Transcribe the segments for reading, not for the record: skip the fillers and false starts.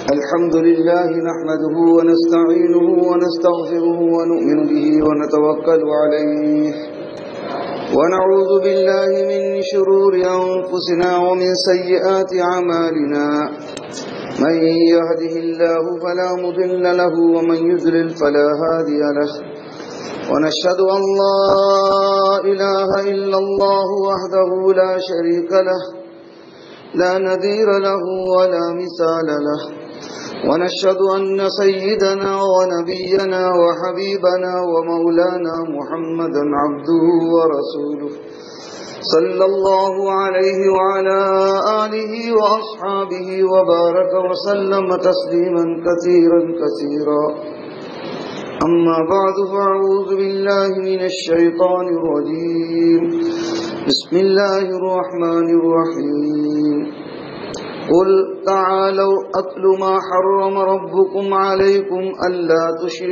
الحمد لله نحمده ونستعينه ونستغفره ونؤمن به ونتوكل عليه ونعوذ بالله من شرور أنفسنا ومن سيئات أعمالنا من يهده الله فلا مضل له ومن يضلل فلا هادي له ونشهد أن لا إله إلا الله وحده لا شريك له لا نظير له ولا مثال له ونشهد أن سيدنا ونبينا وحبيبنا ومولانا محمدا عبده ورسوله صلى الله عليه وعلى آله وأصحابه وبارك وسلم تسليما كثيرا كثيرا أما بعد فأعوذ بالله من الشيطان الرجيم بسم الله الرحمن الرحيم قل تعالوا أتل ما حرم ربكم عليكم ألا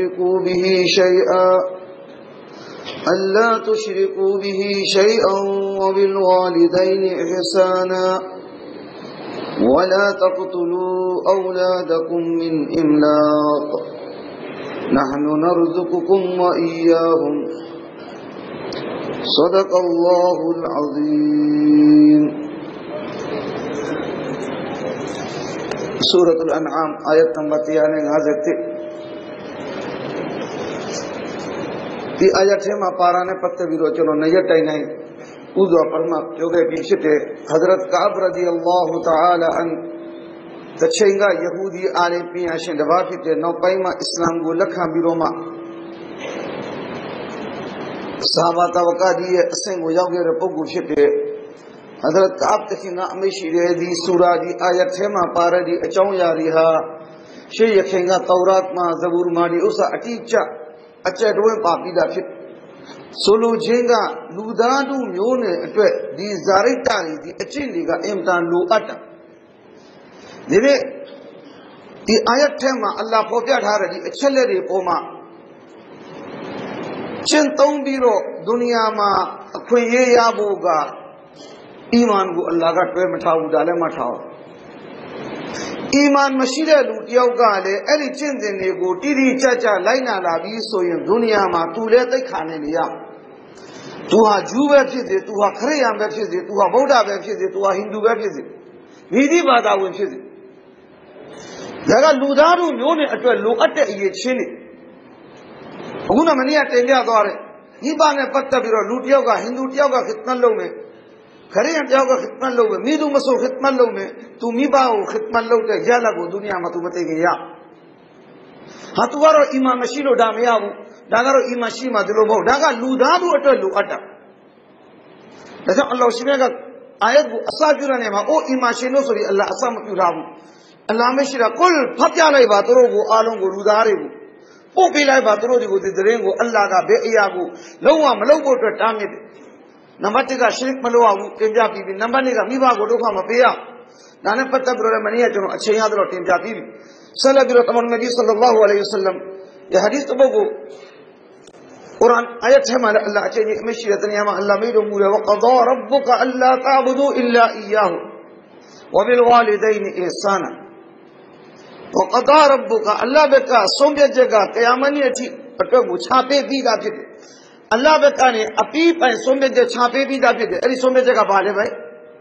تشركوا به شيئا وبالوالدين إحسانا ولا تقتلوا أولادكم من إملاق نحن نرزقكم وإياهم صدق الله العظيم سورة الأنعام آية نمبر 13 نازل थी ती आयत है मा पाराने पत्ते विरोचनो नयट नहीं उदो परमा जोगे बीचते हजरत काब रजी अल्लाह ताला अन तछेंगा यहूदी आले पिया शे दवाफिते नौ पैमा इस्लाम गो लखा बिरोमा साहबा तवका दिए असें गो योगे रपोगु शिते हजरत काब तखिना अमेशी दी सूरा दी आयत है मा पारा दी अचौ यारिहा शे यखेंगा तौरात मा ज़बूर मा दी उसा अटीचा अच्छे डोए पापी दा फिट सोलो जेंगा लुदादू म्योने अट्वे दी जारितानी दी अच्छी लीगा इम्तान लो अटा दिवे दी आयत है मा अल्लाह पोप्या ठारे दी अच्छले रे पोमा चिंतों बीरो दुनिया मा अखुए ये याबोगा ईमान को अल्लाह का ट्वे मठाऊ डाले मठाओ ईमान मशीरे लूटियाओ गाले एली चिंदे ने को टीरी चाचा लाइना लाबी सोयन दुनिया मा तूले तई खाने लिया तुहा जूवे फिजे तुहा खरेया में फिजे तुहा बौडा में फिजे तुहा हिंदू में फिजे वीदी बादा वे फिजे जगा लूदारू म्योने अटवे लो अटे ये छिने उगुना मनिया टेंडिया द्वारे ई बाने पत्ता बिरो लूटियाओ का हिंदू टियाओ का कितना लोग में खरे जाओ का खिदमत लो में मीदू मसो खिदमत लो में तू मीबाओ खिदमत लो ते जाला को दुनिया में तू बते गया हां तू वारो इमाम मशीलो डामे आबू डागारो इमाम शीमा दिलो बो डागा लूदादू अटो लू अटा दसा अल्लाह शिमे का आयत को असाजुरा ने मा ओ इमाम शेनो सरी अल्लाह असम क्यूराबू अल्लाह में शिरा कुल फत्याले बातरो को आलों को लूदारे को ओ पिलाए बातरो को दिदरे को अल्लाह का बेइया को लौवा मलो को तो टामे नंबर टिका शिरक मलो आबू टेंजा पीबी नंबर निका मीबा को दोखा मपिया नाने पत्ता बिरो मनिया चनो अच्छे याद रो टेंजा पीबी सल्लल्लाहु बिरो तमन नबी सल्लल्लाहु अलैहि वसल्लम ये हदीस तो बगो कुरान आयत है माला अल्लाह अच्छे ने मशीरत ने हम अल्लाह में जो मूरे वक़दा रब्बुका अल्ला ताबुदू इल्ला इय्याहु व बिल वालिदैनि ihsana वक़दा रब्बुका अल्लाह बेका सोंगे जगह क़यामत थी अटो छापे दी दा फिर अल्लाह बेका ने अपी पे सोमे जे छापे भी दा फिर अरी सोमे जगह बाले भाई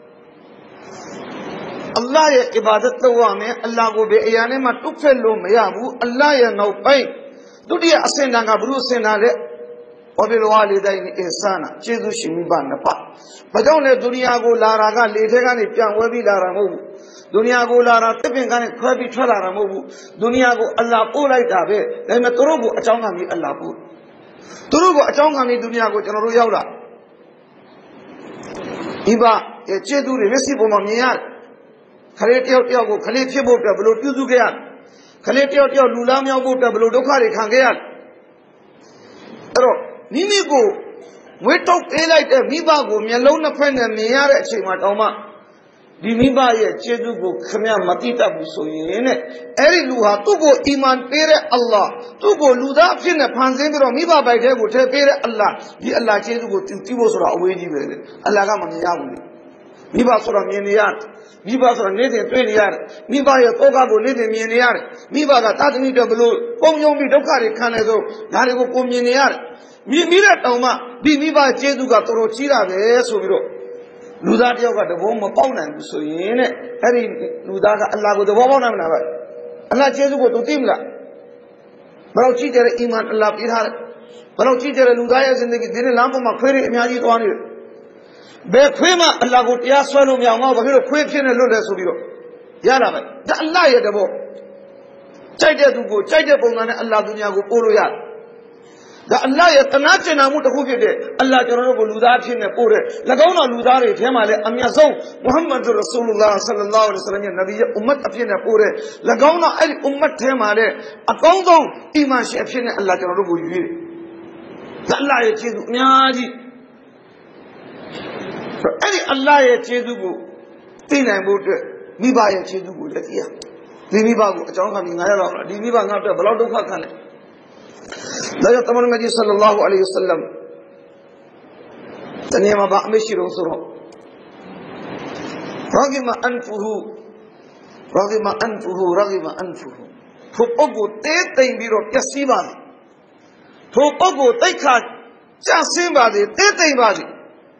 अल्लाह ये इबादत तो में अल्लाह को बेयाने मा टुफे लो मयाबू अल्लाह ये नौ पे दुडिया असे नागा ब्रू से नाले वबिल वालिदैन ihsana चीजु शिमी बा नपा बजाओ ने दुनिया को लारागा लेठेगा ने प्या वो भी लारा मो दुनिया को लारा तपेगा ने ख भी ठलारा मो दुनिया को अल्लाह पोलाई ताबे नहीं मैं तोरो को अचाऊंगा मी अल्लाह पो तुरु को अचाऊंगा नहीं दुनिया को चनो यावला इबा ये चेदू रे वेसी बोमा मिया खले टियो टियो को खले थे बोटा ब्लो ट्यूजू गया खले टियो टियो लूला में बोटा ब्लो डोखा रे खा गया अरो नीमी को वे तो एलाइट मीबा को मेलो न फने मिया रे अच्छे माटोमा दिमीबा ये चेदू को खमिया मतीता बुसो ये ने एरी लुहा तू को ईमान पेरे अल्लाह तू को लुदा फिर ने फांसे बिरो मीबा बैठे को ठे पेरे अल्लाह ये अल्लाह चेदू को तीवो सुरा अवे जी बेरे अल्लाह का मन या बोले မိဘဆိုတော့မြင်နေရတယ်မိဘဆိုတော့နေတဲ့တွေ့နေရတယ်မိဘရဲ့သောကကိုနေတဲ့မြင်နေရတယ်မိဘကတာသမီတို့ဘလို့ပုံယုံပြီးဒုက္ခတွေခံနေဆိုဒါတွေကိုကိုမြင်နေရတယ်မြင်ပြီးတဲ့တောင်မှဒီမိဘကျေးဇူးကတော်တော်ကြီးတာပဲဆိုပြီးတော့လူသားတယောက်ကတဘောမပေါက်နိုင်ဘူးဆိုရင်တဲ့အဲ့ဒီလူသားကအလ္လာဟ်ကိုတဘောပေါက်နိုင်မလားဗျအလ္လာဟ်ကျေးဇူးကိုသူသိမလားဘယ်တော့ကြည့်တဲ့အီမန်အလ္လာဟ်ပေးထားတယ်ဘယ်တော့ကြည့်တဲ့လူသားရဲ့ဇင်ဒဂီဒီနေ့လမ်းပေါ်မှာခွေးတွေအများကြီးသွားနေတယ်ဘယ်ခွေးမှအလ္လာဟ်ကိုတရားဆွဲလို့မရအောင်ငါဘာဖြစ်လို့ခွေးဖြစ်နေလွတ်လဲဆိုပြီးတော့ရတာပဲဒါအလ္လာဟ်ရဲ့တဘောကြိုက်တဲ့သူကိုကြိုက်တဲ့ပုံစံနဲ့အလ္လာဟ်သူများကိုပို့လို့ရတယ်ဒါအလ္လာဟ်ရဲ့တနာကျင်နာမှုတစ်ခုဖြစ်တဲ့အလ္လာဟ်ကျွန်တော်တို့ကိုလူသားဖြစ်နေပို့တယ်၎င်းတော်လူသားတွေထဲမှာလည်းအမြတ်ဆုံးမုဟမ္မဒ်ရဆူလုလာဆလ္လာလာဟ်အလိုင်းဝါဆလမ်ရဲ့နဗီရဲ့အွမ်မတ်အဖြစ်နဲ့ပို့တယ်၎င်းတော်အဲ့ဒီအွမ်မတ်ထဲမှာလည်းအကောင်းဆုံးအီမန်ရှင်အဖြစ်နဲ့အလ္လာဟ်ကျွန်တော်တို့ကိုရွေးတယ်ဒါအလ္လာဟ်ရဲ့ကျေးဇူးအများကြီးအဲ့ဒီအလ္လာဟ်ရဲ့ကျေးဇူးကိုသိနိုင်ဖို့အတွက်မိဘရဲ့ကျေးဇူးကိုလည်းသိရဒီမိဘကိုအကြောင်းခံပြီးငါရတော့ဒီမိဘငါ့အတွက်ဘယ်လောက်ဒုက္ခခံလဲဒါကြောင့်တမန်တော်ကြီးဆလ္လာလာဟူအလိုင်းဝါဆလမ်တနည်းမှာဗာအမရှိတော့ဆိုတော့ရာဂီမအန်ဖူဟူထိုပုဂ္ဂိုလ်တေးသိမ့်ပြီးတော့ပျက်စီးပါစေထိုပုဂ္ဂိုလ်တိတ်ခါကျဆင်းပါစေတေးသိမ့်ပါစေ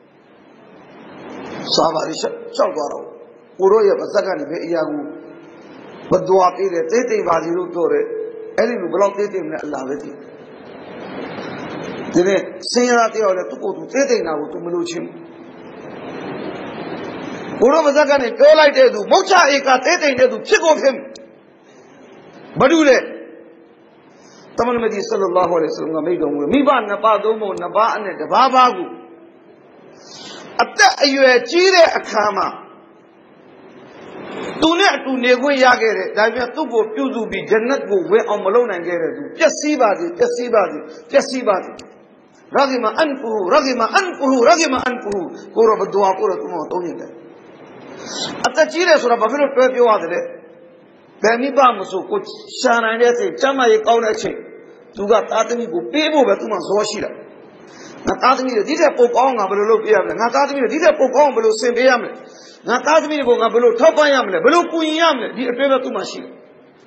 စာပါရီရှောက်သွားတော့ကိုရောရဲ့ပါဇက်ကနေပဲအရာကိုဘဒွါပေးတယ်တေးသိမ့်ပါစေလို့ပြောတယ်အဲ့ဒီလိုဘယ်လောက်တေးသိမ့်မလဲအလ္လာဟ်ပဲသိဒီနေ့ဆင်းရဲတဲ့ယောက်လည်းသူ့ကိုယ်သူတေးသိမ့်တာကိုသူမလို့ချင်းကိုရောပါဇက်ကနေပြောလိုက်တဲ့သူမုတ်ချဧကတေးသိမ့်တဲ့သူဖြစ်ကိုဖြစ်ဘာလို့လဲတမန်တော်ကြီးဆလ္လာလာဟူအလိုင်းဝါဆလမ်ကမိန့်တော်မူမိဘနှစ်ပါးသုံးဖို့နှစ်ပါးနဲ့တစ်ပါးပါးကိုအသက်အရွယ်ကြီးတဲ့အခါမှာသူနဲ့အတူနေခွင့်ရခဲ့တယ်ဒါပေမဲ့သူ့ကိုပြုစုပြီးဂျန်နတ်ကိုဝင်အောင်မလုပ်နိုင်ခဲ့တဲ့သူပျက်စီးပါစေပျက်စီးပါစေပျက်စီးပါစေရာဂီမအန်ဖူဟူရာဂီမအန်ဖူဟူရာဂီမအန်ဖူဟူကိုရောဘဒွါကိုရောသူ့ကိုတုံးနေတယ်အသက်ကြီးတယ်ဆိုတာဘာဖြစ်လို့တွဲပြောရတယ်လဲဘယ်မိဘမဆိုကိုရှာနိုင်တဲ့အချိန်ကျမ်းမာရေးကောင်းတဲ့အချိန်သူကသားသမီးကိုပေးဖို့ပဲသူမှဇောရှိတာငါသားသမီးတွေဒီတဲ့ပုတ်ကောင်းငါဘယ်လိုလုပ်ပေးရမလဲငါသားသမီးတွေဒီတဲ့ပုတ်ကောင်းဘယ်လိုဆင်ပေးရမလဲငါသားသမီးတွေကိုငါဘယ်လိုထောက်ပံ့ရမလဲဘယ်လိုကူညီရမလဲဒီအတွေ့ပဲသူမှရှိတယ်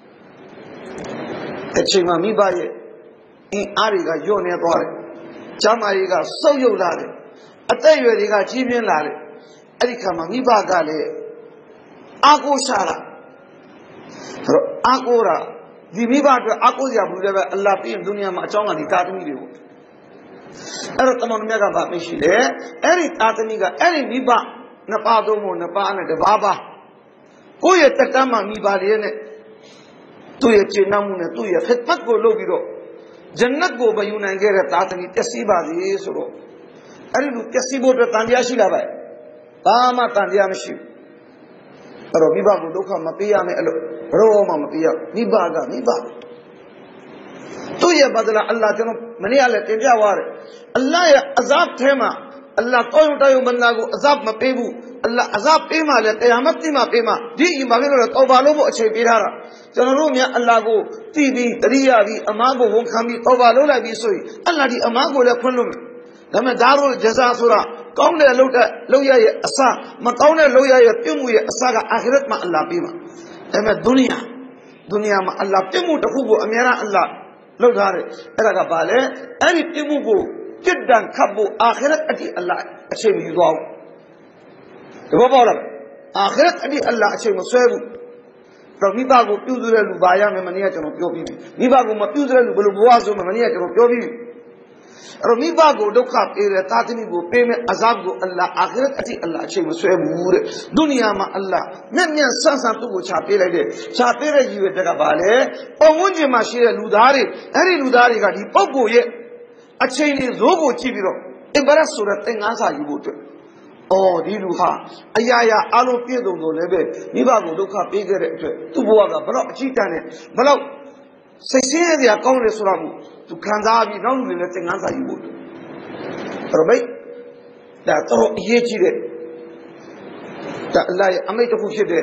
အချိန်မှမိဘရဲ့အင်းအားတွေကညှော့နေသွားတယ်ကျမ်းမာရေးကဆုတ်ယုတ်လာတယ်အသက်အရွယ်တွေကကြီးပြင်းလာတယ်အဲ့ဒီခါမှာမိဘကလည်းအာကိုရှာတာဆိုတော့အာကိုရာဒီမိဘအတွက်အာကိုစရာဘူးလည်းပဲအလ္လာဟ်ပြင်ဒုနီယာမှာအကြောင်းကဒီသားသမီးတွေကိုအဲ့တော့တမန်တော်မြတ်ကဗာမရှိတယ်အဲ့ဒီသားသမီးကအဲ့ဒီမိဘနှစ်ပါးသုံးဖို့နှစ်ပါးနဲ့တစ်ပါးပါကိုယ့်ရဲ့တက်တမ်းမှာမိဘတွေနဲ့သူ့ရဲ့ကျင့်နှံမှုနဲ့သူ့ရဲ့ခစ်မတ်ကိုလုပ်ပြီးတော့ဂျန်နတ်ကိုမယူနိုင်ခဲ့တဲ့သားသမီးပျက်စီးပါစေဆိုတော့အဲ့ဒီလိုပျက်စီးဖို့အတွက်တန်တရားရှိလာပါ့ဘာမှတန်တရားမရှိဘူးအဲ့တော့မိဘကိုဒုက္ခမပေးရမယ်အဲ့လိုဘရောမှမပေးရမိဘကမိဘသူ့ရဲ့ဘဒလာအလ္လာဟ်ကျွန်တော်မနေ့ကလည်းတင်ပြသွားတယ်အလ္လာဟ်ရဲ့အဇပ်ထဲမှာအလ္လာဟ်တောင်းတရုံဘန္နာကိုအဇပ်မပေးဘူးအလ္လာဟ်အဇပ်ပေးမှလည်းቂယာမတ်တိမှပေးမှဒီအီမာဖြစ်လို့တောဘာလို့ဖို့အချိန်ပေးထားတာကျွန်တော်တို့များအလ္လာဟ်ကိုသိပြီးတရိယာပြီးအမားကိုဝန်ခံပြီးတောဘာလုပ်လိုက်ပြီးဆိုရင်အလ္လာဟ်ဒီအမားကိုလည်းခွင့်လို့မယ်ဒါပေမဲ့ဒါတို့ဂျဇာဆိုတာကောင်းတဲ့လုပ်ရရဲ့အစမကောင်းတဲ့လုပ်ရရဲ့ပြုမှုရဲ့အစကအာခရတ်မှာအလ္လာဟ်ပေးမှာဒါပေမဲ့ဒုနီယာမှာအလ္လာဟ်ပြုမှုတစ်ခုကိုအများအားအလ္လာဟ်လုပ်ထားတယ်အဲ့ဒါကဘာလဲအဲ့ဒီပြုမှုကိုပြစ်ဒဏ်ခတ်ဖို့အာခရတ်အတိအလ္လာဟ်အချိန်မယူသွားဘူးဒီဘောပေါ့လားအာခရတ်အတိအလ္လာဟ်အချိန်မဆွဲဘူးတော့မိဘကိုပြုစုတဲ့လူဘာရမယ်မနေ့ကကျွန်တော်ပြောပြီးပြီမိဘကိုမပြုစုတဲ့လူဘယ်လိုဘဝဆိုမှမနေ့ကကျွန်တော်ပြောပြီးပြီအဲ့တော့မိဘကိုဒုက္ခပေးတဲ့သားသမီးကိုပေးမဲ့အဇပ်ကိုအလ္လာဟ်အာခရတ်အတိအလ္လာဟ်အချိန်မဆွဲဘူးတဲ့ဒုနီယာမှာအလ္လာဟ်မျက်ဆန်းဆန်းသူ့ကိုချပေးလိုက်တယ်ချပေးတဲ့ရည်ရွယ်ချက်ကဘာလဲပုံဝန်းကျင်မှာရှိတဲ့လူသားတွေအဲ့ဒီလူသားတွေကဒီပုဂ္ဂိုလ်ရဲ့အချိန်တွေဇိုးကိုကြည့်ပြီးတော့အဘရတ်ဆိုတဲ့သင်္ကန်းစာယူဖို့အတွက်ဒီလူဟာအရာရာအလုံးပြည့်စုံလို့လည်းပဲမိဘကိုဒုက္ခပေးခဲ့တဲ့အတွက်သူ့ဘဝကဘလောက်အကြီးတန်းနဲ့ဘလောက်စိတ်ဆင်းရဲစရာကောင်းတယ်ဆိုတာကိုသူခံစားပြီးနောက်လူတွေလည်းသင်္ကန်းစာယူဖို့အဲ့တော့ဘိဒါတော့အရေးကြီးတဲ့ဒါအလ္လာဟ်ရဲ့အမိန့်တစ်ခုဖြစ်တဲ့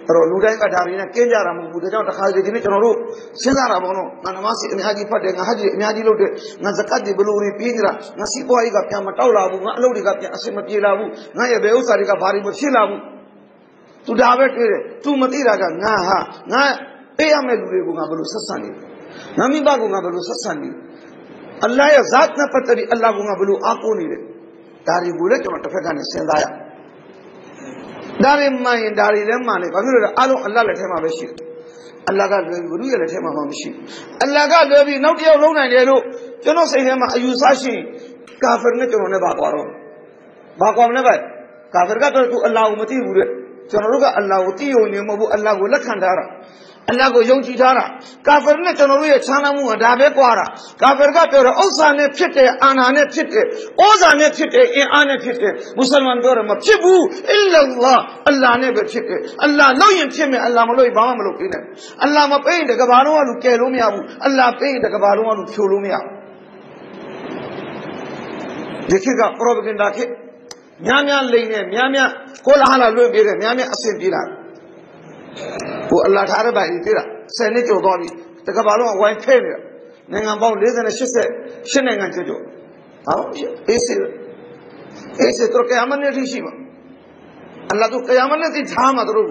Ludai Katarina, Kenya, Mudan, Haji, Senara Bono, Nanamasi, and Haji Pate, Haji, Naji Lote, Nazakati, Buluri, Pindra, Nasipoiga, Yamataula, Lodiga, Asimatila, Naya Beusarika, Pari, Silamu, to David, to Matiraga, Naha, Na, Eamedu Gabalu Sassani, Namibagu Gabalu Sassani, Allah Zatna Patari, Allah Gabalu Akuni, Dari Bullet on Tafakan, Sendaya. Dari mai dari lemane bagulu alo Allah le thema be shi Allah ka le guru ye le thema ma shi Allah ka le biနောက်တယောက်လုံးနိုင်တယ်လို့ကျွန်တော်စိတ်ထဲမှာအယူဆရှိကာဖီနဲ့ကျွန်တော်နဲ့ဘာကွာတော့ဘာကွာမလဲဗျကာဖီကတော့သူအလ္လာဟ်ကိုမသိဘူးတဲ့ကျွန်တော်တို့ကအလ္လာဟ်ကိုသိရုံနဲ့မဟုတ်ဘူးအလ္လာဟ်ကိုလက်ခံထားတာအလ္လာဟ်ကိုယုံကြည်ထားတာကာဖီနဲ့ကျွန်တော်တို့ရဲ့ချမ်းသာမှုကဒါပဲကွာတာကာဖီကပြောတယ်ဥစ္စာနဲ့ဖြစ်တယ်အာဏာနဲ့ဖြစ်တယ်ဩဇာနဲ့ဖြစ်တယ်အင်အားနဲ့ဖြစ်တယ်မွတ်စလမန်ပြောတယ်မဖြစ်ဘူးအီလာလာအလ္လာဟ်နဲ့ပဲဖြစ်တယ်အလ္လာဟ်လို့ရင်ဖြစ်မယ်အလ္လာဟ်မလို့ဘာမှမလုပ်ပေးနဲ့အလ္လာဟ်မပေးရင်တကဘာလုံးကလူကယ်လို့မရဘူးအလ္လာဟ်ပေးရင်တကဘာလုံးကလူဖြိုလို့မရဘူးဒီခေတ်က propaganda ခေတ်များများလိမ့်နေများများကိုလာဟလာလွင့်ပေးတယ်များများအဆင်ပြေလာကိုအလ္လာဟ်ထားတဲ့ဘာကြီးသိလား10နှစ်ကျော်သွားပြီတကဘာလုံးကဝိုင်းဖဲ့နေတာနိုင်ငံပေါင်း48နိုင်ငံကျော်ကျော်ဟောအေးစေတော့ကယာမတ်နဲ့ထိရှိမှာအလ္လာဟ်တို့ကယာမတ်နဲ့ထိထားမှာတို့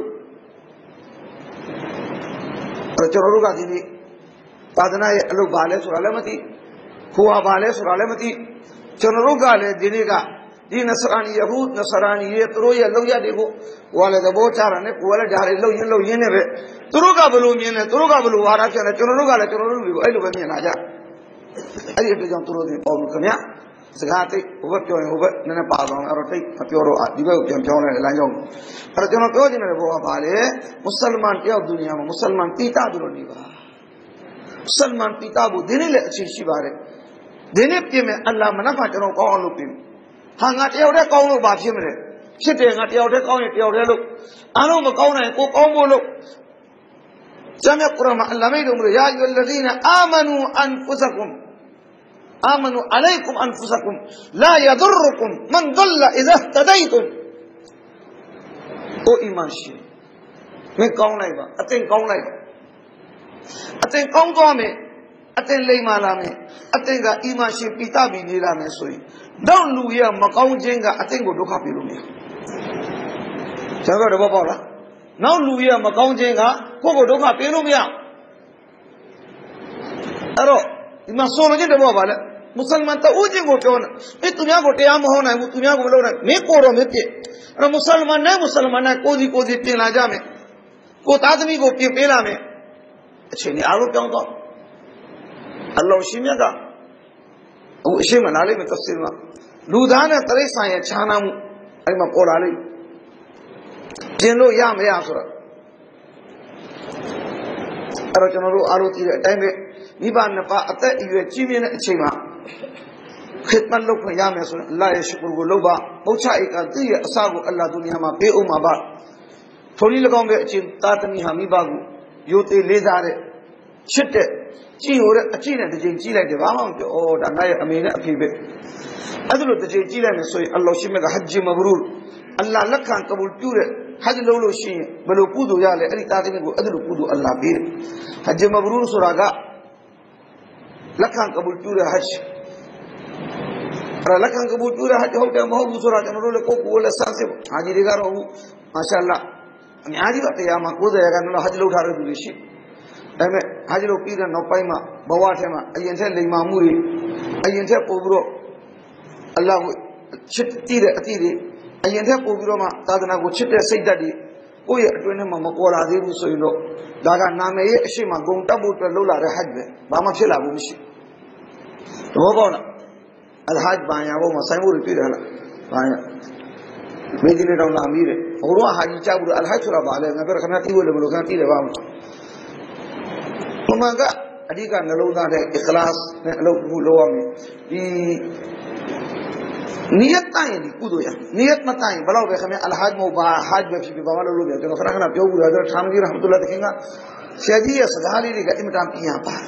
ကျွန်တော်တို့ကဒီနေ့သာသနာရဲ့အလုပ်ပါလဲဆိုတာလည်းမသိခိုးဟာပါလဲဆိုတာလည်းမသိကျွန်တော်တို့ကလည်းဒီနေ့ကဒီနဆရာနီယဟုနဆရာနီရဲ့သူတို့ရဲ့လောက်ရတွေကိုဟိုလည်းသဘောချတာနဲ့ကိုယ်လည်းဒါတွေလှုပ်ရင်းနဲ့ပဲသူတို့ကဘလို့မြင်လဲသူတို့ကဘလို့ဝါဒဖြစ်လဲကျွန်တော်တို့ကလည်းကျွန်တော်တို့တွေကိုအဲ့လိုပဲမြင်လာကြအဲ့ဒီအတွက်ကြောင့်သူတို့တွေပေါ့လို့ခင်ဗျာစကားတိတ်ဟိုဘက်ပြောရင်ဟိုဘက်နည်းနည်းပါတော့အဲ့တော့တိတ်မပြောတော့ဒီဘက်ကိုပြန်ပြောလိုက်လမ်းကြောင်းအဲ့တော့ကျွန်တော်ပြောချင်တဲ့ဘောကပါလေမွတ်စလမန်တယောက်ဒုနီယာမှာမွတ်စလမန်ပိတာသူတို့နေပါမွတ်စလမန်ပိတာဘူးဒီနေ့လည်းအခြေရှိပါတယ်ဒီနေ့ပြင်မယ်အလ္လာဟ်မနဖာကျွန်တော်ကောင်းအောင်လုပ်ပြင်ဟာငါတယောက်တည်းကောင်းလို့ဘာဖြစ်မလဲဖြစ်တယ်ငါတယောက်တည်းကောင်းရင်တယောက်တည်းလို့အားလုံးမကောင်းနိုင်ကိုကောင်းဖို့လို့ကျမ်းမြတ်ကုရ်အာန်မှာအလ္လာဟ်မိန့်တော်မူတယ်ယာအယုဟ်လဇီနာအာမနူအန်ဖုဆကုမ်အာမနူအလိုင်ကုမ်အန်ဖုဆကုမ်လာယဒရကုမ်မန်ဒလ်အီဇာဟ်တဒိုင်တုမ်အိုအီမန်ရှိမင်းကောင်းလိုက်ပါအသင်ကောင်းလိုက်ပါအသင်ကောင်းသွားမယ်အသင်လိမ္မာလာမယ်အသင်ကအီမန်ရှိပိတပြီးနေလာမယ်ဆိုရင်တော့လူရမကောင်းခြင်းကအသင်ကိုဒုက္ခပေးလို့မရကျွန်တော်တော့ပေါ့လားနောက်လူရမကောင်းခြင်းကကိုယ့်ကိုဒုက္ခပေးလို့မရအဲ့တော့ဒီမှာဆိုလိုချင်တယ်ပေါ့ဗာလေမွတ်စလမန်တဦးချင်းကိုပြောနေသူများကိုတရားမဟောနိုင်ဘူးသူများကိုမလုပ်နိုင်မင်းကိုတော့မပြစ်အဲ့တော့မွတ်စလမန်နဲ့ကိုစီပြင်လာကြမယ်ကိုသားသမီးကိုပြင်ပေးလာမယ်အချိန်ကြီးအားလုံးပြောင်းသွားအလ္လာဟ်ရှိမြတ်ကအခုအရှိမနာလိမ့်မယ်တဖ်ဆီရ်မှာလူသားနဲ့တိရစ္ဆာန်ရဲ့ခြားနာမှုအဲ့မှာပေါ်လာလိမ့်ပြင်လို့ရမရဆိုတော့အဲ့တော့ကျွန်တော်တို့အားလုံးကြည့်တဲ့အတိုင်းပဲမိဘနှစ်ပါးအသက်အရွယ်ကြီးမြင့်တဲ့အချိန်မှာခိဒ်မတ်လုပ်ခွင့်ရမယ်ဆိုရင်အလ္လာဟ်ရဲ့ရှုကူကိုလုပ်ပါပုတ်ချဧကတိရဲ့အစကိုအလ္လာဟ်ဒုနီယာမှာပေးအောင်ပါပါထိုနည်း၎င်းပဲအချင်းသားသမီးဟာမိဘကိုယိုသေးလေးစားတဲ့ချစ်တဲ့ကြည့်ရတဲ့အကြည့်နဲ့တစ်ချိန်ကြည့်လိုက်တယ်ဘာမှမပြောဩဒါငါရဲ့အမေနဲ့အဖေပဲအဲ့ဒါလို့တစ်ချိန်ကြည့်လိုက်မယ်ဆိုရင်အလ္လာဟ်ရှိမြတ်ကဟဂျ်မဘရူအလ္လာဟ်လက်ခံကဘူလ်ပြုတဲ့ဟဂျ်လုပ်လို့ရှိရင်ဘယ်လိုကုသိုလ်ရလဲအဲ့ဒီသားသမီးကိုအဲ့ဒါလိုကုသိုလ်အလ္လာဟ်ပေးတယ်ဟဂျ်မဘရူဆိုတာကလက်ခံကဘူလ်ပြုတဲ့ဟဂျ်အဲ့လက်ခံကဘူလ်ပြုတဲ့ဟဂျ်ဟုတ်တယ်မဟုတ်ဘူးဆိုတာကျွန်တော်တို့လည်းကိုယ်လည်းစမ်းစစ်ဟာကြီးတွေကတော့မာရှာအလ္လာဟ်အများကြီးပါတရားမှာ90ရာခိုင်နှုန်းဟဂျ်လုပ်ထားတဲ့သူတွေရှိဒါပေမဲ့ဟာဂျ်လို့ပြီးတဲ့နောက်ပိုင်းမှာဘဝထဲမှာအရင်ထက်လိမ္မာမှုတွေအရင်ထက်ပို့ပြီးတော့အလ္လာဟ်ကိုချစ်တည်တဲ့အသည့်တွေအရင်ထက်ပို့ပြီးတော့မှသာသနာကိုချစ်တဲ့စိတ်ဓာတ်တွေကိုယ့်ရဲ့အတွင်းထဲမှာမပေါ်လာသေးဘူးဆိုရင်တော့ဒါကနာမည်ရဲ့အရှိမဂုံတက်ဖို့အတွက်လှုပ်လာတဲ့ဟဂျ်ပဲဘာမှဖြစ်လာဘူးမရှိတော့ဘောလားအလ်ဟဂျ်ဘာယာဘုံမှာဆိုင်ဖို့တွေ့တယ်လားဘာယာမင်းဒီနေ့တော့လာမိတယ်ဟိုတော့ဟာကြီးကြောက်ဘူးအလ်ဟဂျ်ဆိုတာဘာလဲငါပြောခဏတီးဝဲလို့မလို့ခဏတီးတယ်ဘာမှမမကအဓိကနှလုံးသားတဲ့အခလာစ်နဲ့အလုပ်ပြုလုပ်ရမယ်ဒီနီယတ်တိုင်းဒီကုသိုလ်ရနီယတ်မတိုင်းဘယ်တော့ပဲခင်ဗျအလ်ဟဂျ်မို့ဘာဟဂျ်ပဲဖြစ်ဖြစ်ဘာမှလုပ်လို့မရကျွန်တော်ခဏခဏပြောဘူးလားကျွန်တော်ထာမကြီးရဟမတုလာတခင်ကဆရာကြီးရဲ့စကားလေးတွေကအင်မတန်ပြင်းပါ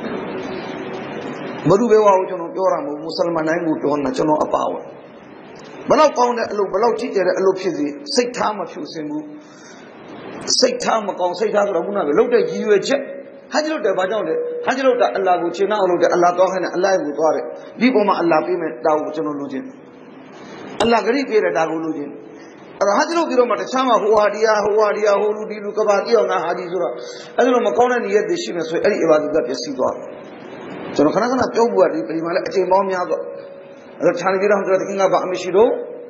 ဘယ်သူပဲဝါကိုကျွန်တော်ပြောရမှာမွတ်စလမန်တိုင်းကိုပြောနေတာကျွန်တော်အပါဝင်ဘယ်တော့ကောင်းတဲ့အလုပ်ဘယ်တော့ကြည့်ကြတဲ့အလုပ်ဖြစ်စီစိတ်ထားမဖြူစင်ဘူးစိတ်ထားမကောင်းစိတ်ထားဆိုတော့ခုနကလုတ်တဲ့ကြီးရွယ်ချက်ဟာဂျ်လုတ်တယ်ဘာကြောင့်လဲဟာဂျ်လုတ်တာအလ္လာဟ်ကိုရှင်းအောင်လုပ်တယ်အလ္လာဟ်သွားခိုင်းတယ်အလ္လာဟ်ကိုသွားတယ်ဒီပုံမှာအလ္လာဟ်ပေးမယ်တာကိုကျွန်တော်လိုချင်အလ္လာဟ်ဂရိပေးတဲ့တာကိုလိုချင်အဲ့တော့ဟာဂျ်လုတ်ပြီးတော့မှတခြားမှာဟိုဟာဒီယာဟိုလူဒီလူကဘာတိအောင်ငါဟာဒီဆိုတော့အဲ့လိုမကောင်းတဲ့နေရာတွေရှိနေဆိုရင်အဲ့ဒီအဘာဒတ်ကပျက်စီးသွားတယ်ကျွန်တော်ခဏခဏပြောဖို့ကဒီပြင်မှာလည်းအချိန်ပေါင်းများတော့အဲ့တော့ခြံကြီးတော်တို့တကင်းကဘာအမရှိတော့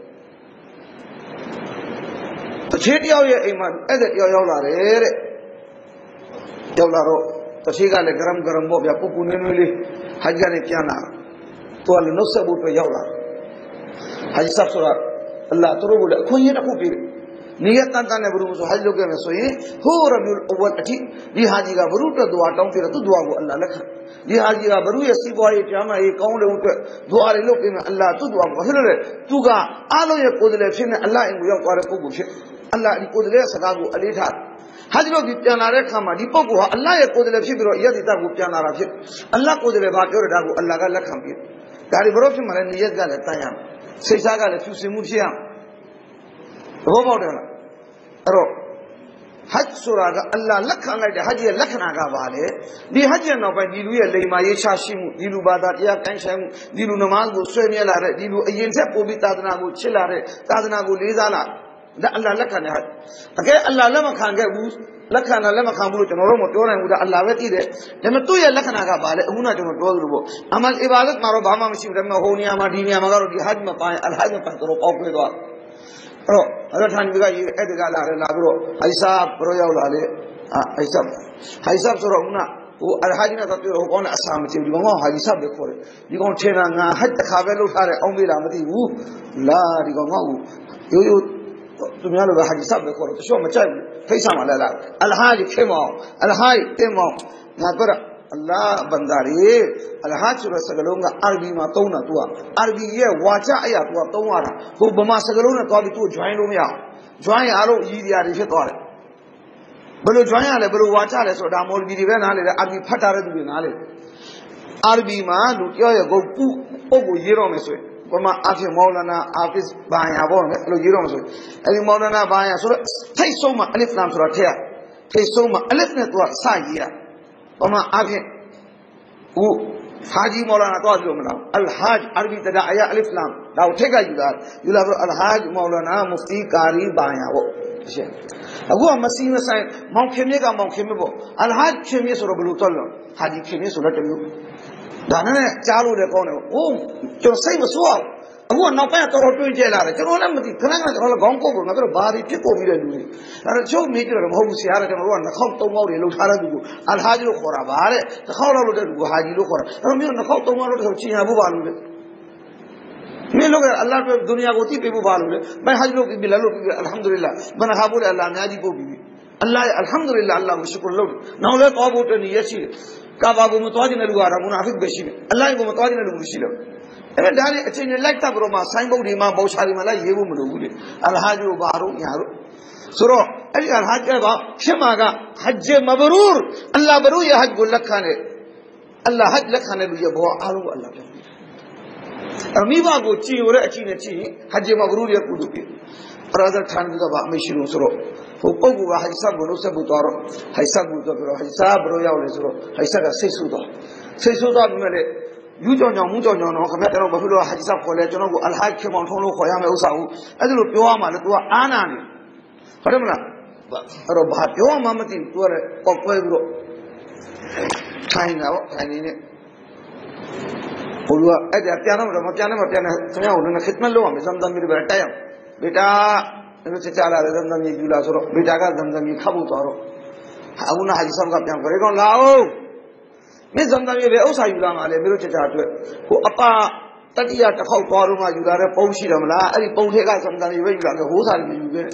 တစ်ချေတယောက်ရဲ့အိမ်မှာအဲ့ဒါတယောက်ရောက်လာတယ်တဲ့ရောက်လာတော့တစ်ချေကလည်းဂရမ်ပေါ့ဗျာပူပူနွေးနွေးလေးဟဂျ်ကနေပြန်လာသူကလည်းနှုတ်ဆက်ဖို့အတွက်ရောက်လာဟဂျ်ဆပ်ဆိုတာအလ္လာဟ်သူတို့ကလည်းအခွင့်အရေးတစ်ခုပေးတယ်နေရတန်တန်နဲ့ဘုရုဆိုဟဂျ်လုပ်ခဲ့မယ်ဆိုရင်ဟိုရဘီအဝလ်အထိဒီဟာကြီးကဘုရုအတွက်ဒွါတောင်းပြတယ်သူ့ဒွါကိုအလ္လာဟ်လက်ခံဒီဟာကြီးကဘုရုရဲ့စီးပွားရေးကြားမှာရေးကောင်းတဲ့အတွက်ဒွါတွေလုပ်ပေးမယ်အလ္လာဟ်သူ့ဒွါကိုဟုတ်တယ်သူကအားလုံးရဲ့ကိုယ်တည်းဖြစ်နေအလ္လာဟ်အင်ကိုရောက်သွားတဲ့ပုဂ္ဂိုလ်ဖြစ်အလ္လာဟ်ဒီကိုယ်တည်းရဲ့စကားကိုအလေးထားဟဂျ်လို့ဒီပြန်လာတဲ့ခါမှာဒီပုဂ္ဂိုလ်ဟာအလ္လာဟ်ရဲ့ကိုယ်တည်းဖြစ်ပြီးတော့ယက်တိတကိုပြန်လာတာဖြစ်အလ္လာဟ်ကိုယ်တည်းဘာပြောတဲ့ဒါကိုအလ္လာဟ်ကလက်ခံပြီးဒါဒီဘရောဖြစ်မှာလည်းနေရက်ကလည်းတန်ရမယ်စိတ်စားကလည်းဖြူစင်မှုဖြစ်ရမယ်သဘောပေါက်တယ်လားအဲ့တော့ဟဂျ်ဆိုတာကအလ္လာဟ်လက်ခံလိုက်တဲ့ဟဂျ်ရဲ့လက္ခဏာကဘာလဲဒီဟဂျ်ရဲ့နောက်ပိုင်းဒီလူရဲ့လိမ္မာရေးချရှိမှုဒီလူဘာသာတရားကိုင်းဆိုင်မှုဒီလူနမတ်ကိုဆွဲမြဲလာတဲ့ဒီလူအရင်ထက်ပိုပြီးသာသနာကိုချစ်လာတဲ့သာသနာကိုလေးစားလာဒါအလ္လာဟ်လက်ခံတဲ့ဟဂျ်အကဲအလ္လာဟ်လက်မခံခဲ့ဘူးလက်ခံတာလက်မခံဘူးလို့ကျွန်တော်တို့မပြောနိုင်ဘူးဒါအလ္လာဟ်ပဲသိတယ်ဒါပေမဲ့သူ့ရဲ့လက္ခဏာကဘာလဲအခုနကကျွန်တော်ပြောသလိုပေါ့အမလ်အီဘာဒတ်မှာတော့ဘာမှမရှိဘူးဒါပေမဲ့ဟိုနေရာမှာဒီနေရာမှာကတော့ဒီဟဂျ်မှာပိုင်းအလ်ဟဂျ်မှာပိုင်းတော့ပေါက်ပြသွားအဲ့တော့ထာန်ဘီကရေးအဲ့ဒီကလာတယ်လာပြီးတော့ဟိုင်ဆာဘရောရောက်လာလေဟိုင်ဆာဆိုတော့ခုနဟိုအလ်ဟဂျ်နဲ့တော့ပြောဟိုကောင်းတဲ့အစာမချင်ဒီကောင်ကဟာဂျီဆပ်ပဲခေါ်တယ်ဒီကောင်ထင်တာငါဟဂျ်တစ်ခါပဲလုပ်ထားတယ်အောင်မေးတာမသိဘူးလာဒီကောင်ကရိုးရိုးသူများလိုပဲဟာဂျီဆပ်ပဲခေါ်တယ်တချို့မကြိုက်ဘူးဖိတ်ဆာမှလည်းလာအလ်ဟဂျ်ခင်မောင်အလ်ဟဂျ်တင်မောင်ငါပြောအလ္လာဟ်ဘန္ဒါရီအလ်ဟဂျ်ဆိုတဲ့စကားလုံးကအာရဘီမှာသုံးတာသူကအာရဘီရဲ့ဝါကျအရာသူကသုံးရတာဟိုဗမာစကားလုံးနဲ့တွားပြီးသူ့ join လို့မရအောင် join ရလို့အကြီးကြီးတွေဖြစ်သွားတယ်ဘယ်လို join ရလဲဘယ်လိုဝါကျလဲဆိုတာမော်လဗီတွေပဲနားလေတယ်အာရဘီဖတ်ထားတဲ့သူတွေနားလေအာရဘီမှာလူတယောက်ရဲ့ကိုပုပုတ်ကိုရေးတော့မယ်ဆိုရင်ဗမာအာဖီမောလာနာအာဖစ်ဘာယာပေါ့နော်အဲ့လိုရေးတော့မယ်ဆိုရင်အဲ့ဒီမောလာနာဘာယာဆိုတော့ထိတ်ဆုံးမှာအလစ်လမ်ဆိုတာထည့်ရထိတ်ဆုံးမှာအလစ်နဲ့သူကစရေးရဗမာအာဖစ်ဟိုဟာဂျီမောလာနာတော့ပြောမလားအလ်ဟဂျ်အာရဘီတဒါအယာအလစ်လမ်ဒါကိုထိတ်ကယူလာပြီးတော့အလ်ဟဂျ်မောလာနာမူဖတီကာရီဘာယာပေါ့ရှင်းအခုကမစီမဆိုင်မောင်ခင်မြစ်ကမောင်ခင်မြစ်ပေါ့အလ်ဟဂျ်ခင်မြစ်ဆိုတော့ဘယ်လိုတော်လဲဟာဂျီခင်မြစ်ဆိုတော့တမျိုးဒါနဲ့ကြားလို့လည်းကောင်းတယ်။အိုးကျွန်တော်စိတ်မဆိုးအောင်အခုကနောက်ပိုင်းတော်တော်တွင်းကျဲလာတယ်ကျွန်တော်လည်းမသိခဏခဏကျွန်တော်လည်းခေါင်းကုတ်လို့ငါတို့ဘာတွေဖြစ်ပေါ်ပြီးတဲ့လူတွေဒါတော့ချုပ်မေးကြတယ်မဟုတ်ဘူးဆရာကကျွန်တော်တို့ကနှာခေါက်၃ခေါက်တွေလှုပ်ထားတဲ့သူကိုအလ်ဟာဂျ်လို့ခေါ်တာပါတဲ့တစ်ခေါက်လောက်လို့တဲ့လူကိုဟာဂျီလို့ခေါ်တာအဲ့တော့မျိုးနှာခေါက်၃ခေါက်လို့ဆိုချင်ရဖို့ပါလို့လေမင်းတို့ကအလ္လာဟ်ရဲ့ဒုနီယာကိုသိပေးဖို့ပါလို့လေမင်းဟာဂျ်လို့ပြီးလာလို့ပြီးအလ်ဟမ်ဒူလ illah ဘယ်နှခါဖို့လဲအလ္လာဟ်အများကြီးပို့ပြီးအလ္လာဟ်ရဲ့အလ်ဟမ်ဒူလ illah အလ္လာဟ်ကိုရှုကရလုပ်နောက်လည်းသွားဖို့တနည်းရရှိတယ်ကာဘာကိုမသွားခြင်းတဲ့လူကတော့မူနာဖစ်ပဲရှိတယ်အလ္လာဟ်ကိုမသွားခြင်းတဲ့လူမရှိတော့အဲ့ဒါဒါနဲ့အချိန်နဲ့လိုက်တပ်ပြီးတော့မှဆိုင်းဘုတ်တွေမှာဘောရှာတွေမှာလိုက်ရေးဖို့မလိုဘူးလေအလ်ဟာဂျ်ကိုဘာလို့ညာတော့ဆိုတော့အဲ့ဒီအလ်ဟာဂျ်ကဖြစ်မှာကဟဂျ်မဘရူရ်အလ္လာဟ်ဘရူရ်ရဲ့ဟဂျ်ကိုလက်ခံတယ်အလ္လာဟ်ဟဂျ်လက်ခံတဲ့လူရဲ့ဘောအားလုံးကိုအလ္လာဟ်ပြောတယ်အမိဘကိုကြည်ရတဲ့အချိန်နဲ့ကြည်ဟဂျ်မဘရူရ်ရဲ့ကုသိုလ်ပြပရာဇတ်ထန်ကဘာအမရှိလို့ဆိုတော့ဟိုပုဂ္ဂိုလ်ကဟဂျ်ဆပ်ကိုလို့ဆက်ဖို့သွားတော့ဟဂျ်ဆပ်ကိုတော့ပြောဟဂျ်ဆပ်ဘရူရောက်လေဆိုတော့ဟဂျ်ဆပ်ကစိတ်ဆူသွားပြီးမဲ့လေယူကြောင်ကြောင်မူးကြောင်ကြောင်တော့ခင်ဗျားကျွန်တော်ဘာဖြစ်လို့ဟဂျ်ဆပ်ခေါ်လဲကျွန်တော်ကိုအလ်ဟဂျ်ခင်မောင်ထုံးလို့ခေါ်ရမယ်ဥစ္စာကိုအဲ့ဒါလိုပြောရမှာလေ तू ကအာနာနေဟုတ်တယ်မလားအဲ့တော့ဘာပြောမှမသိဘူး तू ကလည်းပောက်ကွဲပြီးတော့ထိုင်တာပေါ့ထိုင်နေနဲ့ဘိုးကအဲ့ဒါပြန်တော့မပြန်နဲ့ခင်ဗျားကိုလည်းခစ်မတ်လုပ်ရမယ်ဇမ်ဇမ်ကြီးပဲတိုက်အောင်ဘေတာအဲ့ချာလာတယ်ဇမ်ဇမ်ကြီးယူလာဆိုတော့ဘေတာကဇမ်ဇမ်ကြီးခတ်ဖို့သွားတော့အခုနဟဂျ်ဆပ်ကပြန်ခေါ်ရတော့လာအောင်မင်းဇမ်ဇမ်ကြီးပဲဥစ္စာယူလာမှာလေမင်းတို့ချာအတွက်ဟိုအပတတိယတစ်ခေါက်သွားတော့မှယူလာတဲ့ပုံရှိတယ်မလားအဲ့ဒီပုံထဲကဇမ်ဇမ်ကြီးပဲယူလာတယ်ဟိုးစာကြီးမယူခဲ့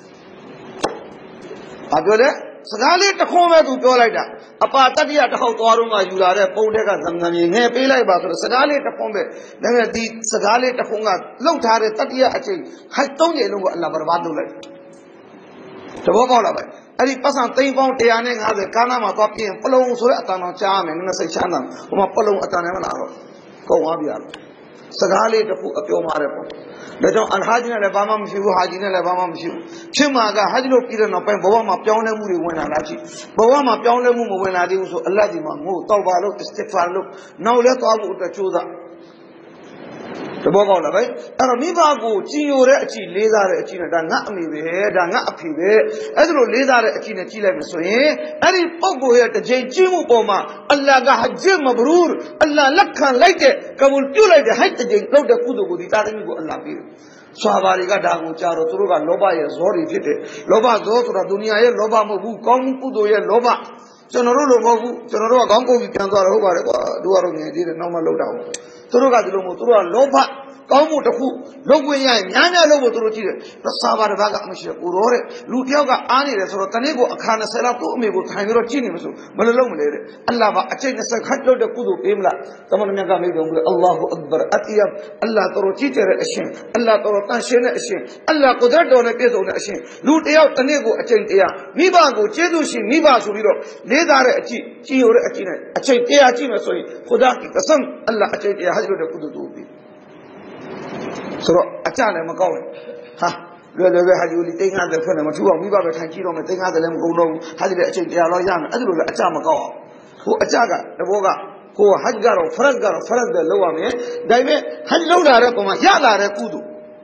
ဘာပြောလဲစကားလေးတစ်ခွန်းပဲသူပြောလိုက်တာအပတတိယတစ်ခေါက်သွားတော့မှယူလာတဲ့ပုံထဲကဇမ်ဇမ်ကြီးငဲပေးလိုက်ပါဆိုတော့စကားလေးတစ်ခွန်းပဲဒါနဲ့ဒီစကားလေးတစ်ခွန်းကလှုပ်ထားတဲ့တတိယအချိန်ဟိုက်၃ချိန်လုံးကိုအလ္လာဟ်ဘရဘာလုပ်လိုက်တဘောပေါက်လာပဲအဲ့ဒီပတ်စံသိန်းပေါင်း150ကားနာမှာသွားပြင်ပလုံဆိုတဲ့အတန်တော်ကြားမယ်နည်းနည်းစိတ်ချမ်းသာဟိုမှာပလုံအတန်နဲ့မလာတော့ကုန်သွားပြီလား Sagale to put up your marapo. The John and Hajina Labama, Hajina Labama, Chimaga, Hajino Peter, no pen, Bawama, Piona Muri when I like Bawama, Piona Mumu when I do so, Aladima, Tawalo, Stefano, now let all the Chuda. The Bogola, right? Aramibago, Chiore, Chile, China, Danami, Danapi, Edro Leda, China, Chile, Ari Pogo here, the J. Jimu Boma, Allah Hajim Mabrur, Allah Lakan like it, Kabul Tula, the height of the Loda Kudu, the Taringo, Allah. Sahabariga Dago Charo, Turuga, Loba, Zori Fite, Loba, Zotra, Dunia, Loba, Mobu, Konkudo, Loba, General Mobu, General Gongo, we can go over, do our normal lowdown. Turuga de Lomotura, Loba, Gomu Taku, Loguya, Yana Lobo Turutire, the Sava Vaga Misha, Urore, Lutioga Ani, Rotanego, Akana Serato, Mego, Taimiro Chinimus, Malomere, Allah, a chain is a Hatlo de Kudu, Imla, Tamanaga Medo, Allahu Akbar, Atiyam, Allah Torotiter Ashin, Allah Torotashin Ashin, Allah Kodato on a Peso Ashin, Lutia Tanego, a chain Tia, Mibago, Chedushi, Miba Suriro, Ledare, Chi or a chain Tia Chimasoi, Kodaki, the son, Allah, a chain Tia, Hazard de Kudu. So, a child am a going. Ha, whether had you taken out the phone, but you are moving at Hajiro, and take out the lemon go, had it actually a lawyer, I do a chamago. Who a chaga, the boga, who Hajgar or Frasgar or Fras the lower me, David, Hajloda Repoma, Yala Repudu.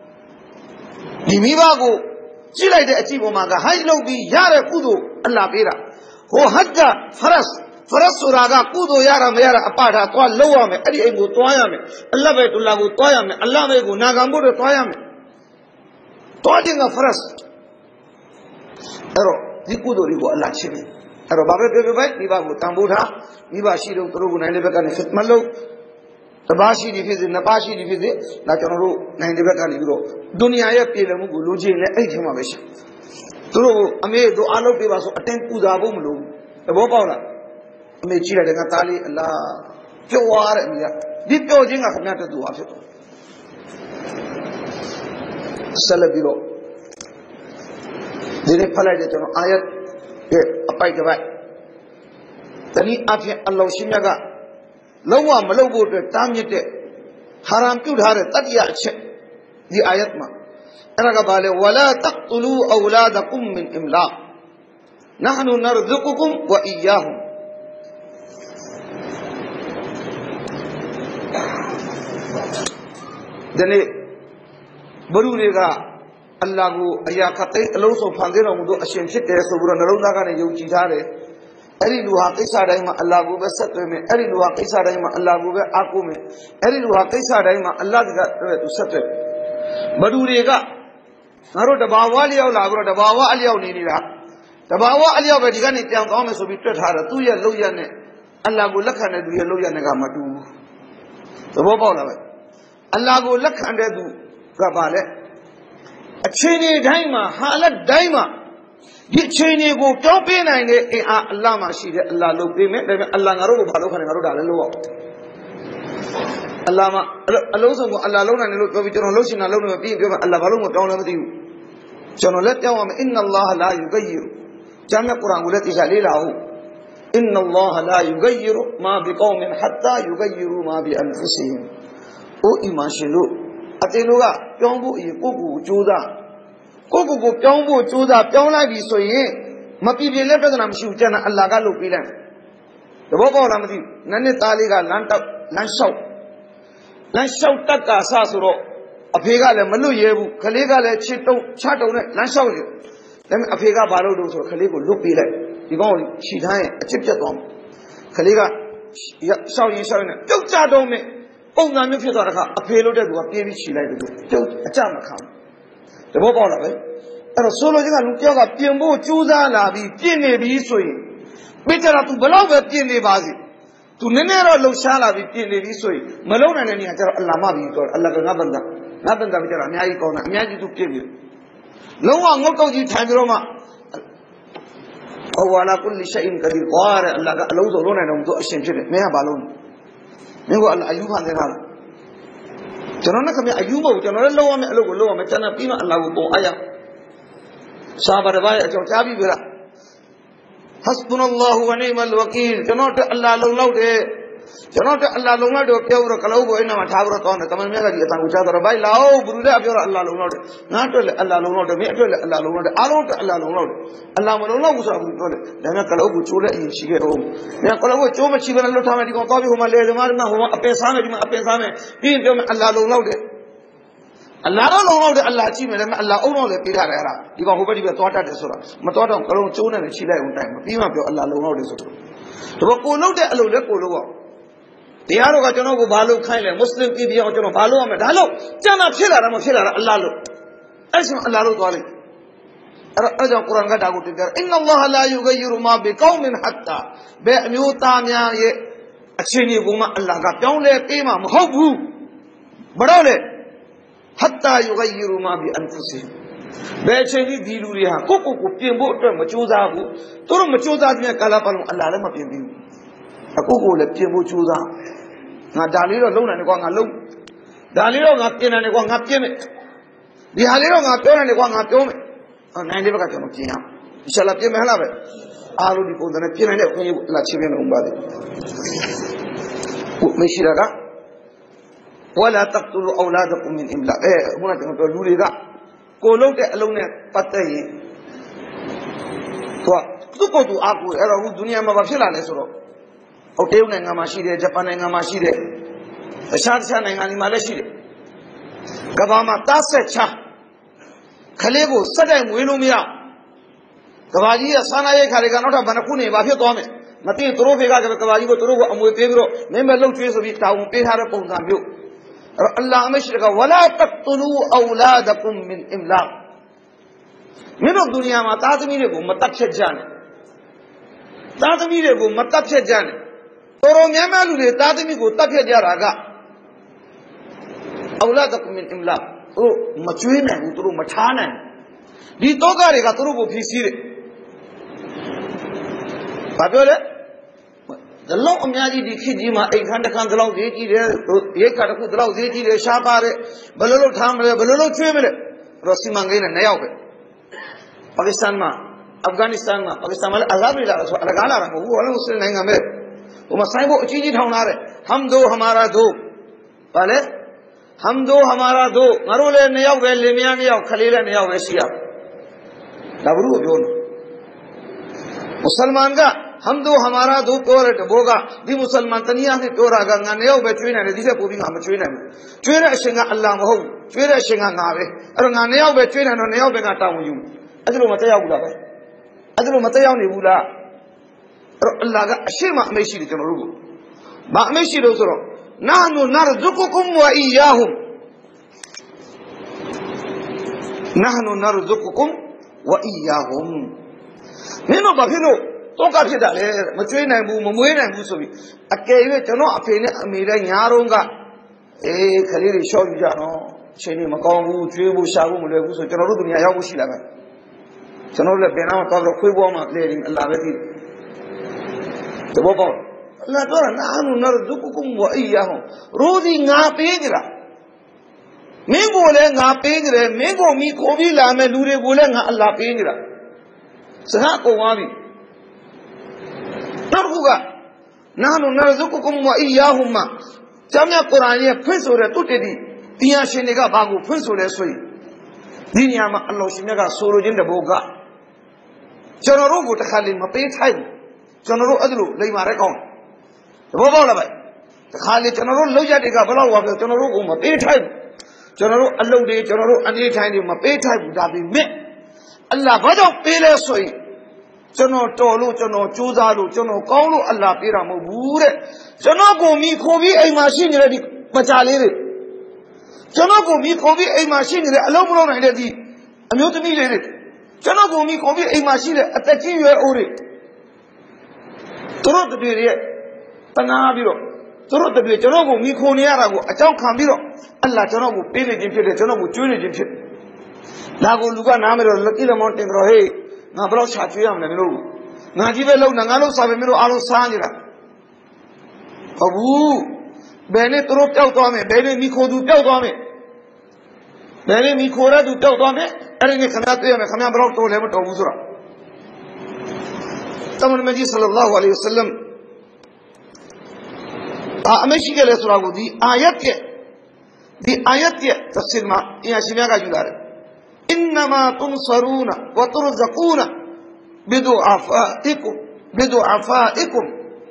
Nimibago, Chile de Achibomaga, Hajlo be Yara Kudu, Allah Pira. Who Hajga, Fras. Farasuraga, Kudo Yara Mera Apata, Toa Loame, Eddie Ego Toyame, Allah to Lago Toyame, Allah Ego Nagamura Toyame. Toying a Faras. Ero, Nikudo Rigo Allah Chili. Ero Baba Niba Tambuha, Niba Shido Kuru, Nandibakan Fitmalo, Tabashi division, Nabashi division, Natoro, Nandibakan Euro, Dunia Pilamu, Luji, and Etimavish. Turu, Ame do Alo Pivas, attend Kuzabumlu, the Bobola. Me chile de Natali, la Joar, Deep Dodging of Nata do after Celebiro. The Palade on Ayat, a pike of it. The need of Allah Shimaga. Lowa Malogo, the Tamite, Haram Tudhare, Tadia, the Ayatma. Aragabale, Wala Taktulu, Auladakum min Imla. Nahnu Narzukukum wa Iyahum. Then Bururega, Allago, Ayakate, Loso Pandera, Mudo, Ashim Shite, so Buranaraga, Yuchitare, Eriluha Kisadima, Allago, Settlement, Eriluha Kisadima, Allago, Akume, Eriluha Kisadima, Allah to settle. Bururega, Naro the Bawali of Lago, the Bawa Alia Nira, the Bawa Alia Vedigani, Thomas will be treated her, 2 year Loyane, Allago Lakana, do Loyanagama. The Bobola. Allah go look under the Gabale. A chainy daima, Halat daima. Get chainy go top in and Lama she Allah look payment, Allah Naru, Balokan and Roda. Allama, Alonso, Allah alone and look over Lotion alone of being given Allah Balum down with you. John let them in Allah la yugayu. Jana Quran will let is a lila. In Allah la yugayu, ma be coming hatta yugayu ma be anfusihim. O Imashilo, Atenuga, Pyongu, Kuku, Juda. Kuku, Pyongu, Juda, Pyonga, so ye, Mapi left than I'm shooting Alaga Lupilan. The Bobo Ramadi, Nanetaliga, Lanshout Taka Sasuro, Apega, Malu Yebu, Kalega, Chito, Chato, Lanshout. Then Apega Barodo, so Kaligo, Lupilan. You go, she died, a chip bomb. Kaliga, shouting, don't chato me. Oh, no, if you thought a payload to a baby, she like to do a charm account. The Bobo of it. And a solo Luka, Piembo, Chuza, Lavi, Piene, Bisui. Better to below the Piene Bazi. To Nenera Loshala, Piene, Bisui. Malone and any other Lamavi, or Allah Nabanda, Icon, Miagi to kill you. No one will call you Tamiroma. Oh, Alakuli Shain Kadir, or Allah allows alone and to a century, may have alone. Nego Ayuba de Rana. Janana come Ayuba, Janana Loa, Logo, Metana Pina, and Lago Aya. Sabadavaya, Jotabi Vera. Hasbunallahu wa ni'mal wakil. Janota Allah Lode. Jangan tu Allah lunga do kya uro kalau go ina matha uro tahu teman mereka dia tangguh cakap bayi lau berulah biar Allah lunga do ngato le Allah lunga do mereka le Allah lunga do alon tu Allah lunga do Allah melunga usah begitu le dan kalau go cula ini sih om yang kalau go cuma sih benar lo thamai di kau tapi huma le demar na huma apa sama pin pin Allah lunga do Allah lunga do Allah sih mere Allah orang le pira rera di kau hubadi biar tuaটা deh surah matuaটা kalau cuma le sih lah untai pin mah biar Allah lunga do surah तो वो कोलो दे अल्लाह ले कोलो वो तैयार होगा चलो वो बालू खाए ले मुस्लिम की दिया चलो बालू में डालो चना फिर अल्लाह लो ऐसे अल्लाह लो तो आले अरे कुरान का डागू टिकर इन्ना अल्लाह ला युगय्यिरु मा बिकौमिन हत्ता बेअम्यूता म्या ये अच्छे नहीं गुमा अल्लाह का क्यों ले कीमा महबू बड़ा ले हत्ता युगय्यिरु मा बिअनफुसिहिम बेचैनी दिलूरी हाँ को पिंबो तो मचूजा को तो मचूजा में काला पर अल्लाह ले मपिंबी अको को ले पिंबो चूजा ना डाली लो लोना ने को ना लो डाली लो ना पिना ने को ना पिने दिहाली लो ना पिना ने को ना पिओ में और नहीं देगा चलो किया इंशाल्लाह पिए महला बे आलू दी को ने पिने ने को लाची में उम्बा दे मिशिरा का वला तक़तुलु औलादकुम मिन इमलाक मुना तो लूरेगा कोलों के अल्लाह ने पता ही तो को तू आपको ऐसा वो दुनिया में वापस लाने सुनो और टेव ने इंगामाशी दे जापान ने इंगामाशी दे शारजा ने इंगानी मालेशी दे कबामा तास से अच्छा खले को सदा मुइनो मिया कबाजी आसाना ये खालेगा नोटा बनकू ने वापस तो हमें मती तुरो फेगा जब कबाजी को तुरो को अमुए पेगरो मैं लोग चुए सभी ताऊ पे हारे पहुंचा बियो अल्लाह हमेशा का वला तक़तुलू औलादकुम मिन इमलाक मिनो दुनिया में तादमीरे को मतक से जाने तोरो मेमालू रे तादमी को तक जा रागा औलादकुम मिन इमलाक तो मचुए ने तो मठाना दी तो करेगा तो को फीसी रे बाबे दल्लो अम्याजी दिखी जी मा एक घंटे खान दलाव दे जी रे एक काट को दलाव दे जी रे शाबारे बललो ठाम रे बललो छुए मिले रस्सी मांगे ने नया हो पाकिस्तान में अफगानिस्तान में पाकिस्तान में अजाब मिला लगा ला रहा वो वाला उससे नहीं हमें वो मसाई वो चीज ही ठाउना रे हम दो हमारा दो पहले हम दो हमारा दो मरोले नया वे लेमिया नया खलीले नया वे शिया डबरू जो मुसलमान का हम दो हमारा दो प्योर बोगा दी मुसलमान तनिया ने प्योर आगा नया वे चुई ने दिसे पूरी हम चुई ने शिंगा अल्लाह महू चुई ने शिंगा गावे अरे नया वे चुई ने नया वे गाता हूं यूं अजलो मत याव बुला भाई अजलो मत याव नहीं बुला अल्लाह का अशे मामेशी दी चलो रुको मामेशी रो सरो नहनु नरजुकुकुम व इय्याहुम नहनु नरजुकुकुम व इय्याहुम मेनो बफिलो तो का फिर डाले मचुए नहीं बू ममुए नहीं बू सभी अकेले चलो अफेने अमीरा यहाँ रोंगा खलील शौक जानो शेनी मकाऊ बू चुए बू शाबू मुले बू सो चलो दुनिया याव बुशी लगा चलो ले बेना मत करो कोई वो मत ले अल्लाह बेटी तो वो कौन अल्लाह तो ना नु नर दुकुकुम वो इया हो रोजी ना पेजरा मैं बोले ना पेजरे मैं को मी को भी ला मैं लूरे बोले ना अल्लाह पेजरा सहा को वावी तब होगा ना नु नर दुकुकुम वो इया हुमा जब मैं कुरान ये फिर सूरह टूटे दी तिया शेने का बागु फिर सूरह सोई दुनिया में अल्लाह शेने का सूरज इंद बोगा चलो रो बुट खाली में पेट है चलो रो अदलू ले मारे कौन वो बोला भाई खाली चलो रो लो जाने का भला हुआ चलो रो में पेट है चलो रो अल्लाह दे चलो रो अने ठाई में पेट है बुढ़ापे में अल्लाह बजो पहले सोई चलो टोलू चलो चूजालू चलो कौलू अल्लाह पीरा मबूरे चलो गोमी को भी ऐ मशीन रे बचा ले रे चलो गोमी को भी ऐ मशीन रे अल्लाह बुरो नहीं दी अमियो तो नहीं ले रे चलो गोमी को भी ऐ मशीन रे अतची हुए ओरे तुरंत भी रे तना भी रो तुरंत भी चलो गोमी को नहीं आ रहा वो अच्छा खां भी रो अल्लाह चलो वो पहले जिन फिर चलो वो चुने जिन फिर लागो लुका नाम रे लकी द माउंटेन रो हे ना बलो छाचुए हमने मिलो ना जीवे लो नंगालो साबे मिलो आलो सांजरा अबू बेने तुरो क्या तो हमें बेने मी खो दू क्या तो हमें बेने मी खोरा दू क्या तो हमें अरे ने खमिया तो हमें खमिया बलो तो ले मत उजुरा तमन में जी सल्लल्लाहु अलैहि वसल्लम Ameshi ke le suragu di ayat ke tafsir ma iya shimya ka julare innama tunsaruna wa turzaquna bidu'afaikum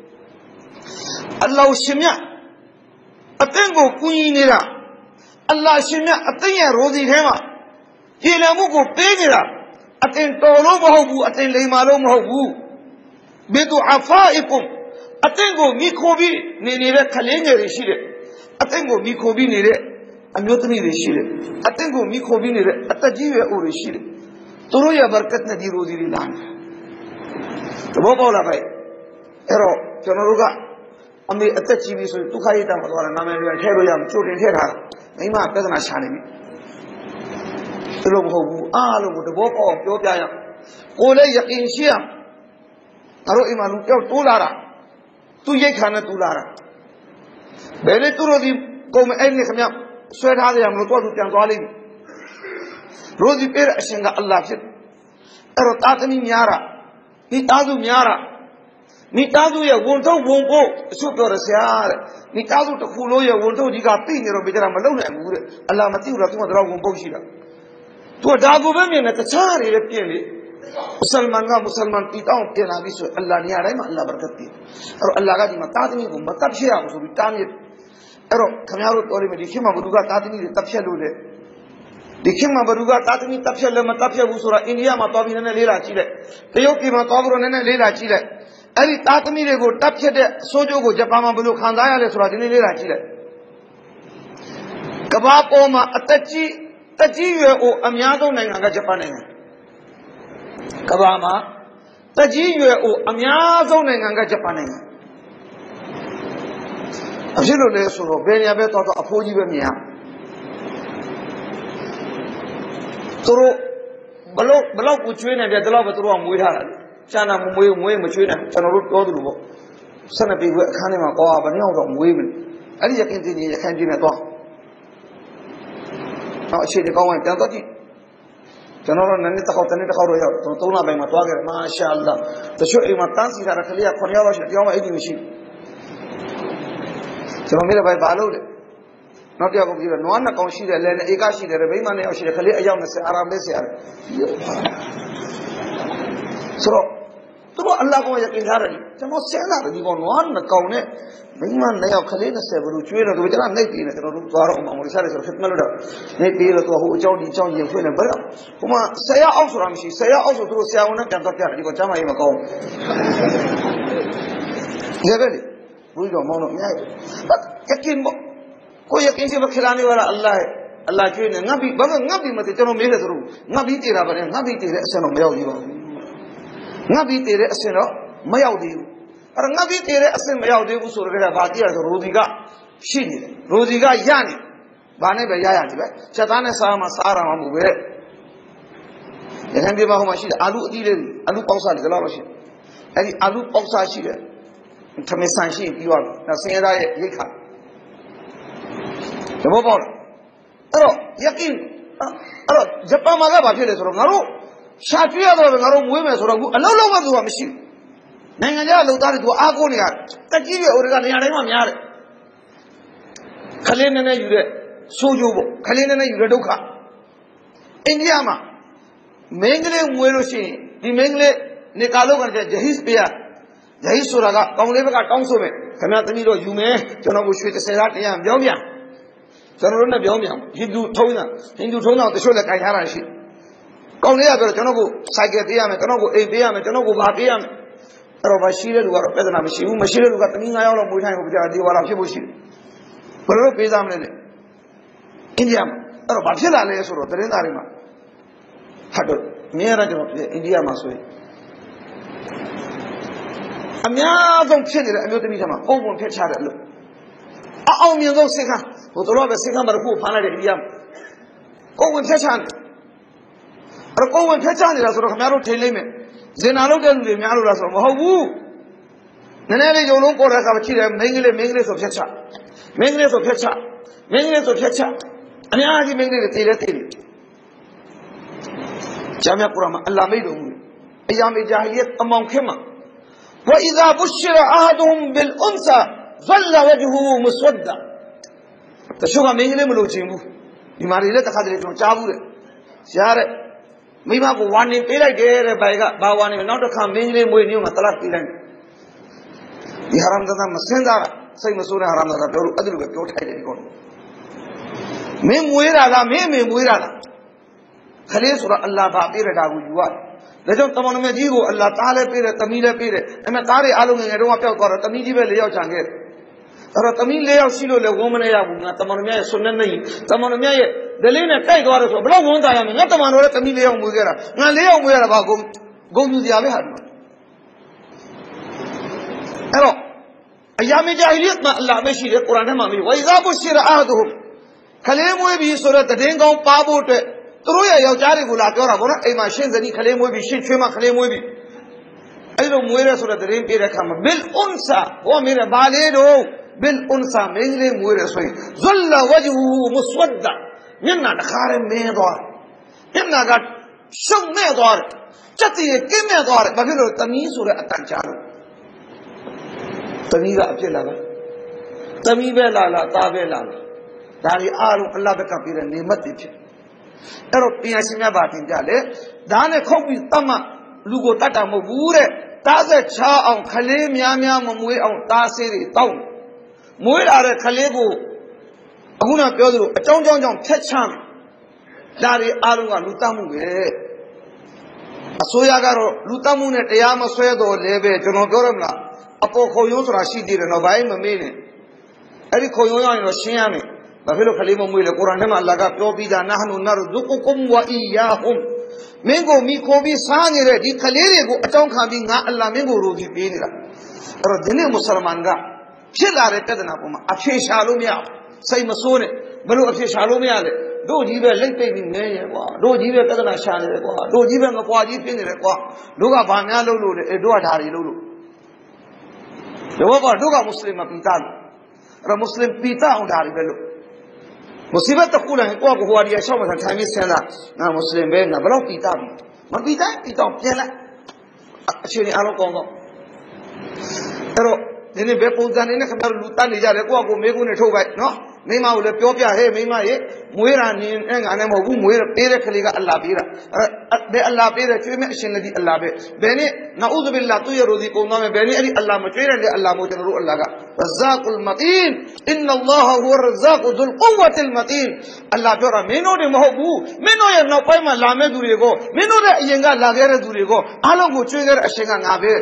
Allah shimya atengo kuinira Allah shimya atenya rozi thema yelamu ko pe nira aten tolo mahobu aten leimalo mahobu bidu'afaikum atengo mikhobi ne nire khalenge rishire atengo mikhobi nire amyotni rishire atengo mikhobi nire atajiwe o rishire toro ya barkat na di rozi rilan to bo bola bhai ero chonoruga ami atachi bi so tukhai ta wala name ya thero ya chotin the tha mai ma pyadana sha ne bi tolo mahobu lo ko to bo ko pyo pya ya ko le yaqin shi ya aro imanu kyo to la ra tu yai khana tu la ra bele tu rozi ko me ai ne khamya swai tha ya mlo to tu pyan twa lai rozi pe ra ashin ga Allah phit ero ta tani myara ni ta du myara ni ta du ya won thau won ko su pyo ra sia de ni ta du takhu lo ya won thau ji ka pi ni ro be jara ma law nai bu de Allah ma ti u ra tu ma da won pok shi da tu da go be myin ne ta cha ri le pyin le मुसलमान का मुसलमान पीता हूँ के नाबी से अल्लाह नहीं आ रहा है मैं अल्लाह बरकत दी और अल्लाह का जी मैं तादमी को मैं तब से आऊँ सुबह तानी अरो खम्यारो तोरे में दिखे मैं बरुगा तादमी ले तब से लूले दिखे मैं बरुगा तादमी तब से ले मैं तब से बुसुरा इंडिया में तो अभी ने ले राची ले कयो की मैं तो अबरो ने ले राची ले अरे तादमी ले को तब से दे सोजो को जपामा बलु खानदाया ले सुरा दिन ले राची ले कबाब ओ मा अतची तची वे ओ अम्यादो नहीं आगा जपा नहीं Kabama, Tajiwe o Amiazo Nanga Japanese. Absolutely, so Benia Beto Apoji Bemia. Toro below Puchuin and the love to Rom with her. Chana Mui Machina, Chanaru Odubo. Son of people, Kanima or Abanon women. I can't see at all. Now she the going to Janoro Nanita Hotanita Horoya, Tona by Matwaga, Mashallah. The show in Matansi had a clear Cornella, Yama eating machine. So, made by Balode. Not your computer, no one account she, the Len Egashi, the Rebbeman, or she a clear young Arabesia. So, to Allah go in Harry. The most seller, you want one account. Bingman, they are Kalina Severu, which are Nati, or Maurisaris or Hitmelda. Maybe to who Johnny John and Queen and Bella. Kuma say also, she say also to Siana and Dr. Jama Imako. Heavily, we don't want to. But Yakin Koyakin Kilani or Allah Queen and Nabi, but Nabi Matino Military, Nabi Tiraban, Nabi Tiresen of Melio. Nabi Tiresen of Mayodi. और नबी तेरे असल में याद है वो सुरगे बाती है तो रोज़ीगा शीनी रोज़ीगा यानी बाने पे यानी बे चताने सामा सारा हम हुए लेकिन भी बाहु मशीन आलू दिले आलू पौसा निकला मशीन ऐसी आलू पौसा शीले थमे सांशी पिवा ना सेंधा ये खा जब वो बोल अरो यकीन अरो जब पा मागा बाफी ले सुरो नारो शाफिया तो नारो मुँह में सुरो अल्लाह लोग मत हुआ मशीन नहीं ना जाओ लोग तो आगो नहीं यार तकीवे और का नहीं आ रहे हैं यार खले ने यूरे सोजो वो खले ने यूरे डोखा इंडिया में मेंगले हुए लोशी दी मेंगले निकालो करते जहीस पिया जहीस सुरागा कांगले पे का टांगसो में कम्या तनी लो यूमे चनो वो श्वेत सेराट यहाँ ब्याह्या चनो रोने ब्याह्या हिंदू ठोना तो शोले का यार आशी कांगले या करो चनो को साइकिल दिया में चनो को एक दिया में चनो को बात दिया में अरे मशीरे लुगा पैदा ना मशीरे लुगा तनी आया वाला मुझे को बिचारा दीवार आपसे बोशी पर वो पैदा हमने ने इंडिया में अरे बाकी लाले ये सुरो तेरे नारी में हटो मेरा जो इंडिया में सोए अम्या तो फिर नहीं अम्या तो नहीं जमा ओ वो फिर चारे लो आओ मियाँ तो सीखा वो तो लोग सीखा मरकू फाना दे दिया ओ वो फिर चांद अरे ओ वो फिर चांद रासुरो हमारे ठेले में ज़िनालो के अंदर में आलू रासुरो वो नने जो लोग को रखा बच्ची रहे मेंगले तो फिर चा अन्य आजी मेंगले तेरे जामिया कुरान अल्लाह में दो अयाम जाहिलियत अमाम खेमा वइज़ा बुश्शिरा अहदुहुम बिल उन्सा ظل وجهه مسودا تشوفها مينجلي ملوچينبو बीमारी ले तखा दे तो चाबू रे यार मीमा को वार्निंग पे लाइक रे बाइगा बा वार्निंग नॉट खा मेंजले मोय न्यू मतला पीलन ये हरामजादा मसेंदा सही मसूरे हरामजादा तो अदल के क्यों उठाई दे को मैं मुएराला मैं मुएराला खले सुरा अल्लाह बा पे रे डागू जुआ ले जो तमन में जी को अल्लाह ताले पे रे तमीले पे रे मैं तारे आलू में रो पे कर तमी जी पे ले जाओ चांगे और तमी ले आओ सिलो ले वो मने या बुना तमन में सुनने नहीं तमन में ये दले ने कई द्वार सो बड़ा होंदा या मैं तमन रे तमी ले आओ मुगेरा ना ले आओ मुगेरा बा गो न्यू दिया बे हाथ में एरो अयाम जाहिलियत में अल्लाह में शीरे कुरान में व इजा बुशिर अहदुहुम खले मोय भी सूरत देंगाओ पाबोट तरो या याचारी बुला के और बोला ए माशिन जनी खले मोय भी शिन छेमा खले मोय भी एरो मोयरे सूरत रेम पे रखा बिल उनसा वो मेरे बाले रो बिल उनसा मेंगले मोयरे सोई जुल्ला वजहु मुस्वद्दा मिन्ना दखारे में दौर मिन्ना गा शम में दौर चती के में दौर बगिरो तमीज सूरत अतचारो तमीजा अच्छे लगा तमीबे लाला ताबे लाला दारी आरू अल्लाह बे कबीर नेमत दी एरो पियासी में बातें जाले दाने खोबी तमा लुगो टाटा मबूरे ताजे छा औ खले म्या म्या ममुए औ तासेरी तौ मुए आरे खले को अगुना प्योदरो अचौं चौं चौं फेछां दारी आरू का लुतामु बे असोया गारो लुतामु ने तया म सोय दो लेबे जनो प्योरमला अपो खोयो सरा शीदी रे नो बाई ममे ने अरे खोयो या नो शिया में बफेलो खलीम मुइले कुरान में अल्लाह का प्यो बीदा नहनु नरजुकुकुम व इयाहुम मेंगो मी को भी सांगे रे दी खलेरे को अचौं खा भी ना अल्लाह मेंगो रोगी पेनिरा और दिने मुसलमान का फिर आ रे कदना को अच्छे शालों में आ सही मसोने बनो अच्छे शालों में आ ले दो जीवे लग पे भी नहीं है को दो जीवे कदना शान रे को दो जीवे में क्वाजी पेनि रे को लोगा बान्या लो लो रे दो ढारी लो लो वो डोगा मुस्लिम पीता और मुस्लिम पीता उठारी बेलो मुसीबत तो कूल है को हुआ दिया शो में थामी सेना ना मुस्लिम बे ना बलो पीता भी मन पीता पीला अच्छे ने आलो को एरो जिने बे पूजाने ने खबर लूटा ले जा रे को मेगु ने ठो भाई नो मीमा उले प्यो प्या है मीमा ये मुएरा ने गाने मगु मुएरा पेरे खलीगा अल्लाह पीरा बे अल्लाह पेरे चुए में शिनदी अल्लाह बे बेने नऊज़ बिल्लाह तू ये रोजी को में बेने अली अल्लाह मचेरे ले अल्लाह मोचरो अल्लाह का रज़्ज़ाकुल मतीन इन्नल्लाह हुवा रज़्ज़ाकु ज़ुल कुव्वतिल मतीन अल्लाह प्योरा मेनो ने महबू मेनो ये नौ पाई में लामे दूरी को मेनो रे येंगा लागेरे दूरी को आलो को चुएगर अशेगा नाबे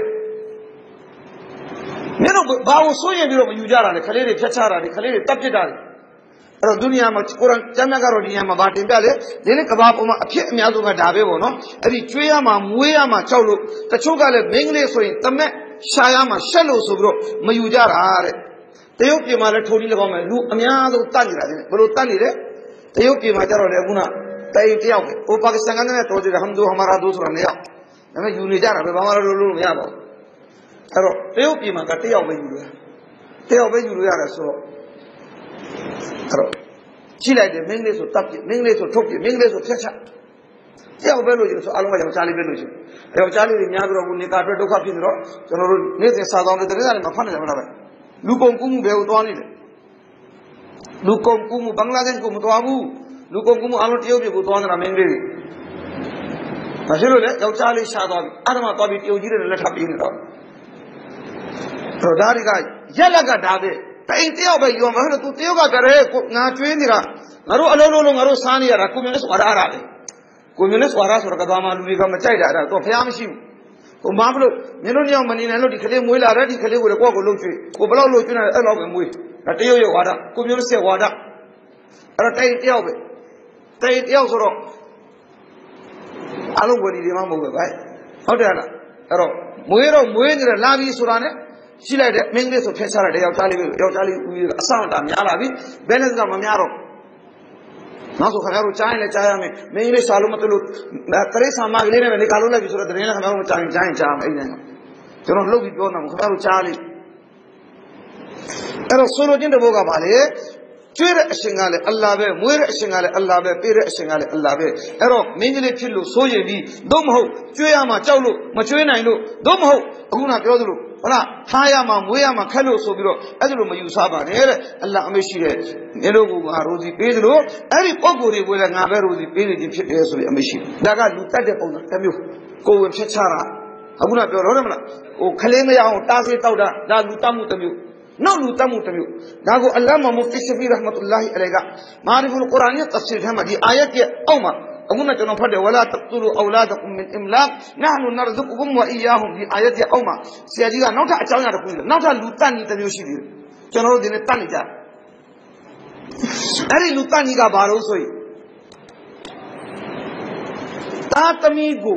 मेनो बाwo सोये बिरो युजारा ने खलेरे छछारा ने खलेरे तपजेटा और दुनिया में कुरान जमा करो दुनिया में बातें पहले दिले कबाब में अच्छे म्यादू में ढाबे वो नो अभी चुया में मुया में चौलो तचुगा ले बेंगले सोई तब में शाया में शलो सुब्रो मयूजा रहा रे तेयो के माले थोड़ी लगा में लू म्यादू ताली रहा है बोलो ताली रे तेयो के माजरो ले गुना तय तियाओ वो पाकिस्तान ने तो जो हम दो हमारा दूसरा ने आओ हमें यूं नहीं जा रहा हमारा लोलो में आओ अरे तेयो के मां का तियाओ बे यूं यार सो चिलाई दे मेंगले सो तप मेंगले सो ठोक मेंगले सो फेचा या बेलो जो सो आलो में चाली बेलो जो ए चाली रे न्या बिरो ने का पे डोखा फिरो चलो ने से सादाओं दे ने मफन ने बना लुकों कुमु बेउ तो आनी लुकों कुमु बांग्लादेश को मुतवाबू लुकों कुमु आलो टियो भी को तो आना मेंगले मशरो ले जो चाली सादाओं आदमा तो भी टियो जी रे लठा पीन रो तो दारी का ये लगा डाबे तई तियो भाई यो महर तू तियो का करे ना चुए निरा ngaro alolo ngaro sani ya ku mene swara ara le ku mene swara sura ka dama lu ga ma chai da ra to phaya ma shi ko ma blo meno niyaw mani ne lo di khale mwe la ra di khale ko le ko lo chue ko blo lo chue na ai lo be mwe da tiyo yo wa da ku mene se wa da ara tai tiyo be tai tiyo so ro alo go di de ma mo be bai hot da la aro mwe ni la bi sura neရှိလိုက်တဲ့မင်းလေးဆိုဖျက်ချလိုက်တဲ့ယောက်ျားလေးဦးအဆောင်တာများလာပြီဘယ်နဲ့ကမများတော့နောက်ဆိုခင်ဗျားတို့ကြားရင်လည်းကြားရမယ်မင်းလေးရှာလို့မတလို့တရိษံမကလေးနဲ့ပဲနေကာလို့လိုက်ပြီဆိုတော့တရင်လည်းခင်ဗျားတို့ကြားရင်ကြားမယ်အဲ့ဒါကျွန်တော်လှုပ်ပြီးပြောနေတာခင်ဗျားတို့ကြားလိအဲ့တော့ဆိုလိုချင်းတဲ့ဘုကပါလေကျွေးတဲ့အရှင်ကလည်းအလ္လာဟ်ပဲမွေးတဲ့အရှင်ကလည်းအလ္လာဟ်ပဲပေးတဲ့အရှင်ကလည်းအလ္လာဟ်ပဲအဲ့တော့မင်းကြီးလေးဖြစ်လို့စိုးရင်ပြီးသို့မဟုတ်ကျွေးရမှာကြောက်လို့မကျွေးနိုင်လို့သို့မဟုတ်အခုနပြောသလို Voilà, Hayama, Muyama, Kalo, Sobiro, Adro, you Saba, Allah Amishi, Nerogu, Rosi Pedro, every Pogori will have Rosi Pedro, Amishi. Daga, Lutate on the Tamu, Go and Chechara, Abuna Dorona, O Kalema, Tazi Tauda, Da Lutamu Tamu. No Lutamu Tamu. Dago Alama Mufti Shafi Rahmatullahi Alega, Mariful Qurani, Tafsir Hamadi, Ayat Oma. أقولنا كنا فدي ولا تقتلوا أولادكم من إملاق نحن نرزقكم وإياهم في آيات أوما سيادية نوتا أتشاونا ركوزا نوتا لوتاني تنيوشيدي كنا رو دين تاني جا أري لوتاني کا بارو سوي تاتميگو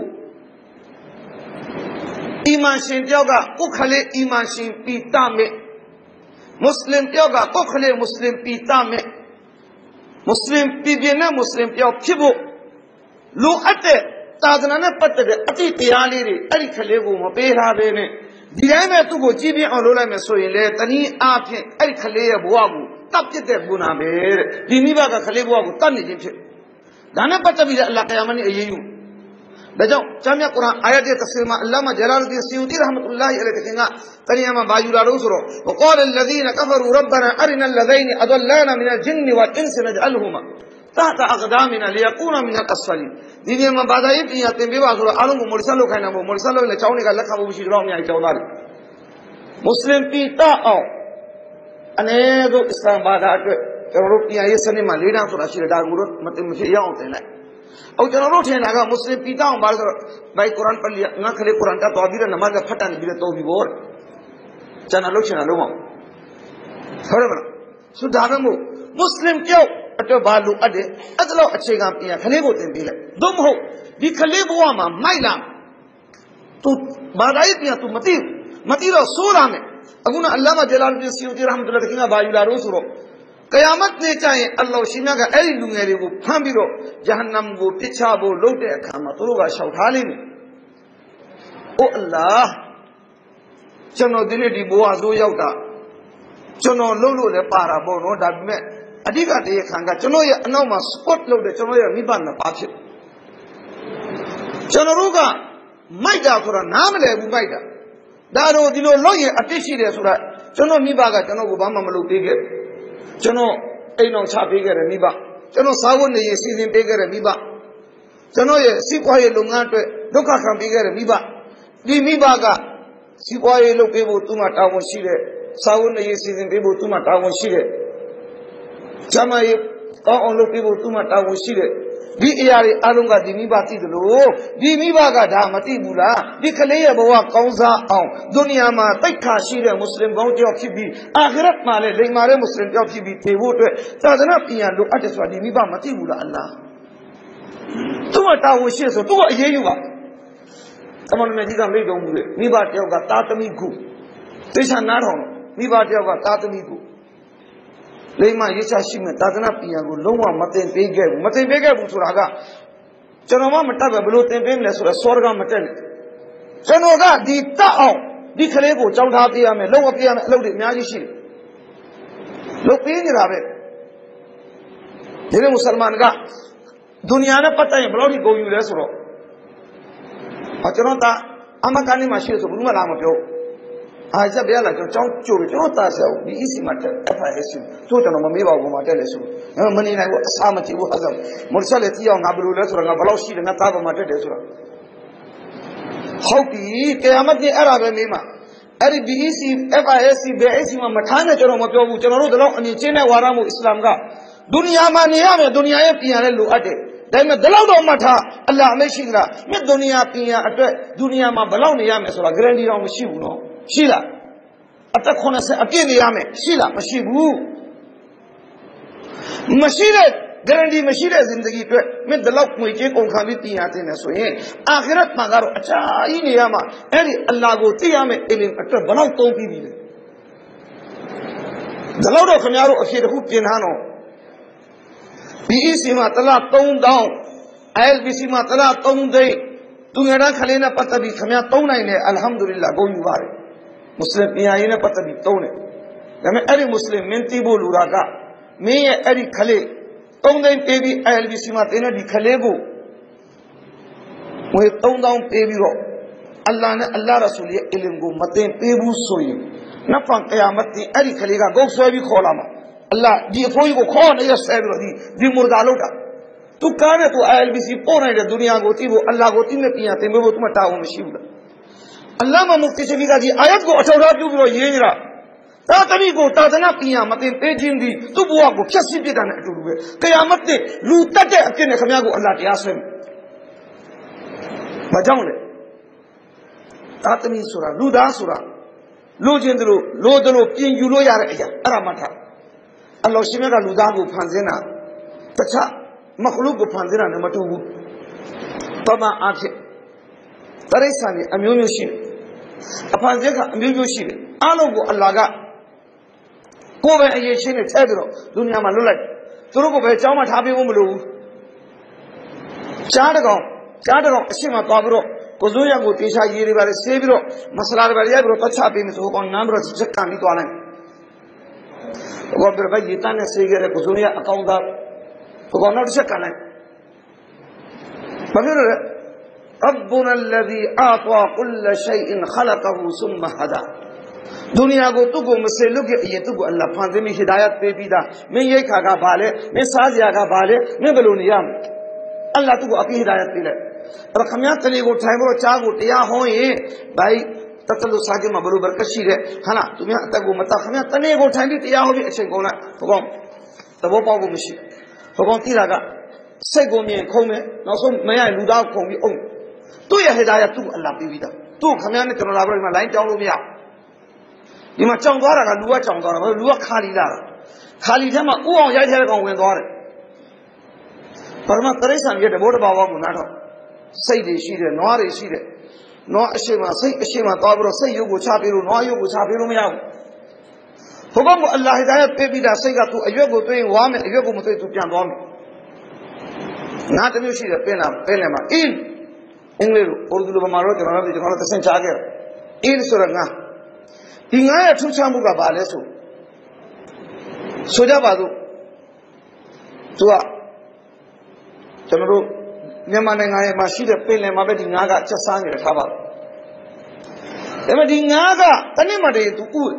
إيمان شين تيوغا أخلي إيمان شين بيتا مي مسلم تيوغا أخلي مسلم بيتا مي مسلم بيبينا مسلم تيوغ كيبو لو أتى تازنا نبتة أتي تيالي أري خليه ما بيرها بينه ديرامة تو بجيبي أولولا مسوي له تاني آكين أري خليه بواغو تب كده بنا بير ديني باغا خليه بواغو تاني جيمشة دانا بتة بيجا الله كيامني أييو بجاو جامع القرآن آيات تفسير ما الله ما جلال الدين السيوطي رحمة الله عليه تكينا تاني أما باجولا روسرو وقال الذين كفروا ربنا أرنا الذين أضلانا من الجن والإنس نجعلهما تحت أقدامنا ليكون من الأسفلين ديني ما بعد أيه يا تنبيه واسورة ألون مرسلو كنا مرسلو اللي تاوني قال لك أبو بشير رام يعني تاونار مسلم بيتا أو أنا دو إسلام بعد أكبر جنورو يا يسني مالينا سورة شيء دارغورو متى مفيا أنتنا أو جنورو شيء ناقا مسلم بيتا أو بعد باي قرآن پڑھلیا نا خلے قرآن کا توابیر نماز کا پھٹا نہیں تو بھی بور چنا لو مام خبر سو دارمو مسلم کیوں أتو بالو أدي أدلو أشيغام إياه خليبو تنبيله دوم هو دي خليبو أما مايلام تو بعدين بيا تو متيرو سورة में अगुना अल्लामा जलालुद्दीन सियूती रहमतुल्लाह तकीना बायुला रोसुरो क़यामत ने चाहे अल्लाह शिना का ऐली लुंगेरे वो फांबिरो जहन्नम वो पिछा वो लोटे खामा तो लोगा शौठाली में ओ अल्लाह चनो दिने दी बुआ जो याउटा चनो लोलो ले पारा बोनो डाब में अधिका ते खांगा चनो ये अनौमा स्पॉट लोडे चनो ये मिबान न पाचे चनो रोगा माइडा सुरा नाम ले वो माइडा दारो दिनो लोये अतिशी ले सुरा चनो मिबागा चनो को बामा मलो पेगे चनो ऐनो छा पेगे रे मिबा चनो सावन ने ये सीजन पेगे रे मिबा चनो ये सिपाही लोंगा तो दुखा खां पेगे रे मिबा दी मिबागा सिपाही लोग पेबो तुमा टावन शीरे सावन ने ये सीजन पेबो तुमा टावन शीरे चमा ये कौन लोग पेबो तुमा टावन शीरे दी यारे आलूंगा दिमी बाती दलो दिमी बागा धामती बुला दिखले ये बवा कौंसा आऊं दुनिया में तैखा शीरे मुस्लिम गाँव जो अच्छी भी आखिरत माले ले मारे मुस्लिम जो अच्छी भी थे वो तो ताज़ना पियाँ लोग अच्छे स्वादी दिमी बा मती बुला अल्लाह तुम टावन शीरे सो तुम ये युवा तमाम में जितना नहीं दूँगे मी बात क्या होगा तातमी गु तेरा नार हो मी बात क्या होगा तातमी गु लेकिन ये चाशी में तातना पिया को लोगों मतें पेगे वो सुरागा चनोमा मट्टा बबलोते पेम ले सुरा स्वर्गा मटें चनोगा दीता आओ दिखले को चौथा पिया में लोग पिया में लोग म्याजी शील लोग पिए नहीं रावे जिन्हें मुसलमान का दुनिया ने पता है बलोड़ी गोयू ले सुरो अचनो ता अम्मा कानी माशी सो बुरुमा लाम पियो आज जब यार लगे चाउ चोरी चो तासे बी इसी मत एफआईएस तो चनो मम्मी बाबू माटे ले सु मनी ना वो सामची वो हजम मुरसल तियो ngabru le sura nga balau shi nga ta ba mate de sura hauki qiyamत ni ara be me ma ari BEC FIS BIC ma mathane chano ma pyo bu chano ro dalaw ani chin ne wara mu islam ka duniya ma ni ya me duniya ye piyan le lo at de dai me dalaw do matha Allah me shi gra me duniya piyan atwet duniya ma balaw ni ya me sura guarantee daw ma shi bu no shi la atak khone se apye ni ya me shi la ma shi bu ma shi le guarantee ma shi le zindagi twet me dalaw mui che kon khan bi piyan tin ne so yin akhirat ma garo acha yi ni ya ma eri Allah ko ti ya me ilim atwet balaw ton pi bi le dalaw do khmya ro apye ku pin han no BEC ma tala 3000 ILBC ma tala 3000 tu ngada khale na pata bi khmya 3 nai ne alhamdulillah go yu bare muslim piyan yi ne pata bi 3 ne dame eri muslim minti bolu ra ka me ye eri khale 3000 pe bi ILBC ma tena di khale ko moy 3000 pe bi ro Allah ne Allah Rasul ye ilim go maten pebu soyin na fan qiyamat ni ari khaliga go so bi kholama Allah di foi go kho ne yasay biro di murda lauta tu kane tu ILBC pone de dunia go ti bo Allah go ti ne piya tembe bo tu ma tawo mashi bula Allah ma mufti shafi ka di ayat go athawra pyu biro yin ra ta tami go ta dana piya maten pe jin di tu bwa go phyak sit pit ta ne atu lu be qiyamat ni lu tat de akit ne khamya go Allah taya swai ba jaung le Tatami sura, luda sura, lojendro, lodro, pinjulo yara aya, aramata. Allah shimega luda go panzena, tacha, makhluk go panzena ne matubu. Tama ake, taresani amyonyo shire, apanzeka amyonyo shire, alo go Allah ga, kobe aye shire tebiro, dunia ma lulai, turu go be chama thabi go mulu. Chadagong, ashima tabiro. Kuzuya go tisha yiri bare sebiro masala bare ya bro tacha pe mi so ko nam bro chakka mi to alan ko ber ba yita ne segere kuzuya account da ko na chakka lan bagir rabbuna alladhi ata kull shay'in khalaqahu thumma hada दुनिया को तू को मसलो के ये तू को अल्लाह फांदे में हिदायत पे पीदा मैं ये खागा बाले मैं साजिया का बाले मैं बलूनिया अल्लाह तू को अपनी हिदायत पे ले और खमिया तले को टाइम रो चा को टिया हो ये भाई ततलो साजे में बरोबर कशी रे है ना तुम्हें तक वो मता खमिया तने को टाइम टिया हो भी अच्छे कोना तो तब वो पाओ को मिशी तो तीरा का से को में खो में ना सो मैं लुदा खो भी ओं तू ये हिदायत तू अल्लाह पे पीदा तू खमिया ने तनो लाबर में लाइन जाओ लो मियाဒီမှာကြောင်သွားတာကလူကကြောင်သွားတာလူကခါလီလာတာခါလီထဲမှာဥအောင်ရိုက်ထဲကောင်ဝင်သွားတယ်ဘာမှတရိษံရဲ့တဘောတဘာဝကိုနားတော့စိတ်တွေရှိတယ်နွားတွေရှိတယ်နွားအရှိမစိတ်အရှိမသွားပြီးတော့စိတ်ရုပ်ကိုချပေးလို့နွားရုပ်ကိုချပေးလို့မရဘူးဘုရားကအလ္လာဟ်ဟီဒါယတ်ပေးပြီးတာစိတ်ကသူအရွက်ကိုသွင်းဝါမယ်အရွက်ကိုမသွင်းသူပြန်သွားမယ်နားတစ်မျိုးရှိတယ်ပင်လယ်မှာအင်းအင်္ဂလိပ်လိုအော်ဒူလိုဗမာလိုကျွန်တော်တို့သစင်ချားခဲ့အင်းဆိုတော့ငါဒီငါရဲ့ထူးခြားမှုကဘာလဲဆိုကြပါစို့သူကကျွန်တော်တို့မြန်မာနိုင်ငံရဲ့မှာရှိတဲ့ပင်လယ်မှာပဲဒီငါးကချက်စားနေတယ်ထားပါဒါပေမဲ့ဒီငါးကတနေ့မှတည်းသူဥ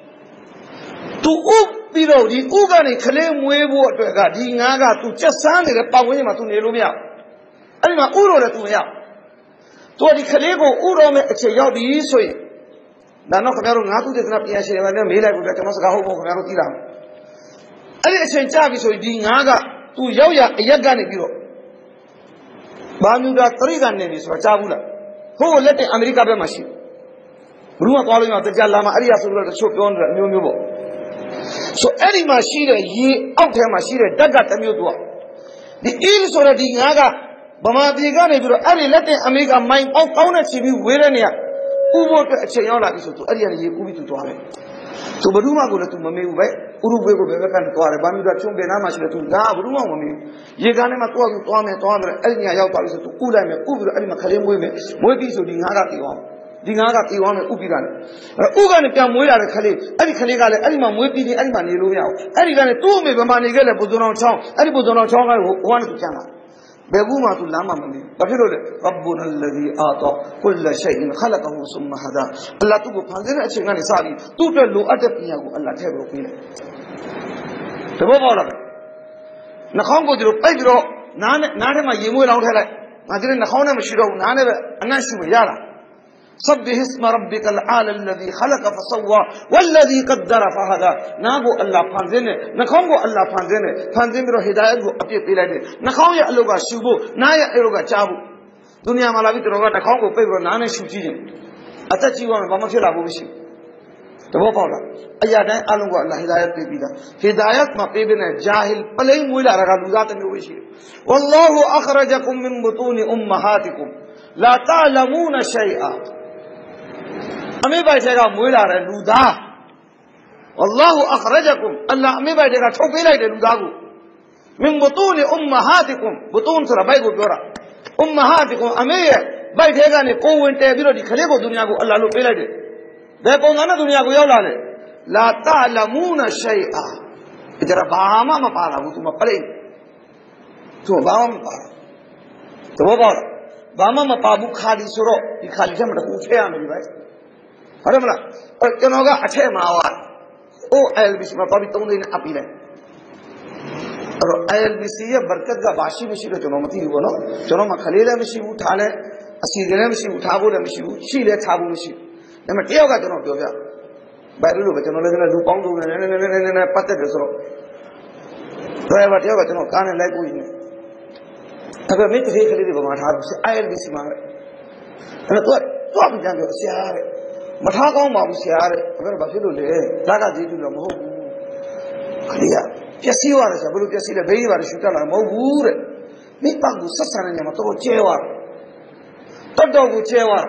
ပြီးတော့ဒီဥကနေခလေးမွေးဖို့အတွက်ကဒီငါးကသူချက်စားနေတဲ့ပတ်ဝန်းကျင်မှာသူနေလို့မရအဲ့ဒီမှာဥတော့လည်းသူမရသူကဒီခလေးကိုဥတော့မဲ့အခြေရောက်ပြီဆိုရင်ဒါတော့ခင်ဗျားတို့ငါးခုတည်းကပြန်ရှင်းရတယ်မေးလိုက်လို့ကျွန်တော်စကားဟုတ်ဖို့ခင်ဗျားတို့သိလားအဲ့ဒီအချိန်ကြာပြီဆိုရင်ဒီငါးကသူရောက်ရအရက်ကနေပြီးတော့ဘာမြူတာတရိကနေပြီဆိုတာကြားဘူးလားဟိုလက်တင်အမေရိကဘက်မှာရှိဘလူးကသွားလို့ရတရားလာမှာအဲ့ဒီအဆိုလို့တချို့ပြောနေတာအမျိုးမျိုးပေါ့ဆိုအဲ့ဒီမှာရှိတဲ့ရေအောက်ထဲမှာရှိတဲ့ဓာတ်ကတစ်မျိုးသူကဒီအီးဆိုတဲ့ဒီငါးကဗမာပြည်ကနေပြီးတော့အဲ့ဒီလက်တင်အမေရိကမိုင်ပေါက်ကောင်းတဲ့ချီပြီးဝေးတဲ့နေရာဥဖို့အတွက်အချိန်ရောက်လာပြီဆိုသူအဲ့ဒီကနေရေကူးပြီးသူသွားတယ်သူဘယ်သူမှကိုလည်းသူမမေးဘူးပဲဥရုဘွေကိုဘယ်ဘက်ကနေသွားတယ်ဘာမျိုးတာချုံတယ်နားမှာရှိတယ်သူဒါဘယ်သူမှမမေးဘူးရေကန်းထဲမှာသူကသူသွားမယ်အဲ့ဒီညရောက်သွားပြီဆိုသူဥလိုက်မယ်ဥပြီးတော့အဲ့ဒီမှာခလေးမွေးမယ်မွေးပြီးဆိုဒီငါးကတီသွားဒီငါးကတီသွားမယ်ဥပြီးကနေဥကနေပြန်မွေးလာတဲ့ခလေးအဲ့ဒီခလေးကလည်းအဲ့ဒီမှာမွေးပြီးအဲ့ဒီမှာနေလို့မရဘူးအဲ့ဒီကနေသူ့အမေဗမာနေခဲ့တဲ့ပူဇွန်တော်ချောင်းအဲ့ဒီပူဇွန်တော်ချောင်းကဟိုကနေသူကျန်လာဘယ်ဘူးမှသူလမ်းမမနေဘာဖြစ်လို့လဲရဘ်ဘူနလ္လဇီအာတာကုလရှိအင်ခလကဟူဆုမဟဒါအလ္လာဟ်သူ့ကိုဖန်ဆင်းတဲ့အချိန်ကနေစပြီးသူ့အတွက်လိုအပ်တဲ့ပညာကိုအလ္လာဟ်ထည့်ပြီးပေးတယ်တဘောပေါက်လားနှာခေါင်းကိုဒီလိုပိတ်ပြီးတော့နားထဲမှာရေမွေးလောင်းထည့်လိုက်ငါဒီနှာခေါင်းထဲမရှိတော့ဘူးနားနဲ့ပဲအနံ့ရှူရတာسبح اسم ربك العال الذي خلق فسوى والذي قدر فهدى ناغو الله فانزنه نخونغو الله فانزنه فانزن بيرو هدايت کو اپی پی لائے نخون یا الوگا شوبو نا یا الوگا چابو دنیا میں لاوی تروگا نخون کو پے بيرو نا نے شو چیزیں اتا چیزوں میں بما پھلا بو بشي تو وہ پاولا ایا دای الوگو اللہ ہدایت پہ پیدا ہدایت ما پے بنے جاہل پلے مولا رگا لغات میں وشي والله اخرجكم من بطون امهاتكم لا تعلمون شيئا अमे भाई जगह मोइला रे लुदा अल्लाह अखरजकुम अल्लाह अमे भाई जगह ठोके लाई दे लुदा को मिन बुतून उम्महातिकुम बुतून सरा भाई को जोरा उम्महातिकुम अमे भाई जगह ने को वंटे बिरो दी खले को दुनिया को अल्लाह लो पेला दे दे पोंगा ना दुनिया को याव लाले ला तालमून शैआ जरा बाहामा म पाला वो तुम पले तो बाहामा म पाला तो वो बोल Bama Pabu Kali Suro, the Kalijam of Utea, right? Haramla, Kanoga Atemawa. Oh, I'll be Pabiton in Apile. I'll be see a Barkaga Bashi Mishi to Nomati, Jonoma Kalila Mishi Tale, a Sigana Mishi Tabu Mishi, she let Tabu Mishi. The Mateo got no Doga. By the look at another Lupongo and a Patet. Driver Yoga, no can like we. I will make a little of my house. I'll be smart. And I thought, talking down to Siare. Matago Mausiare, very Bafido, Laga did the Mo. Clear. Just see what is a blue Cassia Bay or Shutala Mo. Meet Pagu Sassan and Yamato Chewa. Toto Chewa.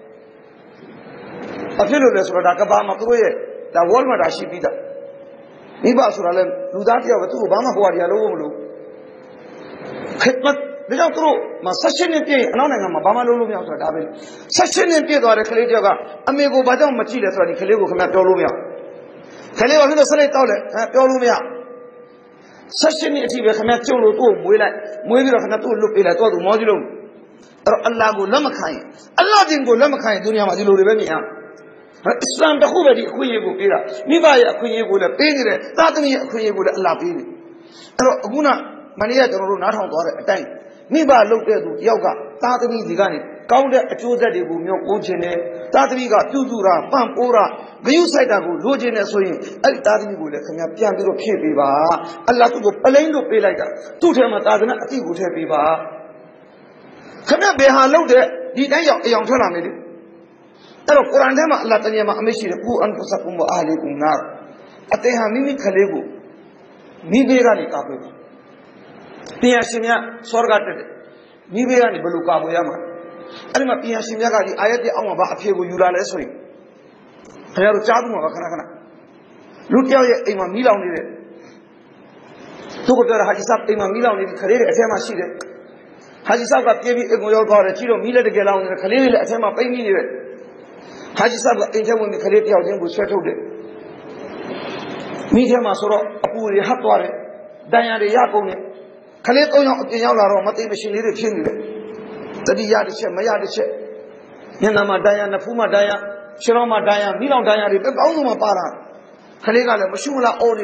A few less for Dakabama, the Walmart Ashipida. Niba Suralem, Ludati of two Obama who are yellow. Hitman, they don't throw my session in pay, anonymous Obama Lumia to David. Session in pay or a Kaleva, Amigo Badam Machilas or the Kalego from Apolumia. Kaleva little Sunday toilet, Apolumia. Session in TV, Hamatio, Muir of Natu Lupila, told Modulum. Allah go Lamakai. Allah didn't go Lamakai, Dunia Madilu Revenia. Islam the whole body, Kuyago Pira, Nibaya Kuyago, the Pingre, Tatani Kuyago, Allah Pini. Aguna, Mania, not on a time. Niba looked at Yoga, Tatani Digani, counter a choose de Bumio, Ojene, Tatani got Tudura, Pampora, Gayusaitago, Lojene Swing, El Tatani would come up Piano Kepiva, Allah to go Palendo Pelaka, Tutamatagan, I think would have Piva. Come up behind loaded, the day of young Tolamedi. Pero Quran dema Allah tanya ma amishi ku anfusakum wa ahlikum nar ateha mimi khalegu mi bega ni kabe piya simya sorgate mi bega ni balu kabo yama ani ma piya simya ga di ayat aw ba aphe go yula le soi ayaru chaadu ma kana kana lu tyaw ye imam mi law ni de tu ko pyara haji sahab imam mi law ni khale de athe ma shi de haji sahab ga pye bi ego yaw twa de chi lo mi le de ge law ni khale le athe ma pai mi ni de Haji Sab in Germany, Kaleti of them was settled. Meet him as Apuri Hatware, Diana Yakone, Kaleto Yala, Mati machine, the Yadiche, Mayadiche, Yanama Diana, Fuma Dia, Shiroma Dia, Milan Dia, Auma Para, Kalega, Mashula Ori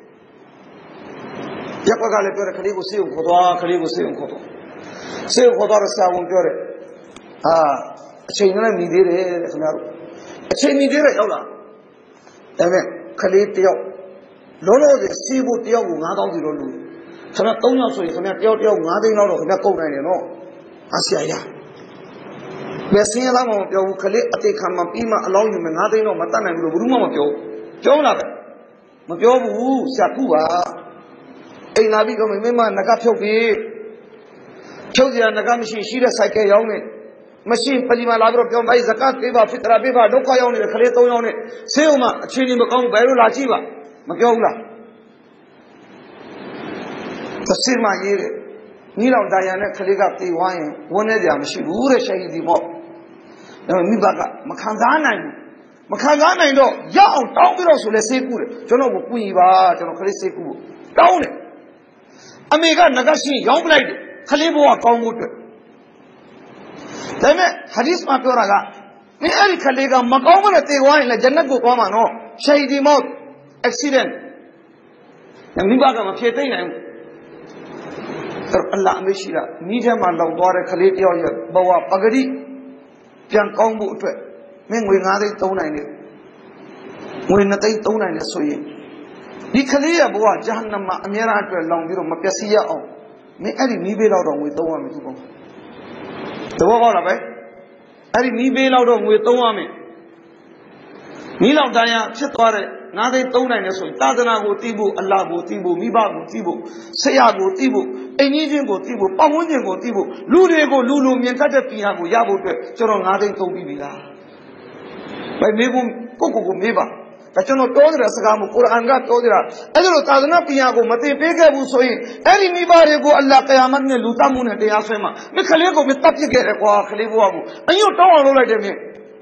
Yakagale, Kaligo Sil, Kotoa, Kaligo Sil, Koto. Sil Kotora Savon Pure. China Midire, a chain Midire, Yola. Amen. Kalitio. Lolo, the Sibu Tio, Nado, the Lulu. Sanatonia, so you can have Tio, nothing out of Nako, you know. Asia. Messina, Yo, Kalit, Atekama, Pima, allow you, nothing, no Matana, and Ruma, Joe. Jola. Majo, Sakua. A Navigo, remember Nagato. Chosia Nagamishi, Shida, Sake Yone. Machine Palima Labro, by Zakat, Viva, Fitra, Viva, Doka, Kaleto, Seuma, Chini Macom, Barula Chiva, Magola. The Sirma Yere, Nila Diana, Kaligati, wine, one of them, she would have shaded the mob. Mibaga, Makangana, no, young, down below, so let's say good. Jono Puiva, Jono Kaleseku, down it. Amiga Nagashi, young lady, Kalibo, Kongut. Hadith Matoraga. Me Ari Kalega, Macomana Tewa in the Janago Pomano, Shady Mouth, accident. And Mibaga Maketain. Allah Mishira, Nijam and Lawara Kaleti, Bawa Pagadi, Jan Kombu, Ming Nade Tona, when Nate Tona in the Soye. Nikalia Boa, Jahannama, Amira, Longbiro, Macasia, me Ari Mibel with the one to go. The war of it. I didn't be out of with the woman. Mila Daya, Chetware, Nade Tona, Tadana go Tibu, Allah go Tibu, Miba go Tibu, Saya go Tibu, Enijin go Tibu, Pawunian go Tibu, Lure go Lulu, Mientata Piago, Yabu, Choron Nade Tobila. By Mebum, Coco Meba. Kachono Todra Sagamu, Kuranga Todra, Edo Tadana Piago, Mate Pega Busoi, Eri Mibare go Allah Kayaman, Lutamun, and the Afema, Mikalego, Mitaki get a Kalibu, and you don't like them.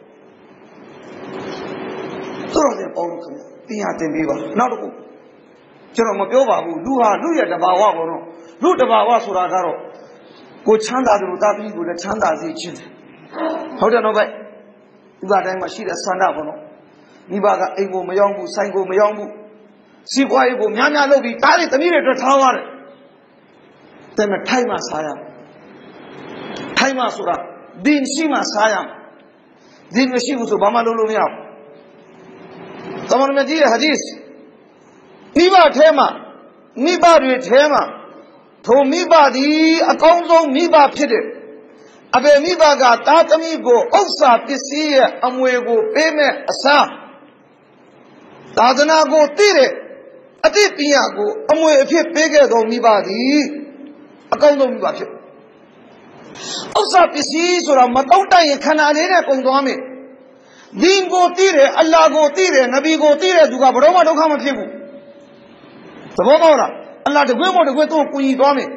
Throw them all, Piate Biva, not a Jeromogova, Luha, Luya, the Bawa, Lu the Bawa Suragaro. ကိုချမ်းသာတယ်လို့သားသမီးကိုလည်းချမ်းသာစေခြင်းဟုတ်တယ်နော်ဗျဥပတိုင်းမှာရှိတဲ့ဆန္ဒပေါ့နော်မိဘကအိမ်ကိုမရောက်ဘူးဆိုင်ကိုမရောက်ဘူးစီးပွားရေးကိုများများလုပ်ပြီးတားတွေသမီးတွေအတွက်ထားရတယ်แต่မဲ့ထိုင်းမှာစားရထိုင်းမှာဆိုတာဒင်းရှိမှစားရဒင်းမရှိဘူးဆိုဘာမှလုပ်လို့မရဘူးသမဏေကြီးရဲ့ဟာဒီစ်မိဘထဲမှာမိဘတွေထဲမှာထိုမိဘသည်အကောင်းဆုံးမိဘဖြစ်တယ်အဘေမိဘကသားသမီးကိုဥစ္စာပစ္စည်းရဲ့အမွေကိုပေးမဲ့အစားသာသနာကိုသိတဲ့အတိပညာကိုအမွေအဖြစ်ပေးခဲ့သောမိဘသည်အကောင်းဆုံးမိဘဖြစ်ဥစ္စာပစ္စည်းဆိုတာမတောင့်တရင်ခန္ဓာလေးနဲ့ပုံသွားမယ်ဒီကိုသိတယ်အလ္လာဟ်ကိုသိတယ်နဗီကိုသိတယ်သူကဘယ်တော့မှဒုက္ခမဖြစ်ဘူးသဘောပေါက်လားအလ္လာဟ်တကွေးမို့တကွေးသူ့ကိုကူညီသွားမယ်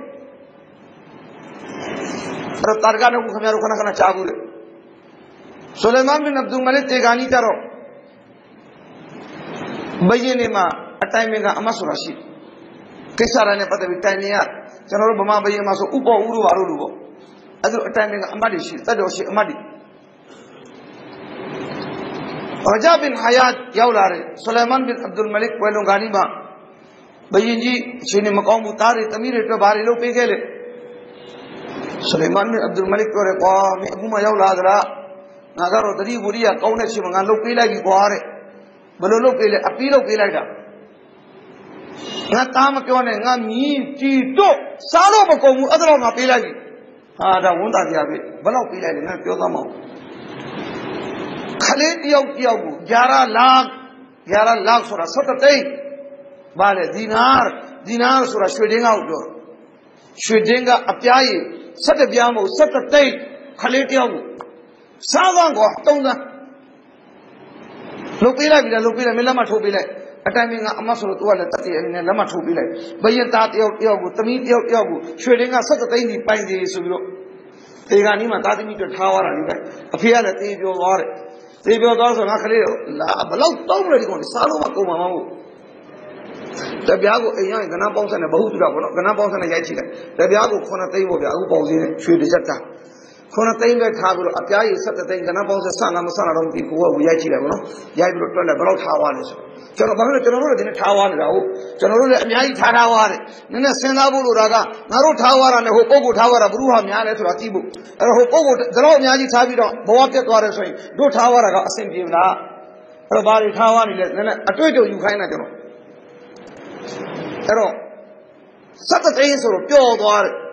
အဲ့တော့တာရကတော့ခင်ဗျားတို့ခဏခဏကြားဘူးလေဆူလိုင်မန်ဘင်အဗ်ဒူလ်မလစ်တေဂါနီကြတော့ဘယင်းနေမှာအတိုင်းမင်းကအမတ်ဆိုတာရှိကိစ္စရနဲ့ပတ်သက်ပြီးတိုင်နေရကျွန်တော်တို့ဗမာဘယင်းမှာဆိုဥပ္ပောဥတို့ဘာလို့လို့ပေါ့အဲ့ဒါအတိုင်းမင်းကအမတ်တွေရှိတက်တော်ရှိအမတ်တွေရာဂျာဘင်ဟာယာတ်ရောက်လာတယ်ဆူလိုင်မန်ဘင်အဗ်ဒူလ်မလစ်ဝဲလုံဂါနီမှာဘယင်းကြီးအချိန်နဲ့မကောင်းဘူးသားတွေသမီးတွေအတွက်ဘာတွေလုပ်ပေးခဲ့လဲဆူလိုင်မန်ဘင်အဗ်ဒူလ်မလစ်ပြောတယ်ကွာမင်းအခုမှရောက်လာသလားငါကတော့တတိဝရိယကောင်းတဲ့ချိန်မှာငါလုပ်ပေးလိုက်ပြီကွာတဲ့ဘယ်လိုလုပ်ပေးလဲအပီးလုပ်ပေးလိုက်တာငါသားမပြောနဲ့ငါမြည်ကြည်တော့စားလို့မကုန်ဘူးအဲ့ဒါတော့ငါပေးလိုက်ပြီဟာဒါဝန်တာတရားပဲဘယ်တော့ပေးလိုက်လဲငါပြောသားမအောင်ခလေးတယောက်ကို11 lakhဆိုတာ17သိန်းဘာလဲဒီနာဆိုတာရွှေဒင်းကောက်ပြောရွှေဒင်းကအပြားရည်17ပြားမဟုတ်17သိန်းခလေးတယောက်ကိုစားသွားကော3 သန်းလုပ်ပေးလိုက်ပြီလားလုပ်ပေးလိုက်မင်းလက်မထိုးပေးလိုက်အတိုင်းမင်းကအမတ်ဆိုတော့သူကလည်းတတိယအနေနဲ့လက်မထိုးပေးလိုက်ဘယင်သားတယောက်ကိုသမီးတယောက်ကိုရွှေဒင်းက17သိန်းကြီးပိုင်သေးဆိုပြီးတော့တေဂာနီးမှာသားသမီးတို့ထားသွားတာလေအဖေကလည်းတေးပြောသွားတယ်တေးပြောသွားဆိုငါခလေးလာဘလောက်တောင်းလို့ဒီကောင်စားလို့မကုန်ပါဘူးတပြားကိုအိမ်ရရင်ကနန်းပေါင်းဆက်နဲ့ဘဟုတုတော့ဗောနော်ကနန်းပေါင်းဆက်နဲ့ရိုက်ချိလိုက်တပြားကို9 သိန်းပေါ့ဗျာအခုပေါင်းစင်းနဲ့ရွှေတစ်ချက်တာ9 သိန်းပဲထားပြီးတော့အပြားကြီး17 သိန်းကနန်းပေါင်းဆက်ဆန့်လားမဆန့်လားတော့မသိဘူးကိုကရိုက်ချိလိုက်ဗောနော်ရိုက်ပြီးတော့တွက်လိုက်ဘလောက်ထားသွားလဲဆိုကျွန်တော်ဘာလို့ကျွန်တော်တို့လည်းဒီနေ့ထားသွားနေတာဟုတ်ကျွန်တော်တို့လည်းအများကြီးထားသွားတယ်နည်းနည်းစဉ်းစားဖို့လို့ဒါကငါတို့ထားသွားတာနဲ့ဟိုပုဂ္ဂိုလ်ထားသွားတာဘုရုဟာများလဲဆိုတာသိဖို့အဲ့တော့ဟိုပုဂ္ဂိုလ်ဒါတော့အများကြီးထားပြီးတော့ဘဝပြတ်သွားတယ်ဆိုရင်တို့ထားသွားတာကအဆင်ပြေမလားအဲ့တော့ဘာတွေထားသွားနေလဲနည်းနည်းအတွေ့အကြုံယူခိုင်းတာကျွန်တော်အဲ့တော့17 သိန်းဆိုတော့ပျော်သွားတယ်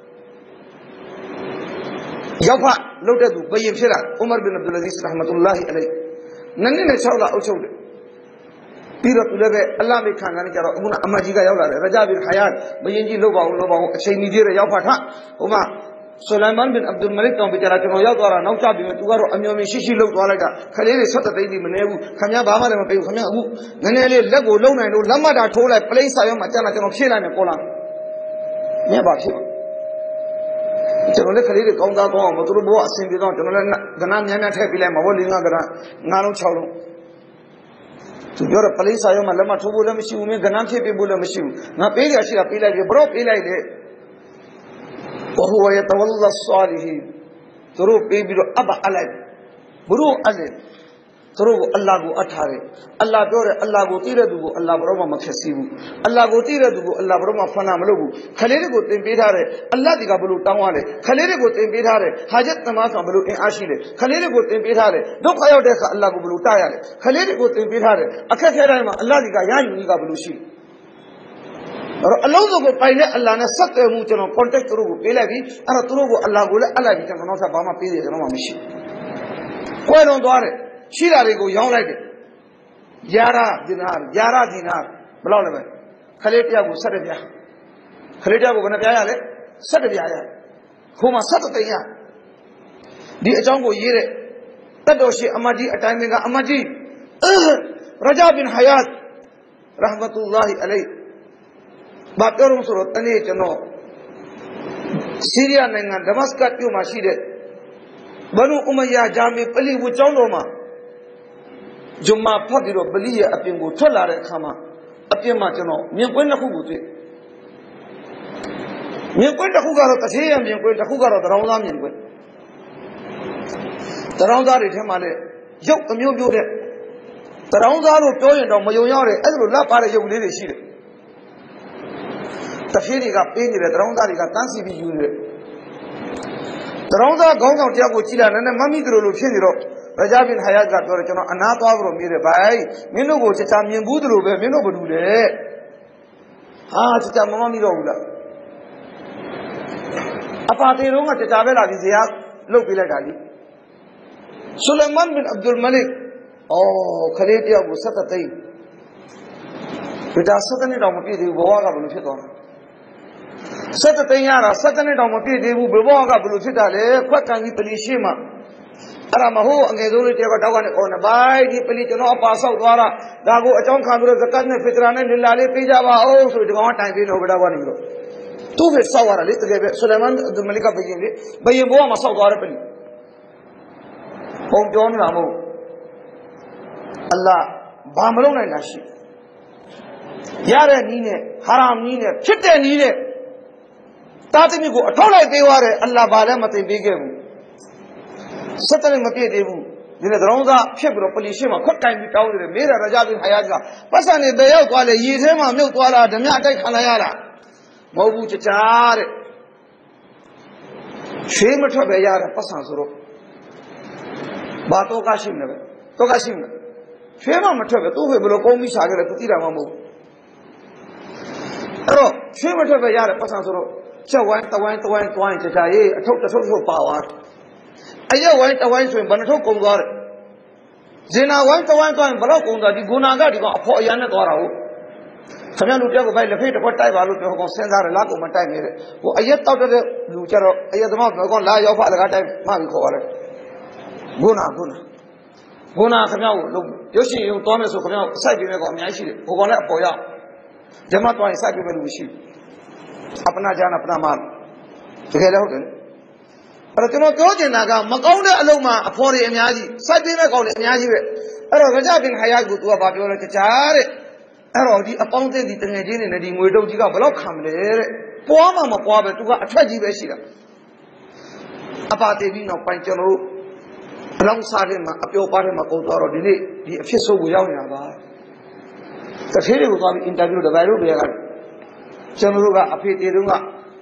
ရောက်ဖလုတ်တဲ့သူဘယင်ဖြစ်လာဥမာဘင်အဗ်ဒူလ်အဇီဇ်ရဟမတုလ္လာဟီအလိုင်နန်းနဲ့6 လအုပ်ချုပ်တယ်ပြီးတော့သူလည်းပဲအလ္လာဟ်မိခံကနေကြတော့အခုအမကြီးကရောက်လာတယ်ရဂျာဘင်ဟာယာတ်ဘယင်ကြီးလုပ်ပါအောင်အချိန်ကြီးသေးတယ်ရောက်ဖထဟိုမှာဆူလိုင်မန်ဘင်အဗ်ဒူလ်မလစ်တောင်ပြကြတာကျွန်တော်ရောက်သွားတာနောက်ကျပြီသူကတော့အမျော်မြင်ရှိလုပ်သွားလိုက်တာခလေးတွေ17 သိန်းကြီးမနေဘူးခင်ဗျားဘာမှလည်းမပေးဘူးခင်ဗျားအခုနည်းနည်းလေးလက်ကိုလုံနိုင်လို့လက်မတာထိုးလိုက်ပလိစာရောမှာကျန်တာကျွန်တော်ဖြည့်လိုက်မယ်ပေါ်လာမြတ်ပါဖြစ်ကျွန်တော်လည်းခလေးတွေကောင်းသားကောင်းအောင်မသူတို့ဘောအဆင်ပြေတော့ကျွန်တော်လည်းကဏ္ဍများများထည့်ပေးလိုက်မှာဘော၄ 5 ကဏ္ဍ9 လုံး 6 လုံးသူပြောတော့ပလိစာရောမှာလက်မထိုးဖို့လည်းမရှိဘူးမင်းကဏ္ဍဖြည့်ပေးဖို့လည်းမရှိဘူးငါပေးရရှိတာပေးလိုက်ပြီဘရော့ပေးလိုက်လေوهو يتولى الصالحين သူတို့ပေးပြီးတော့အဘအလိုက်ဘုရောအဲ့သူတို့ကိုအလ္လာဟ်ကိုအထားတယ်အလ္လာဟ်ပြောတယ်အလ္လာဟ်ကိုသိတဲ့သူကိုအလ္လာဟ်ဘရောမဖြစ်စီဘူးအလ္လာဟ်ကိုသိတဲ့သူကိုအလ္လာဟ်ဘရောမဖန်တာမလုပ်ဘူးခလေးတွေကိုသင်ပေးထားတယ်အလ္လာဟ်ဒီကဘလို့တောင်းရတယ်ခလေးတွေကိုသင်ပေးထားတယ်ဟာဂျတ်သမားဆောင်ဘလို့အင်အားရှိတယ်ခလေးတွေကိုသင်ပေးထားတယ်ဒုက္ခရောက်တဲ့အခါအလ္လာဟ်ကိုဘလို့တားရတယ်ခလေးတွေကိုသင်ပေးထားတယ်အခက်ခဲတိုင်းမှာအလ္လာဟ်ဒီကရယူကြီးကဘလို့ရှိတယ်အလုံးစုံကိုပိုင်တဲ့အလ္လာဟ်နဲ့ဆက်သွယ်မှုကျွန်တော် contact သူတို့ကိုပေးလိုက်ပြီအဲ့တော့သူတို့ကိုအလ္လာဟ်ကိုလည်းအပ်လိုက်ပြီကျွန်တော်နောက်ထပ်ဘာမှပေးရကျွန်တော်မှမရှိဘူးကွဲလွန်သွားတယ်ရှိတာတွေကိုရောင်းလိုက်တယ်ယာဒီနာဘယ်လောက်လဲပဲခလေးတယောက်ကို17 ပြားခလေးတယောက်ကိုဘယ်နှပြားရလဲ17 ပြားရခိုးမှာ17 သိန်းရဒီအကြောင်းကိုရေးတဲ့တတ်တော်ရှိအမတ်ကြီးအတိုင်းမင်းကအမတ်ကြီးရဂျာဘင်ဟာယာတ်ရဟမတုလ္လာဟီအလိုင်ဘာပြောလို့ဆိုတော့တနေ့ကျွန်တော်ဆီးရီးယားနိုင်ငံဒမတ်စကတ်မြို့မှာရှိတဲ့ဘနူအူမယာဂျာမီပလီဝကျောင်းတော်မှာဂျုမာဖတ်ပြီးတော့ပလီရဲ့အပြင်ကိုထွက်လာတဲ့အခါမှာအပြင်မှာကျွန်တော်မြင်ကွင်းတစ်ခုကိုတွေ့မြင်ကွင်းတစ်ခုကတော့တစ်သေးရမြင်ကွင်းတစ်ခုကတော့တရောင်းသားမြင်ကွင်းတရောင်းသားတွေထဲမှာလည်းရုပ်အမျိုးမျိုးတဲ့တရောင်းသားလို့ပြောရင်တော့မယုံရတယ်အဲ့လိုလက်ပါတဲ့ရုပ်လေးတွေရှိတယ်တစ်သေးတွေကပေးနေတယ်တရောင်းသားတွေကတန်းစီပြီးယူနေတယ်တရောင်းသားခေါင်းဆောင်တယောက်ကိုကြည့်လာတယ်နဲ့မမိသလိုဖြစ်နေတော့ရဂျာဘင်ဟယာတ်ကပြောတယ်ကျွန်တော်အနာသွားပြီးတော့မေးတယ်ဗျိုင်းမင်းတို့ကိုချာမြင်ဘူးသလိုပဲမင်းတို့ဘာလုပ်လဲဟာချာမမမိတော့ဘူးလားအပါတေတော့ကချာပဲလာဒီဇေယျလုတ်ပေးလိုက်တာလीဆူလိုင်မန်ဘင်အဗ်ဒူလ်မလစ်ခလေးတယောက်ကို17သိန်းဒါ17နှစ်တောင်မပြည့်သေးဘူးဘဝကဘယ်လိုဖြစ်သွားလဲ17သိန်းရတာ17နှစ်တောင်မပြည့်သေးဘူးဘဝကဘယ်လိုဖြစ်တာလဲခွက်ကန်ကြီးပလီရှိမှအဲ့ဒါမဟုတ်အငယ်ဆုံးလေးတယောက်ကတောက်ကနေခေါ်နေဘိုင်းဒီပလီကျွန်တော်အပါဆောက်သွားတာဒါကိုအကြောင်းခံပြီးတော့ဇကတ်နဲ့ဖစ်တရာနဲ့လလာလေးပေးကြပါအောင်ဆိုဒီကောင်ကတိုင်ပေးလို့ဘယ်တော့ကနေပြီးတော့သူ့ပဲဆောက်ရတာလေတကယ်ပဲဆူလိုင်မန်အဗ်ဒူလ်မလစ်ကဘယင်လေဘယင်ဘဝမှာဆောက်သွားတဲ့ပလီပုံပြောနေတာမဟုတ်အလ္လာဟ်ဘာမလုပ်နိုင်တာရှိရတဲ့နည်းနဲ့ဟာရမ်နည်းနဲ့ဖြစ်တဲ့နည်းနဲ့တာသမီကိုအထောက်လိုက်ပေးသွားတယ်အလ္လာဟ်ဘာလည်းမသိပေးခဲ့ဘူး17နှစ်မပြည့်သေးဘူးဒီနေ့သရုံးသားဖြစ်ပြီးတော့ပလီရှိမှာခွတ်တိုင်ပြီးတောင်းနေတယ်မေးတာရဂျာဘင်ဟယာတ်ကပတ်စံနေတရောက်သွားလေရေထဲမှာမြုပ်သွားတာဓမြအတိုက်ခံလိုက်ရတာမဟုတ်ဘူးကြတဲ့ရွှေမထွက်ပဲရတာပတ်စံဆိုတော့ဘာတော့ကရှိမလဲပဲတော့ကရှိမလဲရွှေမထွက်ပဲသူ့ဖေဘယ်လိုကုန်းပြီးရှာခဲ့လဲသူသိတာမှမဟုတ်အဲ့တော့ရွှေမထွက်ပဲရတဲ့ပတ်စံဆိုတော့ချက်ဝိုင်းတဝိုင်းကြရေးအထုပ်တစ်ထုပ်ပါသွားအရက်ဝိုင်းတဝိုင်းဆိုရင်ဘယ်နှထုပ်ကုန်သွားတယ်ဇင်နာဝိုင်းတဝိုင်းသွားရင်ဘယ်တော့ကုန်သွားဒီဂုနာကဒီကောင်အဖို့အရန်နဲ့သွားတာဟုတ်ခင်ဗျားလူတယောက်ကဘိုက်လက်ဖေးတစ်ခွက်တိုက်ပါလို့ပြောကောင်စဉ်းစားတယ်လားကုန်မတိုက်နေတယ်ဟိုအရက်တောက်တဲ့လူကြတော့အရက်သမားပြောကောင်လာရောက်ဖအလကားတိုက်မှပြီးခေါ်ရတယ်ဂုနာခင်ဗျားကိုလုံးရုပ်ရှင်ရုံသွားမယ်ဆိုခင်ဗျားကိုစိုက်ပြမယ်ကောင်အများကြီးရှိတယ်ဟိုကောင်လည်းအပေါ်ရောက်ဓမ္မသွားရင်စိုက်ပြမယ်လူမရှိဘူးအပနာဂျာနာပနာမတကယ်လည်းဟုတ်တယ်အဲ့တော့ကျွန်တော်ပြောချင်တာကမကောင်းတဲ့အလုပ်မှာအဖော်တွေအများကြီးစိုက်ပေးမဲ့ကောင်တွေအများကြီးပဲအဲ့တော့ရဂျာဘင်ဟယာတ်ကိုသူကဘာပြောလဲကြတဲ့အဲ့တော့ဒီအပေါင်းအသင်းဒီတငယ်ချင်းတွေနဲ့ဒီငွေတုပ်ကြီးကဘယ်တော့ခံမလဲတဲ့ပွားမှမပွားပဲသူကအထက်ကြီးပဲရှိတာအပါတေပြီးနောက်ပိုင်းကျွန်တော်တို့အလောင်းစားတဲ့မှာအပျော်ပါးတဲ့မှာကုန်သွားတော့ဒီနေ့ဒီအဖြစ်ဆိုးကိုရောက်နေတာပါတစ်သေးတွေကိုသွားပြီးအင်တာဗျူးတစ်ပိုင်လို့ပြောရတယ်ကျွန်တော်တို့ကအဖေတေတုန်းက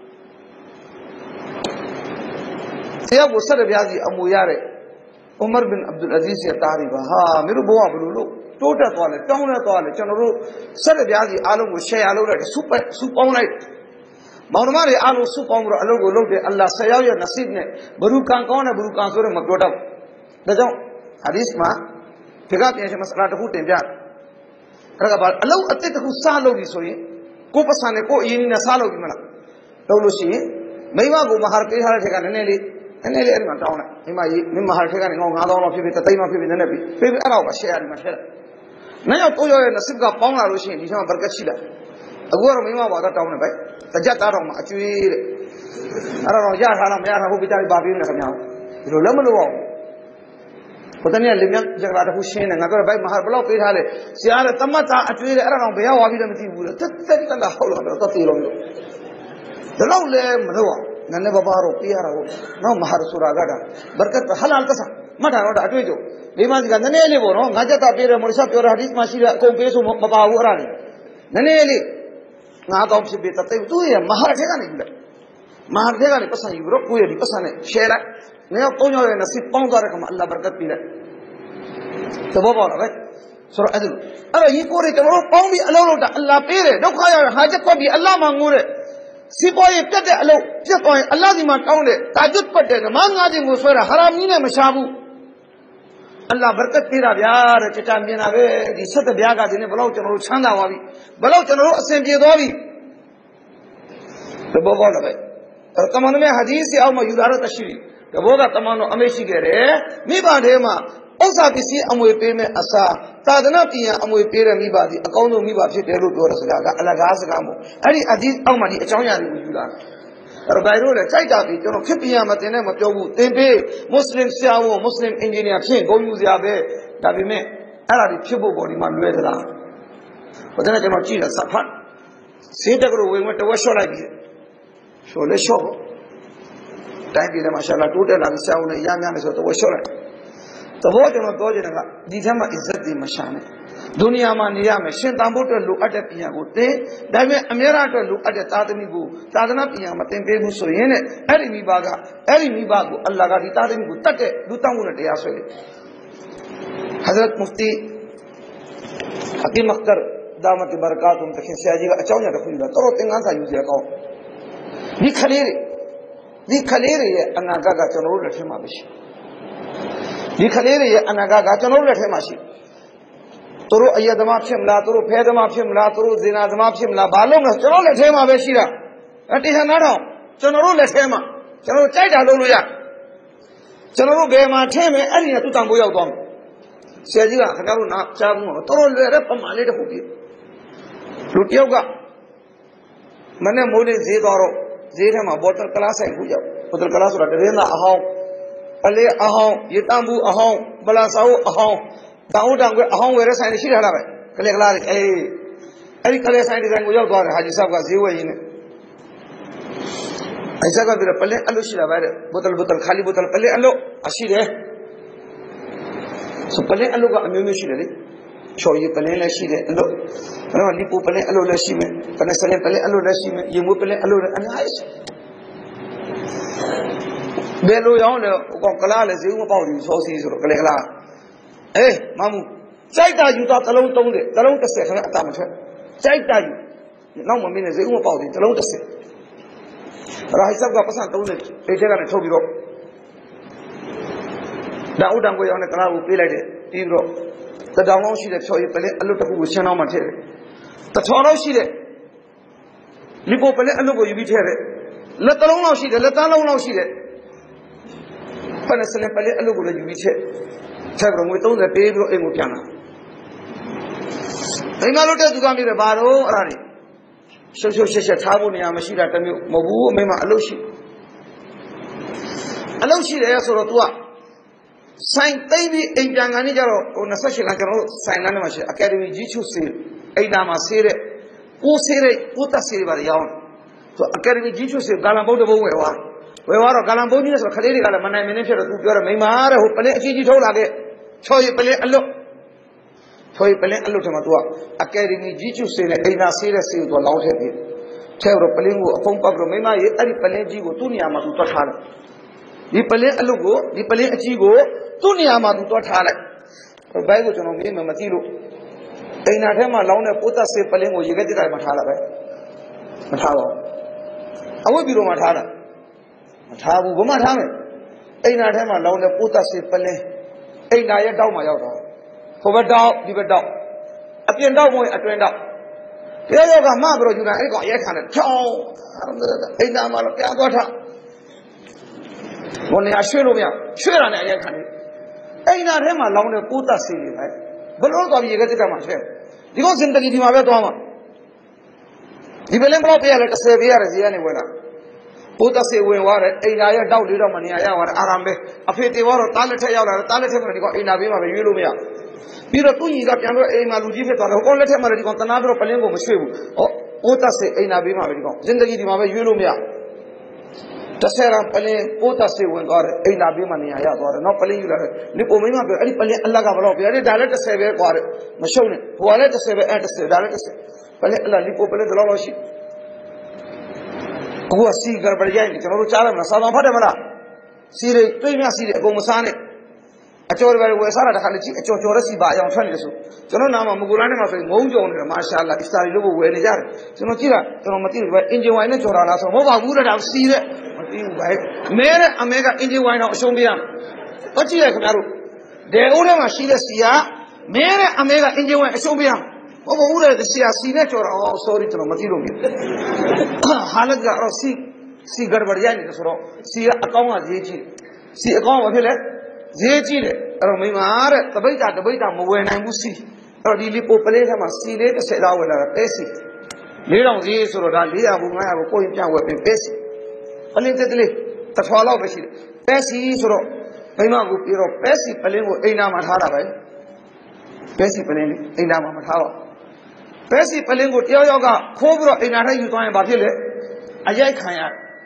တရားကိုဆက်ရပြစီအမူရတဲ့ဥမာဘင်အဗ်ဒူလ်အဇီဇ်ရဲ့တာရီပါဟာမင်းတို့ဘဝဘယ်လိုလုပ်တိုးတက်သွားလဲတောင်းလဲသွားလဲကျွန်တော်တို့ဆက်ရပြစီအားလုံးကို share လုပ်လိုက်စုပေါင်းလိုက်မောင်နှမတွေအားလုံးစုပေါင်းပြီးတော့အလုပ်ကိုလုပ်တယ်အလ္လာဟ်ဆရာရဲ့နစီဘ်နဲ့ဘရူကန်ကောင်းတဲ့ဘရူကန်ဆိုတော့မပြောတော့ဒါကြောင့်ဟာဒီစ်မှာဒီကပြန်ရှင်မစလာတစ်ခုတင်ပြအဲ့ဒါကဘာအလုပ်အသစ်တစ်ခုစလုပ်ပြီဆိုရင်ကိုပစံနဲ့ကိုအရင်နဲ့စလုပ်ပြီမလားလုပ်လို့ရှိရင်မိမကိုမဟာပေးထားတဲ့ထက်ကနည်းနည်းလေးအဲ့မှာတောင်းလိုက်မိမကြီးမင်းမဟာထက်ကနေငေါ9000လောက်ဖြစ်ဖြစ်3သိန်းလောက်ဖြစ်ဖြစ်နည်းနည်းပြီးအဲ့တော့ပါ share ဒီမှာထည့်လိုက်နောက်တော့ရဲ့နစီဘ်ကပေါင်းလာလို့ရှိရင်ဒီထဲမှာဘရကတ်ရှိလာအခုကတော့မိမဘာသာတောင်းနေပဲတကြက်သားတော်မှာအကျွေးတဲ့အဲ့တော့ရထားလားမရထားဘူးပြကြပြီးပါပေးနေခင်ဗျာဒီလိုလည်းမလုပ်အောင်ဘုဒ္ဓနဲ့လင်မြတ်ကြကြတာတခုရှင်းနေငါပြောဘိုက်မဟာဘလောက်ပေးထားလဲဆရာတဲ့တမတ်တာအကျွေးတဲ့အဲ့ဒါတော့ဘယ်ရောက်သွားပြီလဲမသိဘူးလေတက်လာဟုတ်လားတော့တေလို့ဒါတော့လည်းမလုပ်အောင်နည်းနည်းပါးပါတော့ပေးရတာဟုတ်နော်မဟာဆိုတာကဘရကတ်ဟလာလ်ကဆာမထားတော့အတွေ့အကြုံဒီမှာကနည်းနည်းလေးပေါ့နော်ငါကြက်တာပေးတယ်မော်ရှော့ပြောတဲ့ဟာဒီစ်မှာရှိတဲ့အကုန်ပေးဆိုမပါဘူးအဲ့ဒါလေနည်းနည်းလေး9000ဖြစ်ဖြစ်တဲ့သူ့ရဲ့မဟာထက်ကနေယူလိုက်မဟာထက်ကနေပတ်စံယူပြီးတော့ကိုယ့်ရဲ့ဒီပတ်စံနဲ့ share လိုက်နေတော့3ယောက်ရဲ့နစီပေါင်းသွားတဲ့ခါမှာအလ္လာဟ်ဘရကတ်ပေးလိုက်သဘောပေါက်လားပဲဆိုတော့အဲ့ဒါကြီးကိုယ်တွေကျွန်တော်တို့ပေါင်းပြီးအလုပ်လုပ်တာအလ္လာဟ်ပေးတယ်ဒုက္ခရောက်ဟာချက်ကွက်ပြီးအလ္လာဟ်မှာငိုးတယ်စီပွားရေးပြတ်တဲ့အလုပ်ပြတ်သွားရင်အလ္လာဟ်ဒီမှာတောင်းတယ်တာဂျွတ်ပတ်တယ်နမငါးခြင်းကိုဆွဲတာဟာရမ်ကြီးနဲ့မရှာဘူးအလ္လာဟ်ဘရကတ်ပေးတာဗျာတဲ့ကြတာမြင်တာပဲဒီ17ဗျာကဒီနေ့ဘလောက်ကျွန်တော်တို့ချမ်းသာသွားပြီဘလောက်ကျွန်တော်တို့အစဉ်ပြေသွားပြီသဘောပေါက်လားပဲတမန်တော်မြတ်ဟာဒီစ်ရဲ့အောက်မှာယူလာတော့တရှိတဘောကတမန်တော်အမေရှိခဲ့တယ်မိဘထဲမှာဥစ္စာပစ္စည်းအမွေပေးမဲ့အစားသာသနာပြင်အမွေပေးတဲ့မိဘဒီအကောင်းဆုံးမိဘဖြစ်တယ်လို့ပြောတဲ့စကားကအလကားစကားမဟုတ်အဲ့ဒီအဒီအောက်မှာဒီအကြောင်းအရာတွေကိုယူလာအဲ့တော့ဘယ်လိုလဲစိုက်တာပြီကျွန်တော်ဖြစ်ပြရမတင်နဲ့မပြောဘူးသင်ပေးမွတ်စလင်ဆရာဝန်မွတ်စလင်အင်ဂျင်နီယာဖြစ်ဂုဏ်ယူစရာပဲဒါပေမဲ့အဲ့ဒါဒီဖြစ်ဖို့ပေါ်ဒီမှာလွယ်သလားဟိုတနေ့ကျွန်တော်ကြည့်တာစဖတ်စေးတက်ကလေးဝင်တဝက်ရှော့လိုက်ပြီဆိုလဲရှော့တိုင်းပြည်ထဲမှာရှာလာတိုးတက်လာပြီးစာအုပ်နဲ့ရမ်းမယ်ဆိုတော့ရှော့လိုက်သဘောကျွန်တော်ပြောချင်တာကဒီထက်မှ izzat တွေမရှာနဲ့ဒုနီယာမှာနေရမယ်ရှင်တန်ဖို့အတွက်လိုအပ်တဲ့ပညာကိုသင်ဒါပေမဲ့အများအားအတွက်လိုအပ်တဲ့သာသမီကိုသာသနာပညာမသင်ပေးဘူးဆိုရင်တဲ့အဲ့ဒီမိဘကိုအလ္လာဟ်ကဒီသာသမီကိုတတ်တဲ့လူတောင်းမှုနဲ့တရားဆွဲတယ် Hazrat Mufti Hakim Akhtar Damat Barakat တခင်ဆရာကြီးကအကြောင်းအရာတစ်ခုယူတာတော်သင်္ကန်းစာယူစရာကောင်းဒီခလေးတွေရဲ့အနာဂတ်ကကျွန်တော်တို့လက်ထဲမှာပဲရှိဒီခလေးတွေရဲ့အနာဂတ်ကကျွန်တော်တို့လက်ထဲမှာရှိသူတို့အယက်သမားဖြစ်မလားသူတို့ဖဲသမားဖြစ်မလားသူတို့ဇင်နာသမားဖြစ်မလားဘာလို့လဲကျွန်တော်လက်ထဲမှာပဲရှိတာတရားနာတော့ကျွန်တော်တို့လက်ထဲမှာကျွန်တော်တို့ကြိုက်တာလုပ်လို့ရကျွန်တော်တို့ဘယ်မှာထည့်မယ်အဲ့ဒီကသူ့တန်ဖိုးရောက်သွားမယ်ဆရာကြီးကခင်ဗျားတို့နားကြားဘူးတော့တော်လွယ်တဲ့ပမာလေးတစ်ခုပြလူတယောက်ကမနဲ့မိုးလေးဈေးသွားတော့ဈေးထဲမှာဘောတလ်ကလားဆိုင်ခုရောက်ဘောတလ်ကလားဆိုတာတရင်းသားအဟောင်းအလေးအဟောင်းရတန်ဘူးအဟောင်းပလာစာအုပ်အဟောင်းတောင်းတန်ကွအဟောင်းဝယ်တဲ့ဆိုင်ရှိထားတာပဲကလေးကလားတွေအဲ့ဒီကလေးဆိုင်ဒီဆိုင်ကိုရောက်သွားတယ်ဟာဂျီဆပ်ကဈေးဝယ်ရင်းနဲ့အဲ့ဆက်ကပြပလဲအလို့ရှိတာပဲတဲ့ဘောတလ်ခါလီဘောတလ်ပလဲအလို့အရှိတယ်ဆိုပလဲအလို့ကအမျိုးမျိုးရှိတယ်လေချော်ရည်ပလဲလည်းရှိတယ်အလို့အဲ့တော့ဒီပူပလဲအလို့လည်းရှိမယ်ပနစလဲပလဲအလို့လည်းရှိမယ်ရေမွေးပလဲအလို့လည်းအများကြီးဘယ်လိုရောင်းလဲဟိုကလားလည်းဈေးမပေါက်ဘူးစောစီဆိုတော့ကလေးကလားမမူကြိုက်တာယူတော့တစ်လုံး30တစ်လုံး30ခဏအတာမထွက်ကြိုက်တာယူနောက်မမင်းနဲ့ဈေးမပေါက်ဘူးတစ်လုံး30ရာဟိဆပ်ကပတ်စံ30အေးထဲကနေထုတ်ပြီးတော့ဒါဥတံကိုရောင်းတဲ့ကလားကိုပေးလိုက်တယ်ပြီးတော့တတောင်လောက်ရှိတဲ့ဖြော်ရည်ပလဲအလွတ်တစ်ခုကိုရှင်းအောင်မှထည့်တယ်တထောင်လောက်ရှိတဲ့လီပိုပလဲအလွတ်ကိုယူပြီးထည့်တယ်လက်တလုံးလောက်ရှိတယ်လက်သားလုံးလောက်ရှိတယ်ဖနစလပလဲအလွတ်ကိုလည်းယူပြီးထည့်ချက်ပြီးငွေ30ပေးပြီးတော့အိမ်ကိုပြန်လာအိမ်မှာလို့တဲ့သူကမြည်တယ်ဘာတော့အဲ့ဒါတွေရှုပ်ရှက်ထားဖို့နေရာမရှိတာတမျိုးမဟုတ်ဘူးအမေမအလုပ်ရှိတယ်ဆိုတော့ तू ကဆိုင်သိပြီးအိမ်ပြန်ကနေကြတော့ဟို28လကျွန်တော်တို့ဆိုင်လမ်းထဲမှာရှိအကယ်ဒမီကြီးချုပ်စေအိမ်သားမှာဆေးတဲ့ကိုတက်ဆေးတွေပါရောင်းဆိုအကယ်ဒမီကြီးချုပ်စေဂါလန်ဘုတ်တဘုံဝယ်သွားတော့ဂါလန်ဘုံကြီးဆိုခလေးတွေကလည်းမနိုင်မင်းဖြစ်တော့ तू ပြောတယ်မိမတဲ့ဟိုပလင်းအကြီးကြီးထုတ်လာခဲ့ချော်ရည်ပလင်းအလွတ်ထဲမှာ तू ကအကယ်ဒမီကြီးချုပ်စေနဲ့အိမ်သားဆေးတဲ့ဆေးကို तू လောင်းထည့်ပြီးထဲတော့ပလင်းကိုအဖုံးပတ်ပြီးတော့မိမရဲ့အဲ့ဒီပလင်းကြီးကိုသူ့နေရာမှာ तू တွက်ထားတယ်ဒီပလင်းအလွတ်ကိုဒီပလင်းအကြီးကိုသူ့နေရာမှာ तू တွက်ထားလိုက်ဘိုင်းကိုကျွန်တော်မင်းမသိလို့အိမ်နာထဲမှာလောင်းတဲ့ပိုးသက်ဆေးပလင်းကိုရေခဲတိတိုင်းမှာထားလာပဲမထားပါဘူးအဝတ်ပြီးတော့မှထားတာမထားဘူးဘမထားမယ်အိမ်နာထဲမှာလောင်းတဲ့ပိုးသက်ဆေးပလင်းအိမ်နာရဲ့တောက်မှာရောက်တော့ဟိုဘက်တောက်ဒီဘက်တောက်အပြင်တောက်မဟုတ်အတွင်းတောက်တရားရောက်ကမပြီးတော့ယူတာအဲ့ကောင်ရဲခံတယ်ချောင်းအိမ်နာမှာတော့ပြန်သွားထားဘုံနေရာရွှေ့လို့မရရွှေ့တာနဲ့အရဲခံတယ်အိမ်နာထဲမှာလောင်းတဲ့ပိုးသက်ဆေးတွေပဲဘလို့သွားပြီးရေခဲတိတိုင်းမှာဆွဲဒီကောင်စင်တကီဒီမှာပဲသွားမှာဒီပလင်းဘလောက်ပေးရလဲ30ပေးရတယ်ဈေးကနေဝင်လာပိုးသက်ဆေးဝင်သွားတယ်အိမ်နာရဲ့တောက်လေးတော့မနေရရသွားတယ်အာရမ်ပဲအဖေတေသွားတော့တားလက်ထက်ရောက်လာတယ်တားလက်ထက်မှာဒီကောင်အိမ်နာပေးမှာပဲရွေးလို့မရပြီးတော့သူ့ညီကပြန်တော့အိမ်မှာလူကြီးဖြစ်သွားတယ်ဟိုကောင်လက်ထက်မှာဒီကောင်တနာပြီးတော့ပလင်းကိုမရွှေ့ဘူးပိုးသက်ဆေးအိမ်နာပေးမှာပဲဒီကောင်စင်တကီဒီမှာပဲရွေးလို့မရ30ရာပလင်းပိုးသက်ဆေးဝင်သွားတယ်အိမ်နာပေးမှာနေရရသွားတယ်နောက်ပလင်းယူလာတယ်ဒီပုံမိမပြောအဲ့ဒီပလင်းအလတ်ကဘလောက်ပြရတယ်ဒါလည်း30ပဲကွာတယ်မရှုံနဲ့ဟိုကလည်း30ပဲအဲ့30ဒါလည်း30ပလင်းအလတ်ဒီပုံပလင်းဘယ်လောက်ရှိအခုကစီကပရိယိုင်ကျွန်တော်တို့ကြားရမှာစာတော်ဖတ်တယ်မလားစီတွေတွေးမြစီတွေအကုန်မစားနဲ့အကျော်တွေဝယ်စားတာတခါလေကြည့်အကျော်ကျော်တဲ့စီပါအအောင်ထွက်နေတယ်ဆိုကျွန်တော်နာမှာမကူလာနဲ့မှာဆိုရင်ငုံကြုံနေတယ်မာရှာလာအစ္စတာရီလို့ကိုဝယ်နေကြတယ်ကျွန်တော်ကြည့်တာကျွန်တော်မသိဘူးပဲအင်ဂျင်ဝိုင်နဲ့ကြော်တာလားဆိုတော့မဟုတ်ပါဘူးတဲ့ဒါစီတဲ့မသိဘူးပဲမဲတဲ့အမဲကအင်ဂျင်ဝိုင်တော့အရှုံးပေးရမယ်တော့ကြည့်ရခင်ဗျားတို့ဒဲအိုးထဲမှာရှိတဲ့စီကမဲတဲ့အမဲကအင်ဂျင်ဝိုင်အရှုံးပေးရမယ်ဟုတ်ပါဘူးတဲ့စီကစီနဲ့ကြော်တာsorry ကျွန်တော်မသိလို့မြင်ဟာလကတော့စီဂရဘရရိုင်းနေဆိုတော့စီကအကောင်းကဈေးကြီးစီအကောင်းဘာဖြစ်လဲဈေးကြီးတယ်အဲ့တော့မိမတဲ့တပိတ်တာမဝယ်နိုင်ဘူးစီအဲ့တော့ဒီလီပိုပလေးထဲမှာစီလေး30လောက်ဝယ်လာတာပဲစီ4000ဈေးဆိုတော့ဒါ400ဘူး500ဘူးကိုရင်ပြန်ဝယ်ပြင်ပဲစီပလင်းတက်လေးတစ်ထွာလောက်ပဲရှိတယ်ပဲစီဆိုတော့မိမကိုပြီးတော့ပဲစီပလင်းကိုအိမ်နာမှာထားတာပဲပဲစီပလင်းလေးအိမ်နာမှာမထားတော့ပဲစီပလင်းကိုတယောက်ကခိုးပြီးတော့အိမ်နာထဲယူသွားရင်ဘာဖြစ်လဲအရိုက်ခံရ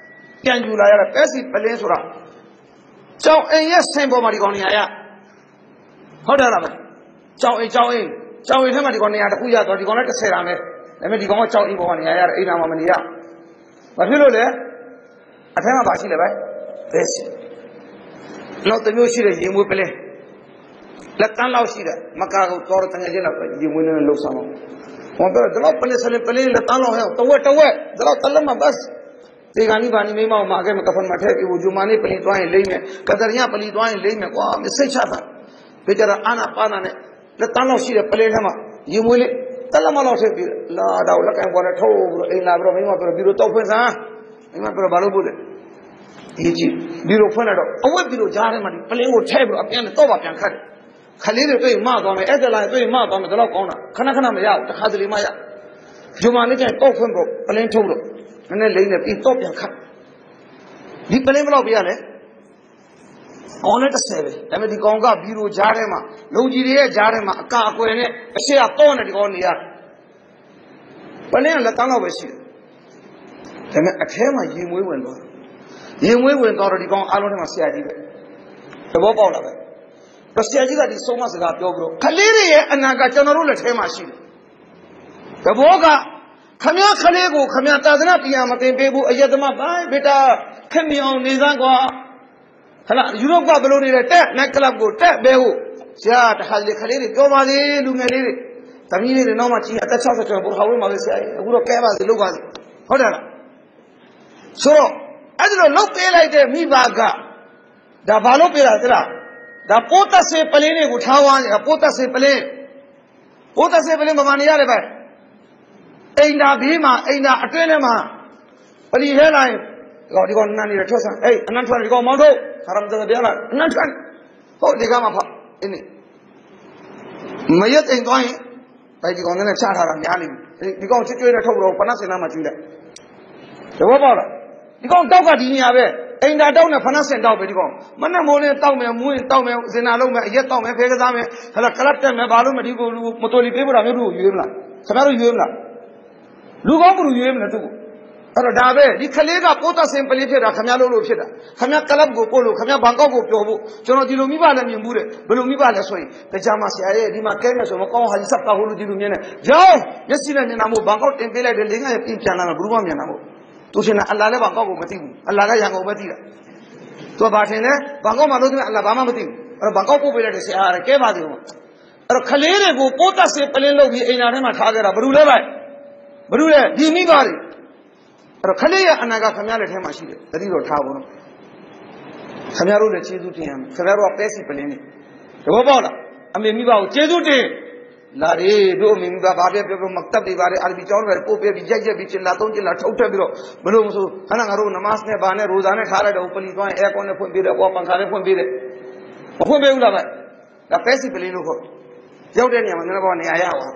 ပြန်ယူလာရတာပဲစီပလင်းဆိုတာကြောင်အိမ်ရဲ့ဆင်ပေါ်မှာဒီကောင်နေရဟုတ်တယ်လားဗျကြောင်အိမ်ထဲမှာဒီကောင်နေရတခုရတော့ဒီကောင်လည်း30တာပဲဒါပေမဲ့ဒီကောင်ကကြောင်အိမ်ပေါ်မှာနေရရတယ်အိမ်နာမှာမနေရဘာဖြစ်လို့လဲအထက်မှာပါရှိလေပဲပဲစီနောက်တစ်မျိုးရှိတယ်ရေမွေးပလင်းလက်တန်းလောက်ရှိတယ်မကာကိုတော်တငယ်ချင်းလောက်ရေမွေးနေလှုပ်ဆောင်ဟောတော့တော့ပလင်းစလပလင်းလက်တန်းလောက်ဟဲ့တဝက်တော့တလက်မှာဘတ်ဒီကနေ့ဘာနေမိမောက်မှာကဲမကဖန်မထဲပြီးဂျူမာနေပလီသွားရင်လိမ့်မယ်ကတရညပလီသွားရင်လိမ့်မယ်ကွာမစိတ်ချတာဘေကြရာအာနာပါနာနဲ့လက်တန်းလောက်ရှိတဲ့ပလင်းထဲမှာရေမွေးလေးတလက်မလောက်ထည့်ပြီးလာတော့လက်ကံပေါ်နဲ့ထိုးပြီးတော့အိမ်လာပြီးတော့မိမပြောပြီးတော့တောက်ဖွင့်စမ်းမိမပြောဘာလို့ပို့လဲဒီကြည့်ပြီးတော့ဖွင့်တော့အဝက်ပြီးတော့ကြားထဲမှာပလင်းကိုထည့်ပြီးတော့အပြန်နဲ့တော့ပြန်ခတ်တယ်ခလေးတွေတွေ့မှသွားမယ်အဲ့ဒါလိုက်တွေ့မှသွားမယ်ဒါတော့ကောင်းတာခဏမရဘူးတစ်ခါတလေမှရဂျူမာနေကျတော့ဖွင့်ပြီးပလင်းထုတ်လို့နည်းနည်းလိမ့်နေပြီးတော့ပြန်ခတ်ဒီပလင်းဘယ်လောက်ပြရလဲကောင်းနဲ့30ပဲဒါပေမဲ့ဒီကောင်ကဘီရိုကြားထဲမှာလုံကြီးတွေရဲ့ကြားထဲမှာအကာအကွယ်နဲ့အရှိကတော့နဲ့ဒီကောင်နေရပလင်းကလက်တန်းလောက်ပဲရှိတယ်ဒါပေမဲ့အထဲမှာရေမွေးဝင်သွားတော့ဒီကောင်အားလုံးထဲမှာဆရာကြီးပဲသဘောပေါက်လာပဲဆရာကြီးကဒီဆုံးမစကားပြောပြီးတော့ခလေးတွေရဲ့အနာကကျွန်တော်တို့လက်ထဲမှာရှိတယ်သဘောကခမခလေးကိုခမသာသနာပြန်မတင်ပေးဘူးအယတမပိုင်းဘေတာခမအောင်နေစမ်းကွာဟလာယူရိုပဘလို့နေတဲ့တက်နက်ကလပ်ကိုတက်ပဲဟုတ်ဆရာတခါလေခလေးတွေပြောပါလေလူငယ်လေးတွေသမီးလေးတွေနောက်မှကြီးအသက်60ကျော်ပေါ်ခါဝင်ပါလေဆရာအခုတော့ကဲပါစေလုပ်ပါစေဟုတ်တယ်လားဆိုတော့အဲ့ဒါလို့လုတ်ပေးလိုက်တဲ့မိဘကဒါဘာလို့ပေးတာသလားဒါပိုးသက်စေပလင်းတွေကိုထားဝါနေတာပိုးသက်စေပလင်းဗမာနေရတယ်ပဲအိမ်သာဘေးမှာအိမ်သာအတွင်းထဲမှာပလီထဲလိုက်ဒီကောင်နန်းနေတယ်ထွက်ဆန်းအနန်းထွက်ဒီကောင်မောင်းထုတ်ခါရမ်စံပြလာအနန်းထွက်ဟုတ်ဒီကောင်မှာဖောက်အင်းမရက်အိမ်သွားရင်ဒီကောင်နဲ့ချထားတာများနေပြီဒီကောင်ချွေးနဲ့ထုတ်တော့ပနတ်စင်နာမှာကျွေးလိုက်သဘောပေါက်လားဒီကောင်တောက်ကဒီနေရာပဲအိမ်သာတောက်နဲ့ဖနတ်စင်တောက်ပဲဒီကောင်မနဲ့မိုးနဲ့တောက်မယ်မွေးတောက်မယ်စင်နာလုံးမယ်အရက်တောက်မယ်ဖဲကစားမယ်ဟလာကလပ်တက်မယ်ဘာလို့မဒီကိုလူမတော်လီပေးဖို့တာမျိုးတို့ရွေးမလားခင်ဗျားတို့ရွေးမလားလူကောင်းဘူးရွေးမလားသူ့အဲ့တော့ဒါပဲဒီခလေးကပိုးသက်စင်ပလင်းဖြစ်တာခင်ဗျားလို့ဖြစ်တာခင်ဗျားကလပ်ကိုပို့လို့ခင်ဗျားဘန်ကောက်ကိုပြောဖို့ကျွန်တော်ဒီလိုမိဘလည်းမြင်ဘူးတဲ့ဘယ်လိုမိဘလဲဆိုရင်တရားမဆရာရဲ့ဒီမှာကဲမယ်ဆိုမကောင်းဟာဒီစပ်ပါဟိုလူဒီလူမြင်နေကြောင်းမျက်စိနဲ့မြင်တာမို့ဘန်ကောက်တင်ပေးလိုက်တယ်လေးငါရဲ့ပြင်ပြန်လာမှာဘယ်လိုမှမြင်တာမို့သူရှင်ကအလ္လာဟ်လည်းဘန်ကောက်ကိုမသိဘူးအလ္လာဟ်ကရန်ကုန်ပဲသိတာသူဘာထင်လဲဘန်ကောက်မှာလို့သူကအလ္လာဟ်ဘာမှမသိဘူးအဲ့တော့ဘန်ကောက်ပို့ပေးလိုက်တယ်ဆရာကကဲပါသေးဘူးအဲ့တော့ခလေးတွေကိုပိုးသက်စင်ပလင်းလုပ်ပြီးအိမ်နာထဲမှာထားခဲ့တာဘယ်လိုလဲဗျဘယ်လိုလဲဒီမိဘတွေအဲ့တော့ခလေးရဲ့အနာကခင်ဗျားလက်ထဲမှာရှိတယ်တတိတော်ထားဖို့နော်ခင်ဗျားတို့လည်းကျေးဇူးတင်ရမယ်ခင်ဗျားတို့ကပဲစီပလင်းနေသဘောပေါက်လားအမေမိဘကိုကျေးဇူးတင်လာရေတို့အမေမိဘဘာပဲပြောမတ်တပ်တွေပါတယ်အာရဘီကျောင်းတွေပို့ပေးပြီးရိုက်ပြီးချင်လာသုံးချင်လာထုတ်ထက်ပြီးတော့ဘလို့မဆိုခဏငါတို့နမတ်နဲ့ဘာနဲ့ရိုဇာနဲ့ထားလိုက်တော့ပလီသွားရင်အဲကွန်နဲ့ဖွင့်ပေးတယ်ကွာပန်ခါနဲ့ဖွင့်ပေးတယ်မဖွင့်ပေးဘူးလားဗျဒါပဲစီပလင်းလို့ခေါ်ရောက်တဲ့နေရာမှာနည်းနည်းပေါ့နေရာရပါ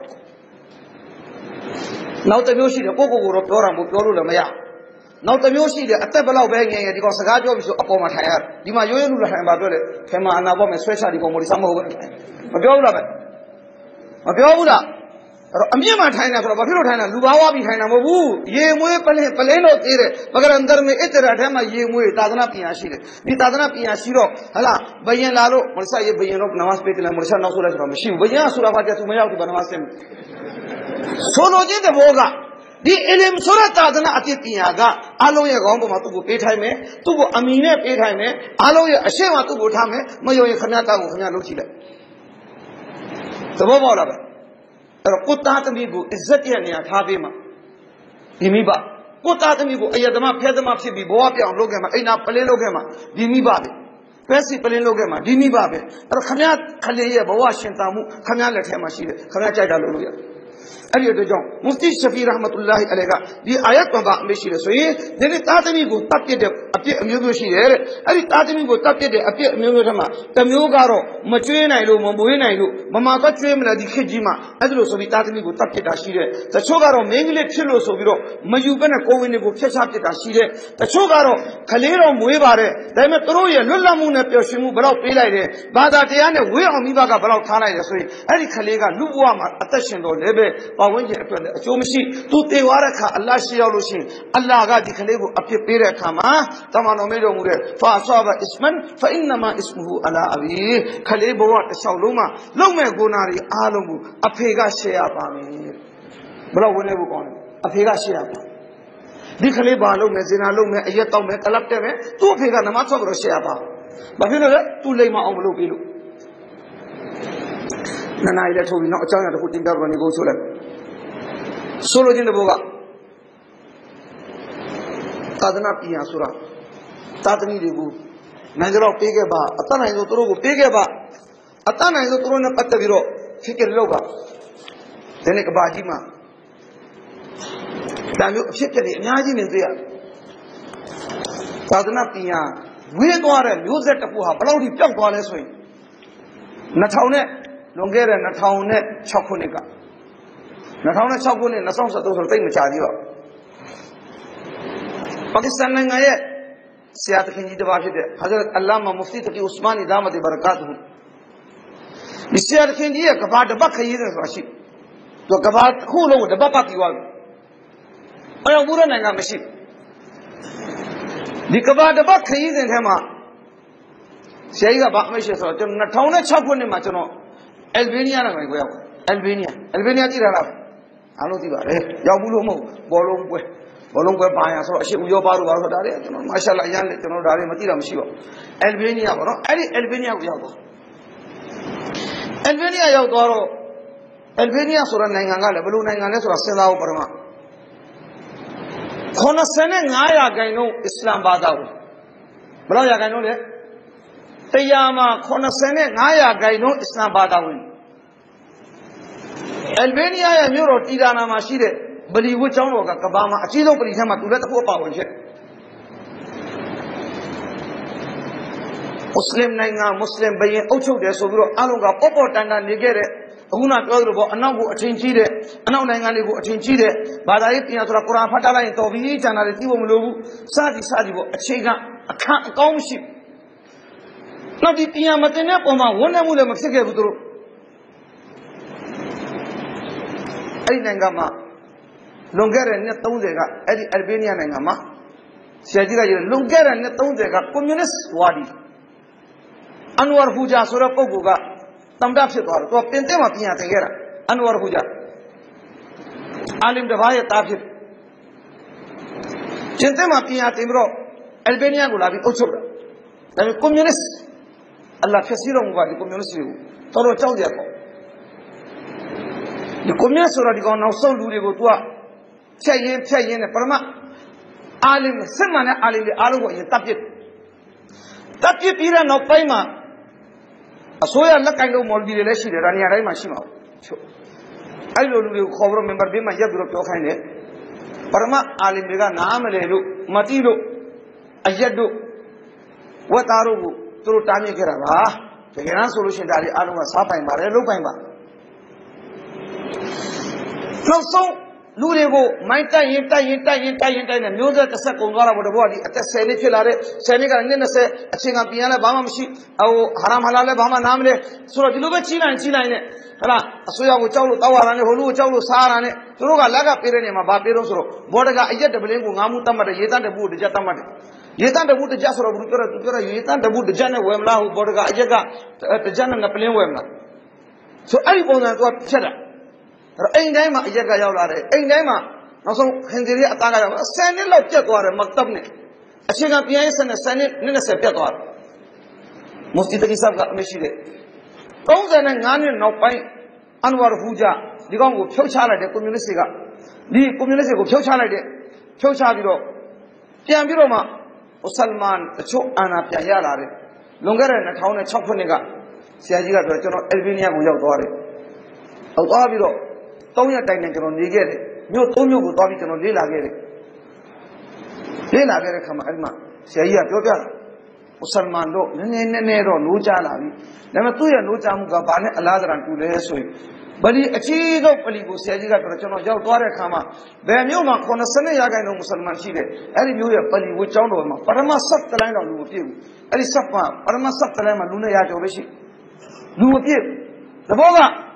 နောက်တစ်မျိုးရှိတယ်ကိုတော့ပြောတာမဟုတ်ပြောလို့လည်းမရနောက်တစ်မျိုးရှိတယ်အသက်ဘလောက်ပဲငယ်ငယ်ဒီကောင်စကားပြောပြီးဆိုအပေါ်မှာထိုင်ရတယ်ဒီမှာရိုးရိုးလူလာထိုင်ပါပြောတယ်ခင်မအနာပေါ်မှာဆွဲချဒီကောင်မလေးစမ်းမဟုတ်ဘူးမပြောဘူးလားဗျမပြောဘူးလားအဲ့တော့အမြင့်မှထိုင်တာဆိုတော့ဘာဖြစ်လို့ထိုင်တာလူဘာဝပြီးထိုင်တာမဟုတ်ဘူးရေမွေးပလင်းတော့သေးတယ်ပကရန်ဒရမေအစ်တရာထဲမှာရေမွေးသာသနာပညာရှိတယ်ဒီသာသနာပညာရှိတော့ဟလာဘယင်လာလို့မဆာရေဘယင်တော့နမတ်ပေးတယ်မဆာနောက်ဆိုလဲဆိုတော့မရှိဘူးဘယင်ကဆိုတာဖတ်တယ်သူမရောက်ဘူးဘာနမတ်စင်ဆိုလိုခြင်းတဲ့ဘောကဒီအလင်ဆိုရတာသနာအတိပညာကအလုံးရဲ့ခေါင်းပေါ်မှာသူ့ကိုပေးထိုင်မယ်သူ့ကိုအမီနဲ့ပေးထိုင်မယ်အလုံးရဲ့အရှိမသူ့ကိုထားမယ်မယုံရင်ခမရတာကိုခမရလုပ်ကြည့်လိုက်သဘောပေါက်လားဗျအဲ့တော့ကိုသားသမီးကိုအစ္စတ်ရဲ့နေရာထားပေးမှာဒီမိဘကိုသားသမီးကိုအယတမဖဲသမဖြစ်ပြီးဘဝပြောင်းလုပ်ခဲ့မှာအိမ်နာပလင်းလုပ်ခဲ့မှာဒီမိဘပဲစီပလင်းလုပ်ခဲ့မှာဒီမိဘပဲအဲ့တော့ခမရခလေးရဲ့ဘဝရှင်သန်မှုခမရလက်ထဲမှာရှိတယ်ခမရကြိုက်တာလုပ်လို့ရအဲ့ဒီအတွက်ကြောင့်မုဖတီရှဖီရဟမတုလာဟီအလိုင်ကဒီအာယတ်မှာအမရှိတယ်ဆိုရင်ဒီနေ့သားသမီးကိုတပ်ပစ်တဲ့အပြစ်အမျိုးမျိုးရှိတယ်တဲ့အဲ့ဒီသားသမီးကိုတပ်ပစ်တဲ့အပြစ်အမျိုးမျိုးထက်မှာတစ်မျိုးကတော့မကျွေးနိုင်လို့မမွေးနိုင်လို့မမကကျွေးမလားဒီခေတ်ကြီးမှာအဲ့ဒါလို့ဆိုပြီးသားသမီးကိုတပ်ပစ်တာရှိတယ်တချို့ကတော့မင်းကလေးဖြစ်လို့ဆိုပြီးတော့မယူဘဲနဲ့ကိုယ်ဝင်တွေကိုဖျက်ချပစ်တာရှိတယ်တချို့ကတော့ခလေးတော်မွေးပါတယ်ဒါပေမဲ့သူတို့ရဲ့လွတ်လပ်မှုနဲ့ပျော်ရွှင်မှုဘယ်တော့ပေးလိုက်တယ်ဘာသာတရားနဲ့ဝေးအောင်မိဘကဘယ်တော့ထားလိုက်တယ်ဆိုရင်အဲ့ဒီခလေးကလူဘဝမှာအသက်ရှင်တော်လည်းပဲ Pawin Achomishi, Tuti Waraka, Allah Shialushin, Allah Gadi Kalebu, Apipira Kama, Tamanomedo Mure, Fasaba Isman, Fainama Ismuhu Allah Abi, Kalebo, Sauluma, Lome Gunari, Alumu, Apega Sheapami. Bro, whenever on Apega Sheapa. Dikaleba Lume, Zinalume, Ayatome, Kalapteme, two Pega Namato Sheapa. But you know that, too late my own Lupilu. Nana ile tobi na achana da kutin darba ni go solo jin boga kadna piya sura tatni debu najro pege ba atana ido turu go pege ba atana ido turu na patta biro fikir loga tene ka baji ma dalu fikir ni nyaji ne ziya kadna piya we tware music tapu ha balau di pyak twa le so yin na thau ne Longere Nataunet Chokunika Natauna Chokuni, Nasong Sato, thing Chadio Pakistan Nangaye, Siatakin Divashide, Hazrat Allama Mufti Usmani Dama de Barakatu. The Siatakin Dia, Kabat the Baka Yidin Rashid. The Kabat Hulu, the Bapaki one. I am Burananga Machine. The Kabat the Baka Yidin Hema Shayga Bakmesha, Natauna Chokuni Machano. Albania na go Albania ti rara alo ti ba re yaw bu lo mo bolong kwe ba ya so ashi uyo ba ru ba so da re chono mashallah yan le chono da re ma ti da mashi ba Albania ba no ari Albania ko yaw ba Albania yaw to ro Albania so ra nainga ga le blu nainga le so ra sin da o parama khona sene 900 gain no Islam ba da wo blo ya gain no le Tayama Konasene Naya Gaino Islam Badawin Albania and Euro Tidana Mashide, but he would tell Kabama, Achilo, but he's to let the power. Muslim Nanga, Muslim Bayan Ocho de Sobro, Alunga, Popo Tanda Nigere, Una Togo, Anago, Chinchide, Anangango, Chinchide, Badaitia, Quran Fatala, and Tovi, and Arativo Mulu, Sadivo, a Chega, a calm ship. Now the Tiamatene Poma, one of them Mexico. Nangama, Longer and Netondega, Eddie Albania Nangama, Shadira, Longer and Netondega, Communist Wadi. Anwar Huja, Surapoguga, Tamdapsitor, to Pentema Pia Tegera, Anwar Huja. Alim the Vaya Tapsit. Gentema Pia Timro, Albania Gulabi, Ochura. The communist. Allah Fasirong Wadi communist view. Toro Chaudiaco. The communist already gone now so Lurigo to Chayin, Parma. Alim, Semana Alim, the Alu in Tapit. Tapit Pira no Paima. A soya Lakando Morbi relation, Rania Mashima. I don't remember being my Yabro Tokane. Parma Alim Riga Namelu, Matilo, Ayadu, what Arubu. Through Tami Kerala, the Iran solution that I was Sapai Marelo Paima. Now, so Lurego, Maita, and music the second one of the body at the Senegal, and then say, a Chinga Piana Bamashi, Haram Halale Bama Namle, so Diluba China and China in it. Asuya Wuchau, Tawa, and Hulu, Chau, Sarane, Turuga Laga Piranima, Babirosro, Bodaga, I get the Belingu, Namutamata, Yetan the Bud, Jatamati. Yetan the Buddha Jasper, Yetan the Buddha Jana Wemla, Bodaga, Ayaga, the Jana Napoleon Wemla. So everyone that got cheddar. Ainama, Ayaga Yaware, Ainama, also Henry Atanga, send it like Jaguar, Maktabne. A China Pias and a Senate, Nina Jaguar. Most of the Kisaka Meshide. Those are Nani, no pine, Anwar Huja, the Gongo, Chochala, the communist, the communist, Chochabiro, Piambiroma. Salman, the Chok Anna Piayara, longer and a town at Choponiga, Siajiga, Albania, Uyawari. Outaviro, Tonya Tanakon, Nigere, no Tonyo Gutavitan, Lila Gere. Lila Gere come Alma, Sia Yoga, Salman, Nero, Nujalavi, Namatuya, Nujamuga, Bane, Aladran, to the Sui. But he achieved Paligo, Siajiga, Yawara Kama, Banyoma, Konasana Yaga, no Musalman Chile, and you have Pali, which on Parama sucked the line on Lupiu, and Sapa, Parama sucked the line on Luna Yajovishi. Lupiu, the Boga,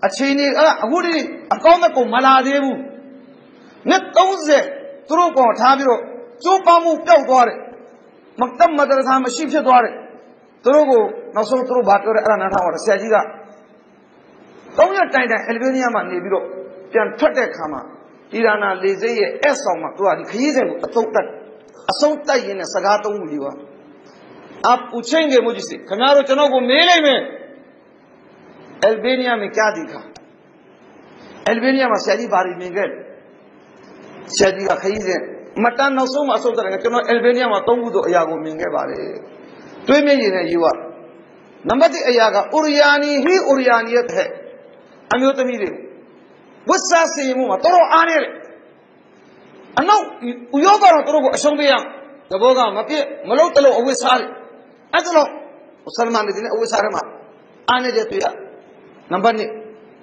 a chini a woody a comical maladebu. Net those through God Tabiro, Chopamu Pelgore, Mactam Madrasam, Shipsha Dore, Togo, not so through Batter and Anahar, Sajiga. Don't you tie the Albania man, Nebiro, Jan Tatekama, Irana Lizzie, Esoma, to a Kizem, a Sota in a Sagato Uliva. Up Uchenge Mujisi, Canaro Chanogo Mele. Albania में क्या दिखा Albania में शादी बारी में गए शादी का खरीदे मटन नौसों में असों करेंगे क्यों Albania में तो वो यागो में गए बारे तो ये मेरी नहीं युवा नंबर 3 यागा उरियानी ही उरियानियत है अमियों तो मिले वो सासे ये मुँह तो रो आने ले अन्ना उयो बार तो रो को असों भी यां दबोगा मत ये मलो तलो अवे सारे ऐसा मुसलमान ने दिने अवे सारे मार आने जेतु या नंबर 2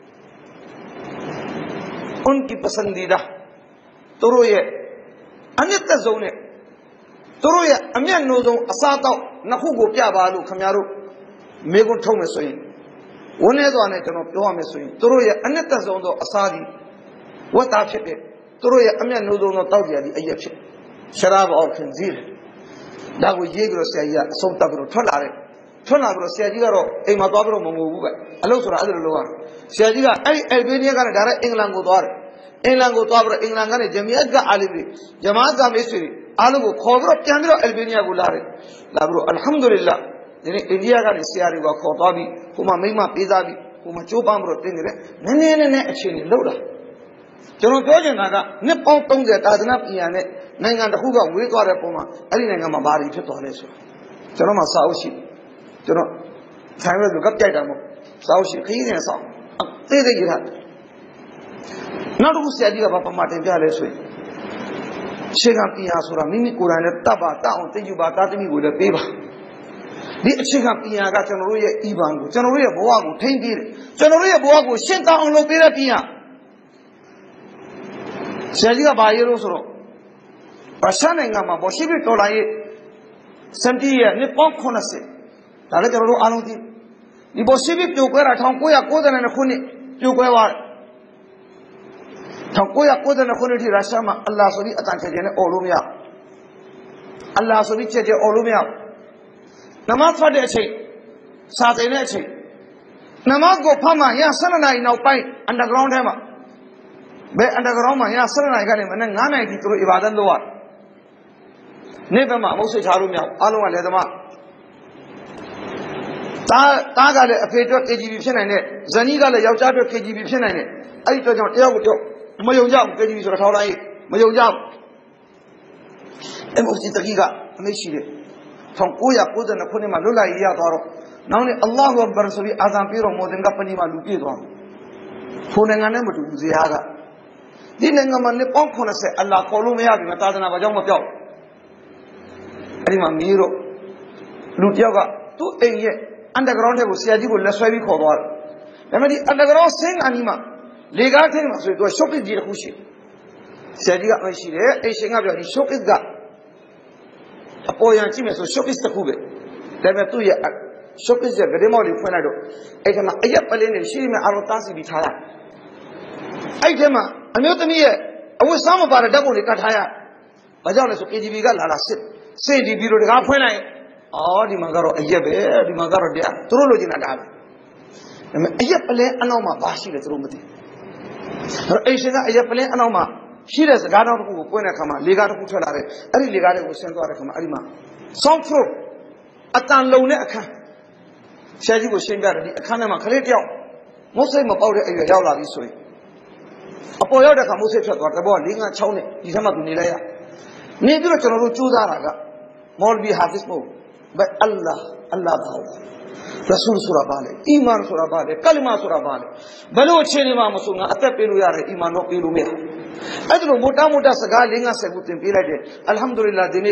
उनकी पसंदीदा तुरो ये अन्यत्र जोने तुरो ये अम्यान नोजों असाता नखु गो क्या बालू खम्यारू मेगुन ठो में सोई उन्हें तो आने चनो प्योहा में सोई तुरो ये अन्यत्र जोन दो असादी वो ताक्षे तुरो ये अम्यान नोजों नो ताऊ दिया दी अय्यक्षे शराब और खंजीर दागो ये ग्रो से अय्या सोमता ग्रो ठलारे ठला ग्रो से अय्या ग्रो एक माता ग्रो मंगोबू का अल्लाह सुरा अदर लोगा सियाजीगा ऐ अल्बेनिया का डारा इंग्लैंड को तो अब इंग्लैंड का ने जमीयत का आलिमी जमात का मिस्री आलू को खोगरो केंद्र अल्बेनिया को लाब्रो अल्हम्दुलिल्लाह यानी इंडिया का ने सियारी को खोता भी कुमा महिमा पिज़्ज़ा भी कुमा चोपामरो तेंगरे ने अच्छी नहीं लोड़ा चलो तो जो नागा ने पाँव तंग जाता है ना पिया ने नहीं गांड हुआ वही तो आ रहा पोमा अली नहीं गांड बारी फिर तो हले सो चलो माँ साउशी चलो साइमर जो कब क्या करमो साउशी कहीं नहीं साउ अब तेरे गिरा ना तो उससे आदि का पापा माटे क्या ले सोई शेगा पिया सुरा मिमी कुराने तबा ताऊ तेजु बाता तेमी गुड़े पेबा दी शेगा पिया का चलो ये ईबांगो चलो ये बुआ को ठेंगी चलो ये बुआ को शेंता उन लोग पेरा पिया शेजिगा बायरो सुरो पश्चान इंगा माँ बोशी भी तोड़ा ये संती है ने पॉप खोना से ताले चलो आलू थी ये बोशी भी क्यों कर रहा को या को देने खुने क्यों कोई वार को या को देने खुने थी राष्ट्र में अल्लाह सुबी अचानक जेने ओलू में अल्लाह सुबी चेजे ओलू में नमाज पढ़े अच्छे साथ इन्हें अच्छे नमाज को फमा यहाँ सन ना इनाउ पाई अंडरग्राउंड है माँ बे अंडरग्राउंड में यहाँ सन ना इकाने मैंने गाना की तो इबादत लो आर ने तो माँ मुझसे झाड़ू में आलू वाले तो माँ तागाले अफेटो केजीबी फिर नहीं जनी गाले यावचाटो केजीबी फिर नहीं आई तो जो टेव जो मयोंजाम केजीबी जो रखाव लाई मयोंजाम एम उसी तकीका हमें शीरे थंको या कुछ न खुने मालूम लाई या तारो ना उन्हें अल्लाह अकबर सभी आज़ाम पीरो मोदन का पनी मालूम पी दो खुने गाने में तो ज़ियादा दिन ने पंख होने से अल्लाह कोलू में आगे मता देना बजाओ मत जाओ अरे माँ मीरो लूटिया का तू ये अंडरग्राउंड है वो सियाजी को लस्वाई भी खोदवार लेकिन ये अंडरग्राउंड सिंग अनिमा लेगा थे ना सो तो शोकिस जी रखूशी सियाजी का ऐसी है ऐसे का भी शोकिस का अपो यहाँ चीज़ में सो शोकिस तक हुए लेकिन तू ये शोकिस जो गधे मौली फना दो एक ना ये पहले ने शीरी में आरोतां से बिठाया एक ना अम्यों तो नहीं है अब वो सामने बारे डबों ने कटाया बजाओ ने सो केजीबी का लाला से डी बीरो ने कहा फना है और दिमागरो अय्यब है दिमागरो दिया तुरोलोजी ना डाल मैं अय्यब पले अनौमा बाशी ले तुरुमती और ऐसे ना अय्यब पले अनौमा शीरे से गाना को कोई ना खामा लेगा तो कुछ ला रहे अरे लेगा रे वो सेंटो आ रहे खामा अरे माँ सॉफ्रो अतान लोने अखा शायद वो शेंगा रही अखा ने माँ खले टियाओ मुझसे मपाउरे अय्यब याव लावी सोई अपो याव देखा मुझसे चल वाटर बॉल लिंगा छाउने जिसे मत नहीं लाया नहीं भी चलो रो चूज़ा रहा मौलवी हाफिज मो भाई अल्लाह भाव रसूल सुरा बाले ईमान सुरा बाले कलमा सुरा बाले भलो अच्छे निमा मसूंगा अत्य पेलू यार ईमान नो पेलू में अजलो मोटा सगा लेंगा से गुते पीला दे अल्हम्दुलिल्लाह दिने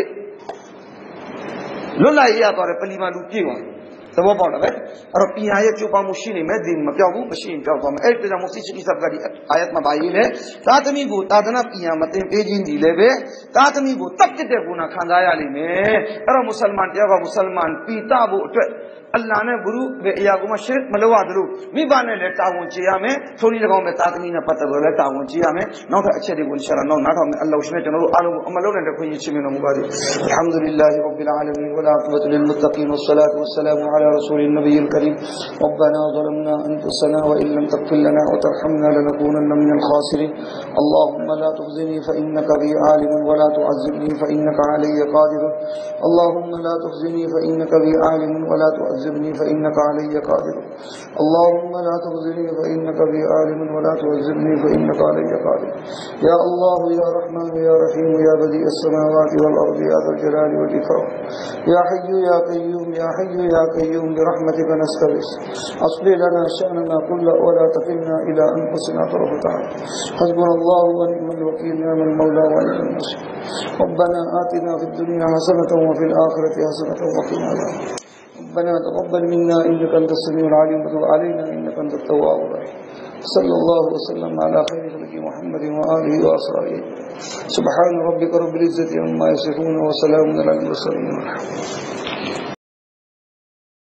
लोला या तो रे पलीमा लुकी वा तो वो पाउंड है और पिया ये चुपा मुशीनी में दिन में क्या वो मशीन क्या होता है एक तो मुसी की सब गाड़ी आयत में बाई ने तातमी गो तादना पिया मते पेजिन दी लेवे तातमी गो तब किते गुना खांदा याली में अरे मुसलमान क्या मुसलमान पीता वो Allah ne guru be iyaguma shirk malawadalu mi bane le tawon chiyame thoni lagaw me tatami na patablo le tawon chiyame naw ta ache de ko inshallah naw na taw me Allah ushme tano alu amalo de ko yi chimino mubadi alhamdulillahi rabbil alamin wa la aqibatu lil muttaqin was salatu was salamu ala rasulin nabiyil karim ربنا ظلمنا أنفسنا وإن لم تغفر لنا وترحمنا لنكونن من الخاسرين اللهم لا تخزني فإنك بي عالم ولا تعذبني فإنك علي قادر اللهم لا تخزني فإنك بي عالم ولا تعذبني فإنك علي قادر اللهم لا تخزني فإنك بي عالم ولا تعذبني فإنك علي قادر يا الله يا رحمن يا رحيم يا بديع السماوات والأرض يا ذا الجلال والإكرام يا حي يا قيوم يا حي يا قيوم برحمتك نستغيث أصلح لنا شأننا كله ولا تكلنا إلى أنفسنا طرفة عين حسبنا الله ونعم الوكيل نعم المولى ونعم النصير ربنا آتنا في الدنيا حسنة وفي الآخرة حسنة وقنا عذاب ربنا تقبل منا إنك أنت السميع العليم وتب علينا إنك أنت التواب الرحيم صلى الله وسلم على خير خلق محمد وآله وأصحابه سبحان ربك رب العزة عما يصفون وسلام على المرسلين.